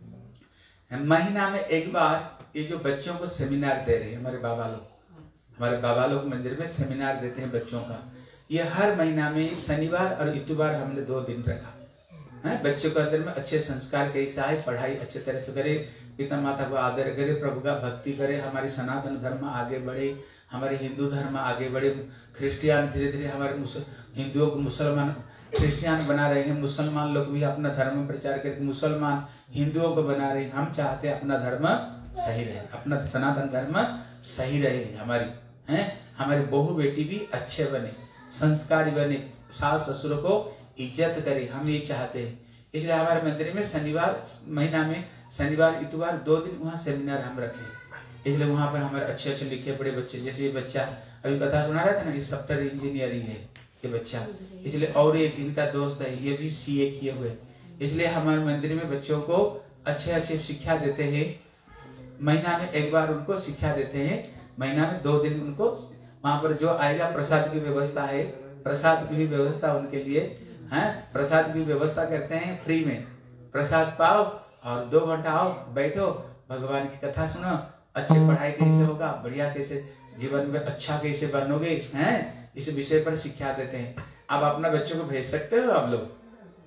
महीना में एक बार ये जो बच्चों को सेमिनार दे रहे हैं हमारे बाबा लोग मंदिर में सेमिनार देते हैं बच्चों का। ये हर महीना में शनिवार और इतवार हमने 2 दिन रखा है। बच्चों के अंदर में अच्छे संस्कार कैसा है, पढ़ाई अच्छे तरह से करे, पिता माता को आदर करे, प्रभु का भक्ति करे, हमारी सनातन धर्म आगे बढ़े, हमारे हिंदू धर्म आगे बढ़े। क्रिश्चियन धीरे धीरे हमारे हिंदुओं को मुसलमान क्रिश्चियन बना रहे हैं, मुसलमान लोग भी अपना धर्म प्रचार करके मुसलमान हिंदुओं को बना रहे हैं। हम चाहते हैं अपना धर्म सही रहे, अपना सनातन धर्म सही रहे, हमारी बहू बेटी भी अच्छे बने, संस्कारी बने, सास ससुर को इज्जत करे, हम ये चाहते हैं। इसलिए हमारे मंदिर में शनिवार महीना में शनिवार इतवार 2 दिन वहाँ सेमिनार हम रखे। इसलिए वहाँ पर हमारे अच्छे अच्छे लिखे पढ़े बच्चे, जैसे ये बच्चा अभी कथा सुना रहा था ना, ये सॉफ्टवेयर इंजीनियरिंग है ये बच्चा। इसलिए और एक इनका दोस्त है, ये भी CA किए हुए। इसलिए हमारे मंदिर में बच्चों को अच्छे अच्छे शिक्षा देते हैं। महीना में एक बार उनको शिक्षा देते हैं, महीना में 2 दिन उनको वहां पर जो आएगा प्रसाद की व्यवस्था है, प्रसाद की भी व्यवस्था उनके लिए है, प्रसाद की व्यवस्था करते हैं फ्री में। प्रसाद पाओ और 2 घंटा आओ, बैठो, भगवान की कथा सुनो, अच्छी पढ़ाई कैसे होगा, बढ़िया कैसे जीवन में अच्छा कैसे बनोगे, हैं इस विषय पर शिक्षा देते हैं। आप अपना बच्चों को भेज सकते हो, आप लोग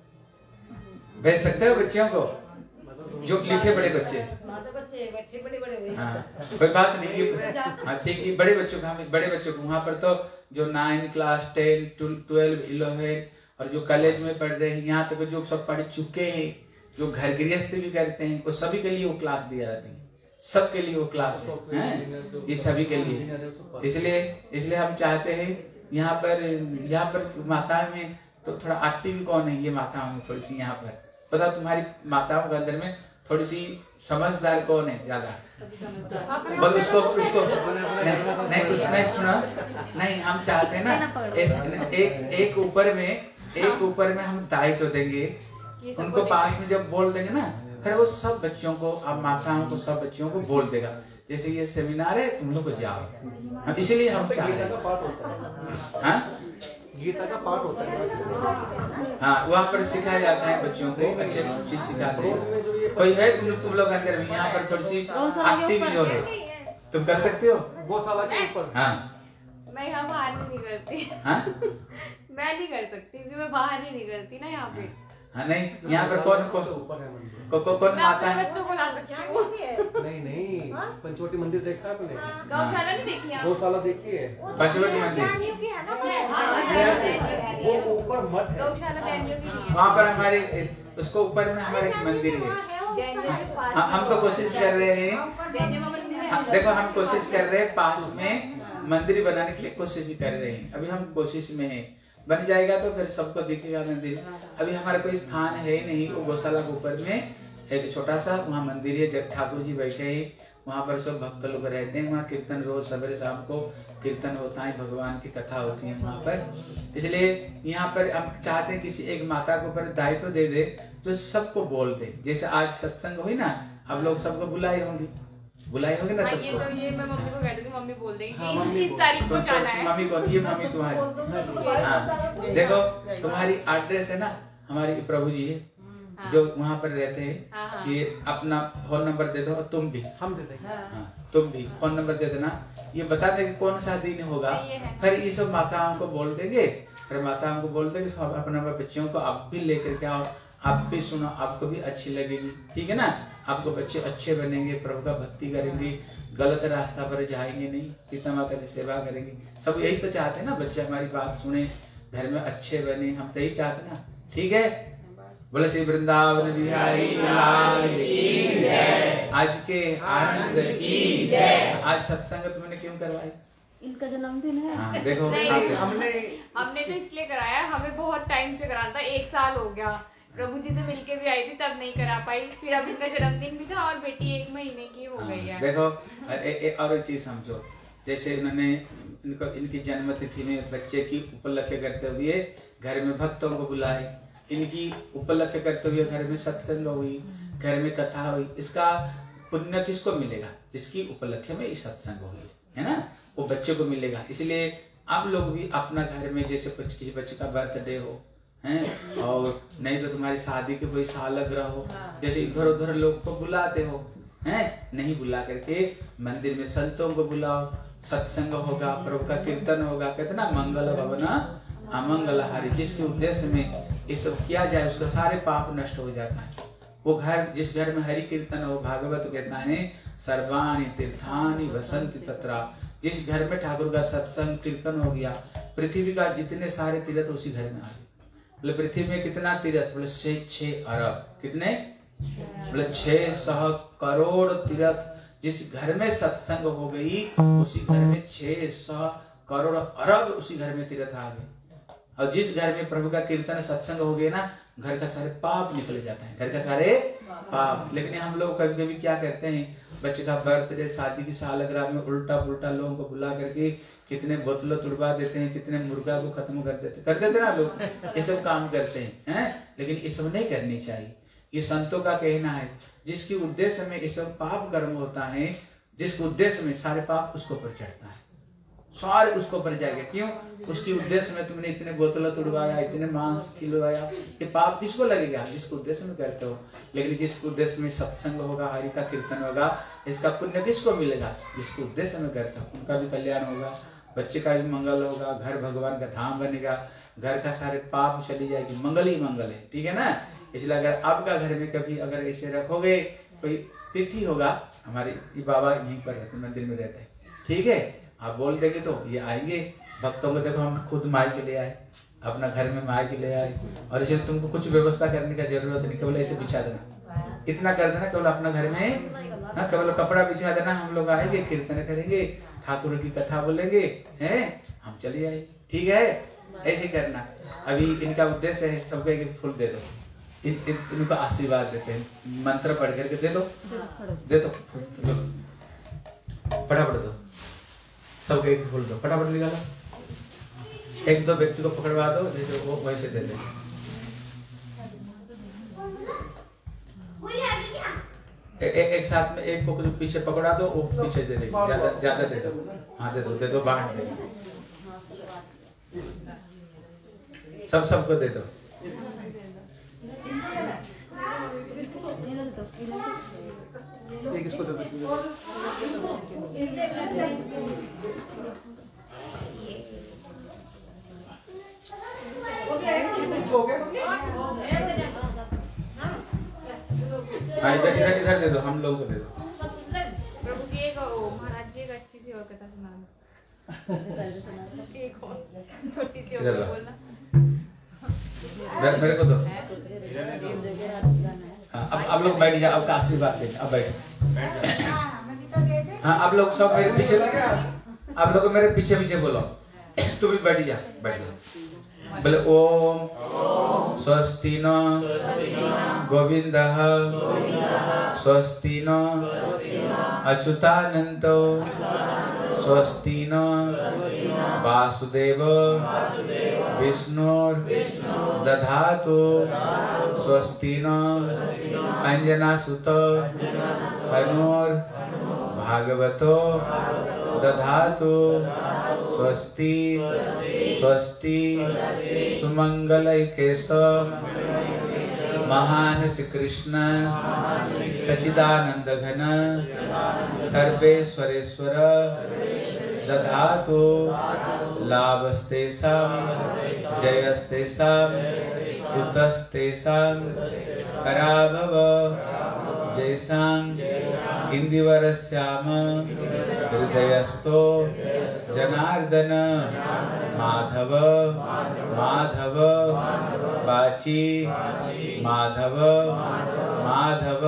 भेज सकते हो बच्चों को, जो लिखे बड़े बच्चे, हाँ कोई बात नहीं, हाँ ठीक है, बड़े बच्चों को, हम बड़े बच्चों को वहाँ पर तो जो 9 क्लास 10 12 11 और जो कॉलेज में पढ़ रहे हैं, यहाँ तक जो सब पढ़ चुके हैं, जो घर गृहस्थ भी करते हैं, वो सभी के लिए वो क्लास दिया जाती है, सबके लिए वो क्लास है, ये सभी के लिए। इसलिए हम चाहते हैं यहाँ पर माताएं में तो थोड़ा एक्टिव कौन है, ये माताओं में थोड़ी सी यहाँ पर पता, तुम्हारी माताओं के अंदर में थोड़ी सी समझदार कौन है ज्यादा, बोल उसको नहीं सुना नहीं। हम चाहते हैं ना एक ऊपर में हम दायित्व तो देंगे उनको, पास में जब बोल देंगे ना, फिर वो सब बच्चों को, अब माताओं को सब बच्चों को बोल देगा, जैसे ये सेमिनार है तुम लोग को जाओ। इसलिए हम चाह रहे हैं, गीता का पाठ होता है, हाँ वहाँ पर सिखाया जाता है बच्चों को, अच्छे चीज सिखाते हैं। कोई है तुम लोग अंदर में यहाँ पर थोड़ी सी एक्टिव जो है, तुम कर सकते हो गौशाला के ऊपर? हाँ मैं यहाँ बाहर नहीं करती, हाँ मैं नहीं कर सकती क्योंकि मैं बाहर ही नहीं करती ना यहाँ पे। हाँ नहीं, यहाँ पर कौन माता है? बच्चों को ला सकती हूँ। नहीं पंचवटी मंदिर देखा आपने? गौशाला नहीं देखी है? गौशाला देखी है, पंचवटी मंदिर, वो ऊपर मठ है, गौशाला जैनियों की नहीं है। वहाँ पर हमारे उसको ऊपर में हमारे एक मंदिर है। जैनियों के पास हम तो कोशिश कर रहे हैं, जैनियों का मंदिर है। देखो हम कोशिश कर रहे हैं, पास में मंदिर बनाने की कोशिश कर रहे हैं, अभी हम कोशिश में है, बन जाएगा तो फिर सबको दिखेगा मंदिर। अभी हमारा कोई स्थान है नहीं, वो गौशाला के ऊपर में एक छोटा सा वहाँ मंदिर है, जब ठाकुर जी बैठे हैं वहाँ पर सब भक्त लोग रहते हैं, वहाँ कीर्तन रोज सवेरे शाम को कीर्तन होता है, भगवान की कथा होती है वहाँ पर। इसलिए यहाँ पर हम चाहते हैं किसी एक माता के ऊपर दायित्व दे दे जो सबको बोल दे, जैसे आज सत्संग हुई ना, अब लोग सबको बुलाए होंगे ना सबको। ये मैं मम्मी को कहती हूँ, मम्मी बोल देगी कि इस तारीख को जाना है। मम्मी को, ये मम्मी तुम्हारी, हाँ देखो तुम्हारी एड्रेस है ना, हमारी प्रभु जी है, हाँ। जो वहाँ पर रहते हैं हाँ। कि अपना फोन नंबर दे दो और तुम भी, हम दे देंगे। हाँ तुम भी फोन नंबर दे देना, ये बता दे कि कौन सा दिन होगा। सही है। फिर ये सब माताओं को बोल देंगे, फिर माताओं को बोल देंगे अपने बच्चियों को आप भी लेकर के आओ, आप भी सुनो, आपको भी अच्छी लगेगी, ठीक है ना। आपको बच्चे अच्छे बनेंगे, प्रभु का भक्ति करेंगे, गलत रास्ता पर जाएंगे नहीं, पिता माता की सेवा करेंगे। सब यही तो चाहते हैं ना, बच्चे हमारी बात सुने, घर में अच्छे बने, हम तो यही चाहते ना, ठीक है। बोले श्री वृंदावन बिहारी लाल की जय। आज के आनंद की जय। आज सत्संग तुमने क्यों करवाई? इनका जन्मदिन है। हाँ, देखो नहीं, हमने तो इसलिए कराया, हमें बहुत टाइम से कराना था, 1 साल हो गया। प्रभु जी से मिलके भी आई थी, तब नहीं करा पाई, फिर अब इनका जन्मदिन भी था और बेटी 1 महीने की हो गई है। देखो और एक चीज समझो, जैसे उन्होंने इनकी जन्म तिथि में बच्चे की उपलक्ष्य करते हुए घर में भक्तों को बुलाए, इनकी उपलक्ष्य करते हुए घर में सत्संग हुई, घर में कथा हुई। इसका पुण्य किसको मिलेगा? जिसकी उपलक्ष्य में इस सत्संग हुई है ना, वो बच्चे को मिलेगा। इसलिए आप लोग भी अपना घर में जैसे किसी बच्चे का बर्थडे हो हैं, और नहीं तो तुम्हारी शादी के कोई सालगिरह हो, जैसे इधर उधर लोग को बुलाते हो हैं, नहीं बुला करके मंदिर में संतों को बुलाओ, सत्संग होगा, प्रभु का कीर्तन होगा। कितना मंगल भवन अमंगलहारी, जिसके उद्देश्य में ये सब किया जाए उसका सारे पाप नष्ट हो जाता है। वो घर, जिस घर में हरि कीर्तन हो, भागवत कहता है सर्वाणि तीर्थानि वसंति तत्रा, जिस घर में ठाकुर का सत्संग कीर्तन हो गया, पृथ्वी का जितने सारे तीर्थ उसी घर में आ गए। बोले पृथ्वी में कितना तीर्थ? बोले 6 अरब। कितने? बोले 600 करोड़ तीर्थ। जिस घर में सत्संग हो गई उसी घर में 600 करोड़ अरब उसी घर में तीर्थ आ गए। और जिस घर में प्रभु का कीर्तन सत्संग हो गया ना, घर का सारे पाप निकल जाता है, घर का सारे पाप। लेकिन हम लोग कभी कभी क्या करते हैं, बच्चे का बर्थडे, शादी की सालगिरह में उल्टा पुल्टा लोगों को बुला करके कितने बोतलों तुड़वा देते हैं, कितने मुर्गा को खत्म कर देते ना लोग, ये सब काम करते हैं। लेकिन ये सब नहीं करनी चाहिए। ये संतों का कहना है, जिसकी उद्देश्य में ये सब पाप कर्म होता है, जिसके उद्देश्य में सारे पाप उसको पर चढ़ता है, सारे उसको पर जाएगा। क्यों? उसकी उद्देश्य में तुमने इतने बोतलों तुड़वाया, इतने मांस खिलवाया, ये पाप किसको लगेगा? जिसको उद्देश्य में करते हो। लेकिन जिसको उद्देश्य में सत्संग होगा, हरि का कीर्तन होगा, इसका पुण्य किसको मिलेगा? जिसको उद्देश्य में करते हो, उनका भी कल्याण होगा, बच्चे का भी मंगल होगा, घर भगवान का धाम बनेगा, घर का सारे पाप चली जाएगी, मंगल ही मंगल है, ठीक है ना। इसलिए अगर आपका घर में कभी अगर ऐसे रखोगे, कोई तिथि होगा, हमारे बाबा यहीं पर रहते, मंदिर में रहते हैं, ठीक है, आप बोल देंगे तो ये आएंगे। भक्तों को देखो हम खुद माइक ले आए, अपना घर में माइक ले आए, और इसे तुमको कुछ व्यवस्था करने का जरूरत नहीं, केवल ऐसे बिछा देना, इतना कर देना, केवल अपना घर में ना केवल कपड़ा बिछा देना, हम लोग आएंगे, कीर्तन करेंगे, ठाकुर की कथा बोलेंगे, हैं, हम चले जाए, ठीक है, ऐसे करना। अभी इनका उद्देश्य है, सबको एक फूल दे दो, इनको आशीर्वाद देते हैं, मंत्र पढ़ करके दे दो, फटाफट दो, सबको एक फूल दो, फटाफट निकालो, 1-2 व्यक्ति को पकड़वा दो, जैसे वो वैसे दे दे। एक साथ में एक को पीछे पकड़ा दो, वो पीछे दे दे, ज्यादा दे दो, हाँ दे दो, बांट दे, सबको दे दो। एक इसको दे दो। इधर दे दो, हम लोगों को दे दो। प्रभु की एक महाराज जी एक अच्छी सी और कथा सुना दो, एक और छोटी सी और बोलना, मेरे को दो। हाँ, अब लोग बैठ जाओ, आपका आशीर्वाद देना, अब बैठ। हाँ, आप लोग सब मेरे पीछे, आप लोग मेरे पीछे बोलो, तू भी बैठ जा, बोले ओम स्वस्ति न गोविंदः स्वस्ति न अच्युतानंतो स्वस्ति न वासुदेव विष्णुर दधातु स्वस्ति न अंजनासुत हनुर भागवतो दधातु स्वस्ति स्वस्ति सुमंगलैकेश महान श्री कृष्ण सच्चिदानंद घन सर्वेश्वरेश्वर दधातु लाभस्तेषां जयस्तेषां कुतस्तेषां पराभव जैसां इंदिवरस्याम हृदयस्थो जनार्दन माधव माधव वाची माधव माधव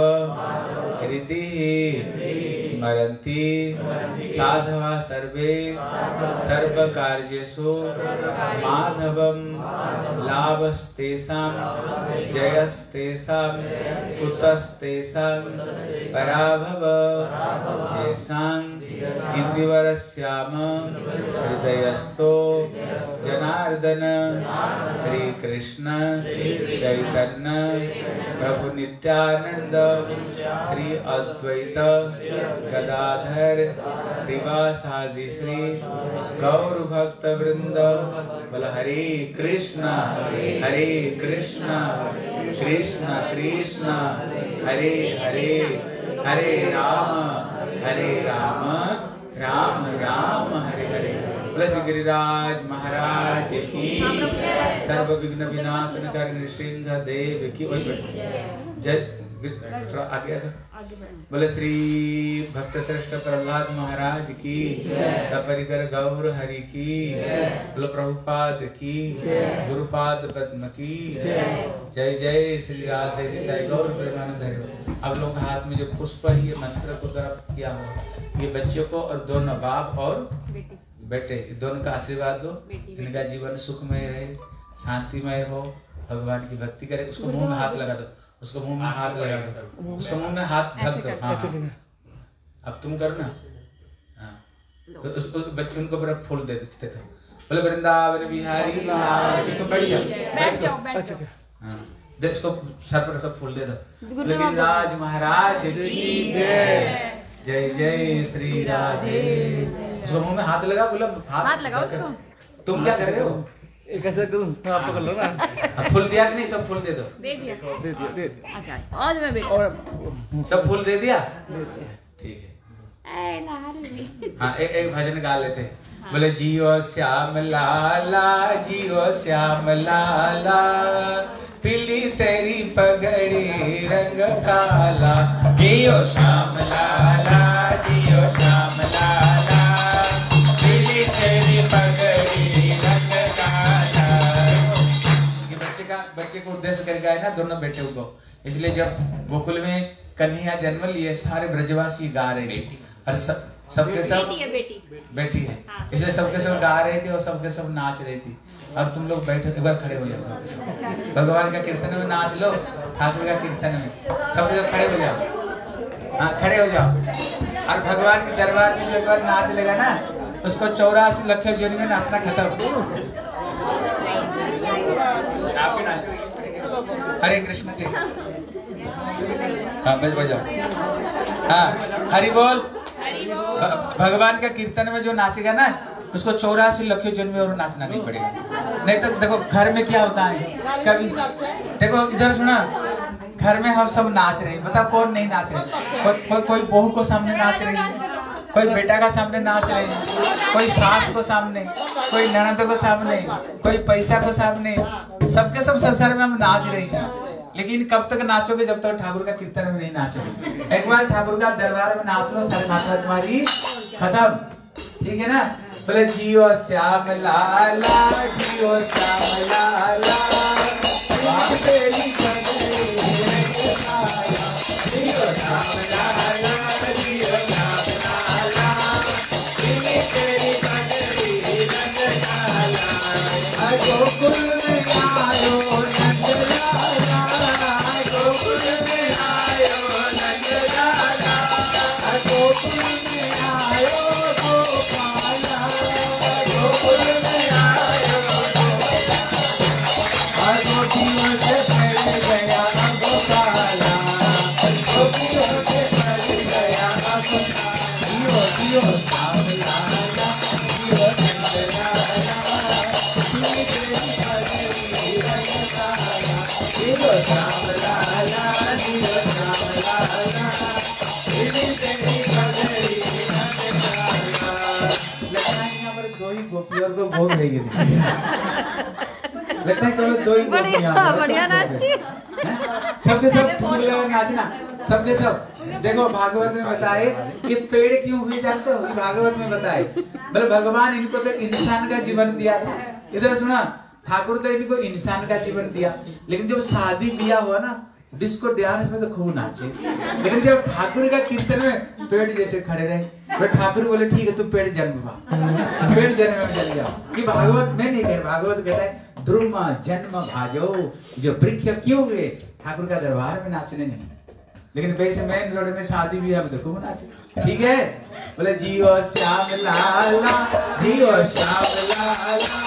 हृदि स्मरन्ति साधवा सर्वे सर्वकार्येषु माधवं लाभस्तेषां जयस्तेषां कुतस्तेषां पराभव जैसां इंदिवरस्याम हृदयस्थो जनार्दन श्री कृष्ण चैतन्य प्रभु नित्यानंद श्री अद्वैत गदाधर श्रीवासादि श्री गौर भक्त वृंद बोल हरे कृष्ण कृष्ण कृष्ण हरे हरे हरे राम राम राम हरे हरे। बोल गिरिराज महाराज की सर्व विघ्न विनाशन कर नृसिंह देव की जय। आगे बोले श्री भक्त श्रेष्ठ प्रहलाद महाराज की सपरिकर गौर हरि की बोलो प्रभुपाद की गुरुपाद पद्म की जय जय श्री राधे जय गौर प्रेमानंद। अब लोग हाथ में जो पुष्प है ये मंत्र को तरफ किया हो ये बच्चों को और दोनों बाप और बेटे दोनों का आशीर्वाद दो इनका जीवन सुखमय रहे शांतिमय हो भगवान की भक्ति करे। उसको मुंह में हाथ लगा दो उसको मुंह में हाथ लगा दो उसको मुंह में हाथ ढक दो। हाँ अब तुम करो ना। हाँ उसको बच्चे उनको बड़ा फूल दे देते थे बोले वृंदावन बिहारी लाल तो बैठ जाओ। हाँ देख उसको सर पर सब फूल दे दो। गिरिराज महाराज की जय जय जय श्री राधे। उसको मुंह में हाथ लगा बोला हाथ लगाओ उसको। तुम क्या कर रहे हो कैसे करूं आप पकड़ लो ना। फूल दिया कि नहीं सब फूल दे दो। दे दिया। अच्छा आज मैं और सब फूल दे दिया ठीक है। हाँ एक भजन गा लेते हैं। बोले जियो श्याम लाला जियो श्याम लाला पीली तेरी पगड़ी रंग काला जियो श्याम लाला जियो श्याम लाला पीली तेरी पगड़ी रंग काला। बच्चे को उद्देश्य कर गाए ना दोनों बेटे को इसलिए जब गोकुल में कन्हैया जन्म लिए सारे ब्रजवासी गा रहे थे और सबके सब बेटी है इसलिए सबके सब गा रहे थे और सबके सब नाच रही थी। अब तुम लोग बैठो एक बार खड़े हो जाओ सबके सब भगवान का कीर्तन में नाच लो ठाकुर का कीर्तन में सबके सब खड़े हो जाओ। हाँ खड़े हो जाओ और भगवान के दरबार में एक बार नाच लेगा ना उसको 84 लाख जोनी में नाचना खत्म। हरे कृष्ण जी हाँ बजाओ। हाँ हरि बोल। भगवान का कीर्तन में जो नाचेगा ना उसको 84 लाख जन्म में और नाचना नहीं पड़ेगा। नहीं तो देखो घर में क्या होता है कभी देखो इधर सुना घर में हम सब नाच रहे हैं बताओ कौन नहीं नाच रहे। कोई बहू को सामने नाच रही है कोई बेटा का सामने नाच रहे हैं कोई सास को सामने कोई ननद को सामने कोई पैसा को सामने सबके सब संसार में हम नाच रहे हैं। लेकिन कब तक नाचोगे जब तक ठाकुर का कीर्तन में नहीं नाचोगे। एक बार ठाकुर का दरबार में नाच लो सारी माता तुम्हारी खत्म ठीक है ना। बोले जियो श्याम लाला जियो श्याम लाला जियो श्याम लाला जियो श्याम लाला तेरी पगड़ी रंग काला गोकुल में आयो नंद लाला गोकुल में आयो नंद लाला गोकुल में आयो गोपाला गोकुल में आयो गोपियों से फैल गया गोपाला गोपियों से फैल गया गोपाला जियो जियो श्याम लाला जियो नंद लाला तेरी पगड़ी रंग काला जियो श्याम लाला यहाँ पर दो ही गोपियों को भोग देगी। लगता है केवल दो ही गोपियां। बढ़िया नाची। सबके सब फूल लगा नाचना, सबके सब। देखो भागवत में बताए कि पेड़ क्यों हुए जानते हो? भागवत में बताए बोले भगवान इनको तो इंसान का जीवन दिया था। इधर सुना, ठाकुर तो इनको इंसान का जीवन दिया, लेकिन जब शादी ब्याह हुआ ना, डिस्को डांस में तो खूब नाचे। लेकिन जब ठाकुर का कीर्तन में पेड़ जैसे खड़े रहे, तो ठाकुर बोले ठीक है तू पेड़ जन्म पा, पेड़ जन्म में चल जाओ। कि भागवत में नहीं कहे, भागवत कहता है ध्रुव जन्म भाजो, जो वृक्ष क्यों हुए? ठाकुर का दरबार में नाचने नहीं, लेकिन वैसे मेन रोड में शादी ब्याह में तो खूब नाचे। ठीक है, बोले जियो श्याम लाला, जियो श्याम लाला,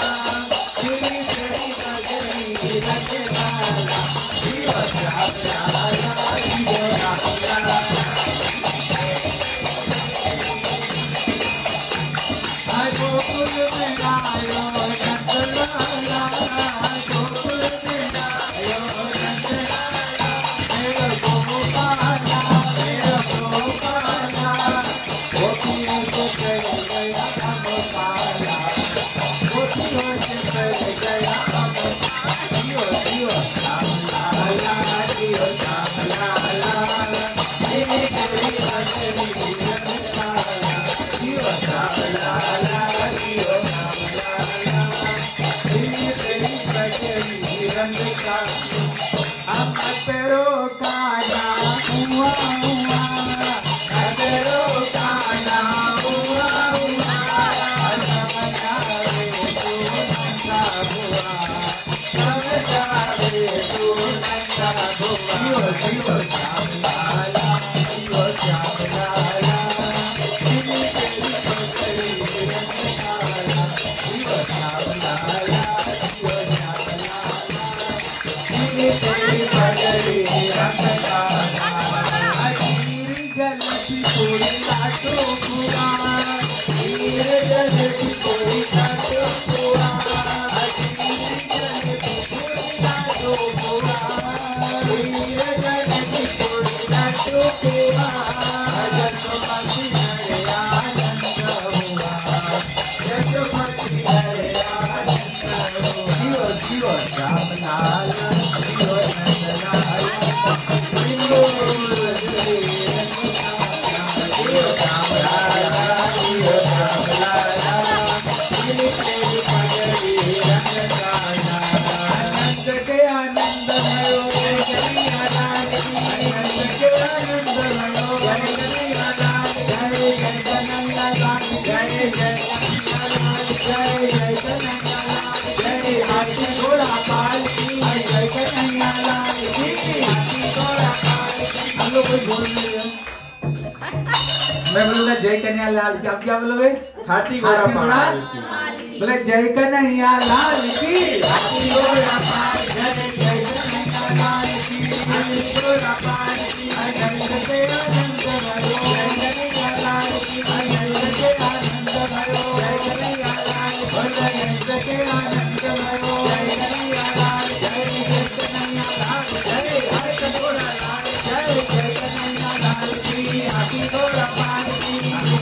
मैं बोलूंगा जय कन्हैया लाल की, आप क्या बोलोगे? हाथी घोड़ा पाल की। बोले जय कन्हैया लाल की, हाथी घोड़ा पाल, जय जय कन्हैया लाल की, हाथी घोड़ा पाल की, आनंद के आनंद भयो, जय कन्हैया लाल की, आनंद के आनंद भयो, जय कन्हैया लाल की, आनंद के आनंद भयो, जय कन्हैया लाल, जय जय कन्हैया लाल, जय हाथी घोड़ा लाल, जय जय कन्हैया लाल की, हाथी घोड़ा पाल की।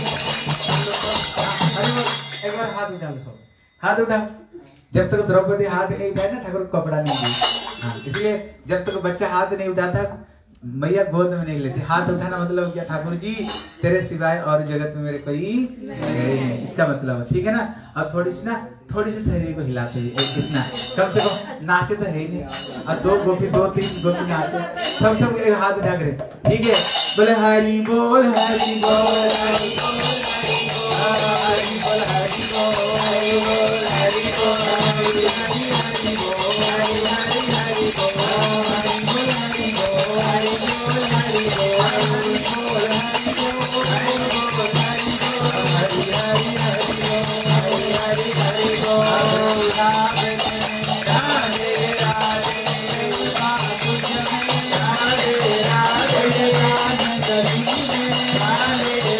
एक बार हाथ उठा लो सब, हाथ उठा। जब तक द्रौपदी हाथ नहीं उठाए ना, ठाकुर को कपड़ा नहीं दी। हाँ, इसलिए जब तक बच्चा हाथ नहीं उठाता, मैया गोद में नहीं लेती। हाथ उठाना मतलब क्या? ठाकुर जी तेरे सिवाय और जगत में मेरे कोई नहीं, इसका मतलब। ठीक है ना? और थोड़ी सी शरीर को हिलाते हैं, कितना कम से कम नाचे तो है ही नहीं। और दो तीन गोपी नाचे, सब एक हाथ उठा करे। ठीक है, बोले हरि बोल हरि बोल हरि बोल हरि बोल हरि बोल हरि बोल हरि बोल हरि बोल हरि हरि बोल हरि बोल हरि बोल हरि बोल हरि बोल हरि बोल हरि बोल हरि बोल हरि बोल हरि हरि हरि बोल हरि हरि हरि बोल। राधे राधे राधे बाबू जय राधे राधे राधे राधे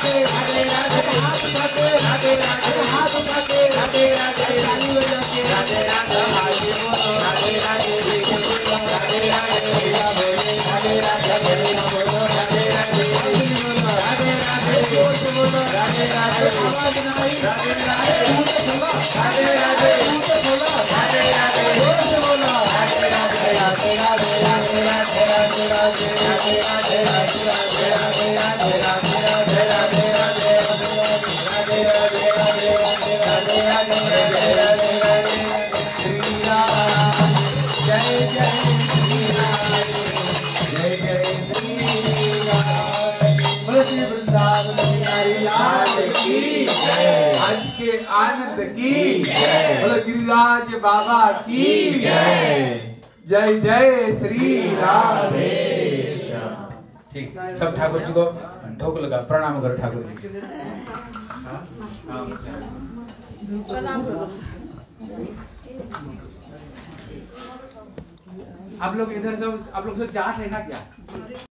आज के आनंद की बोलो गिरिराज बाबा की जय जय जय श्री राधेश। ठीक, सब ठाकुर जी को ढोक लगा, प्रणाम करो ठाकुर जी। प्रणाम करो। आप लोग इधर से, आप लोग से जाट है ना क्या?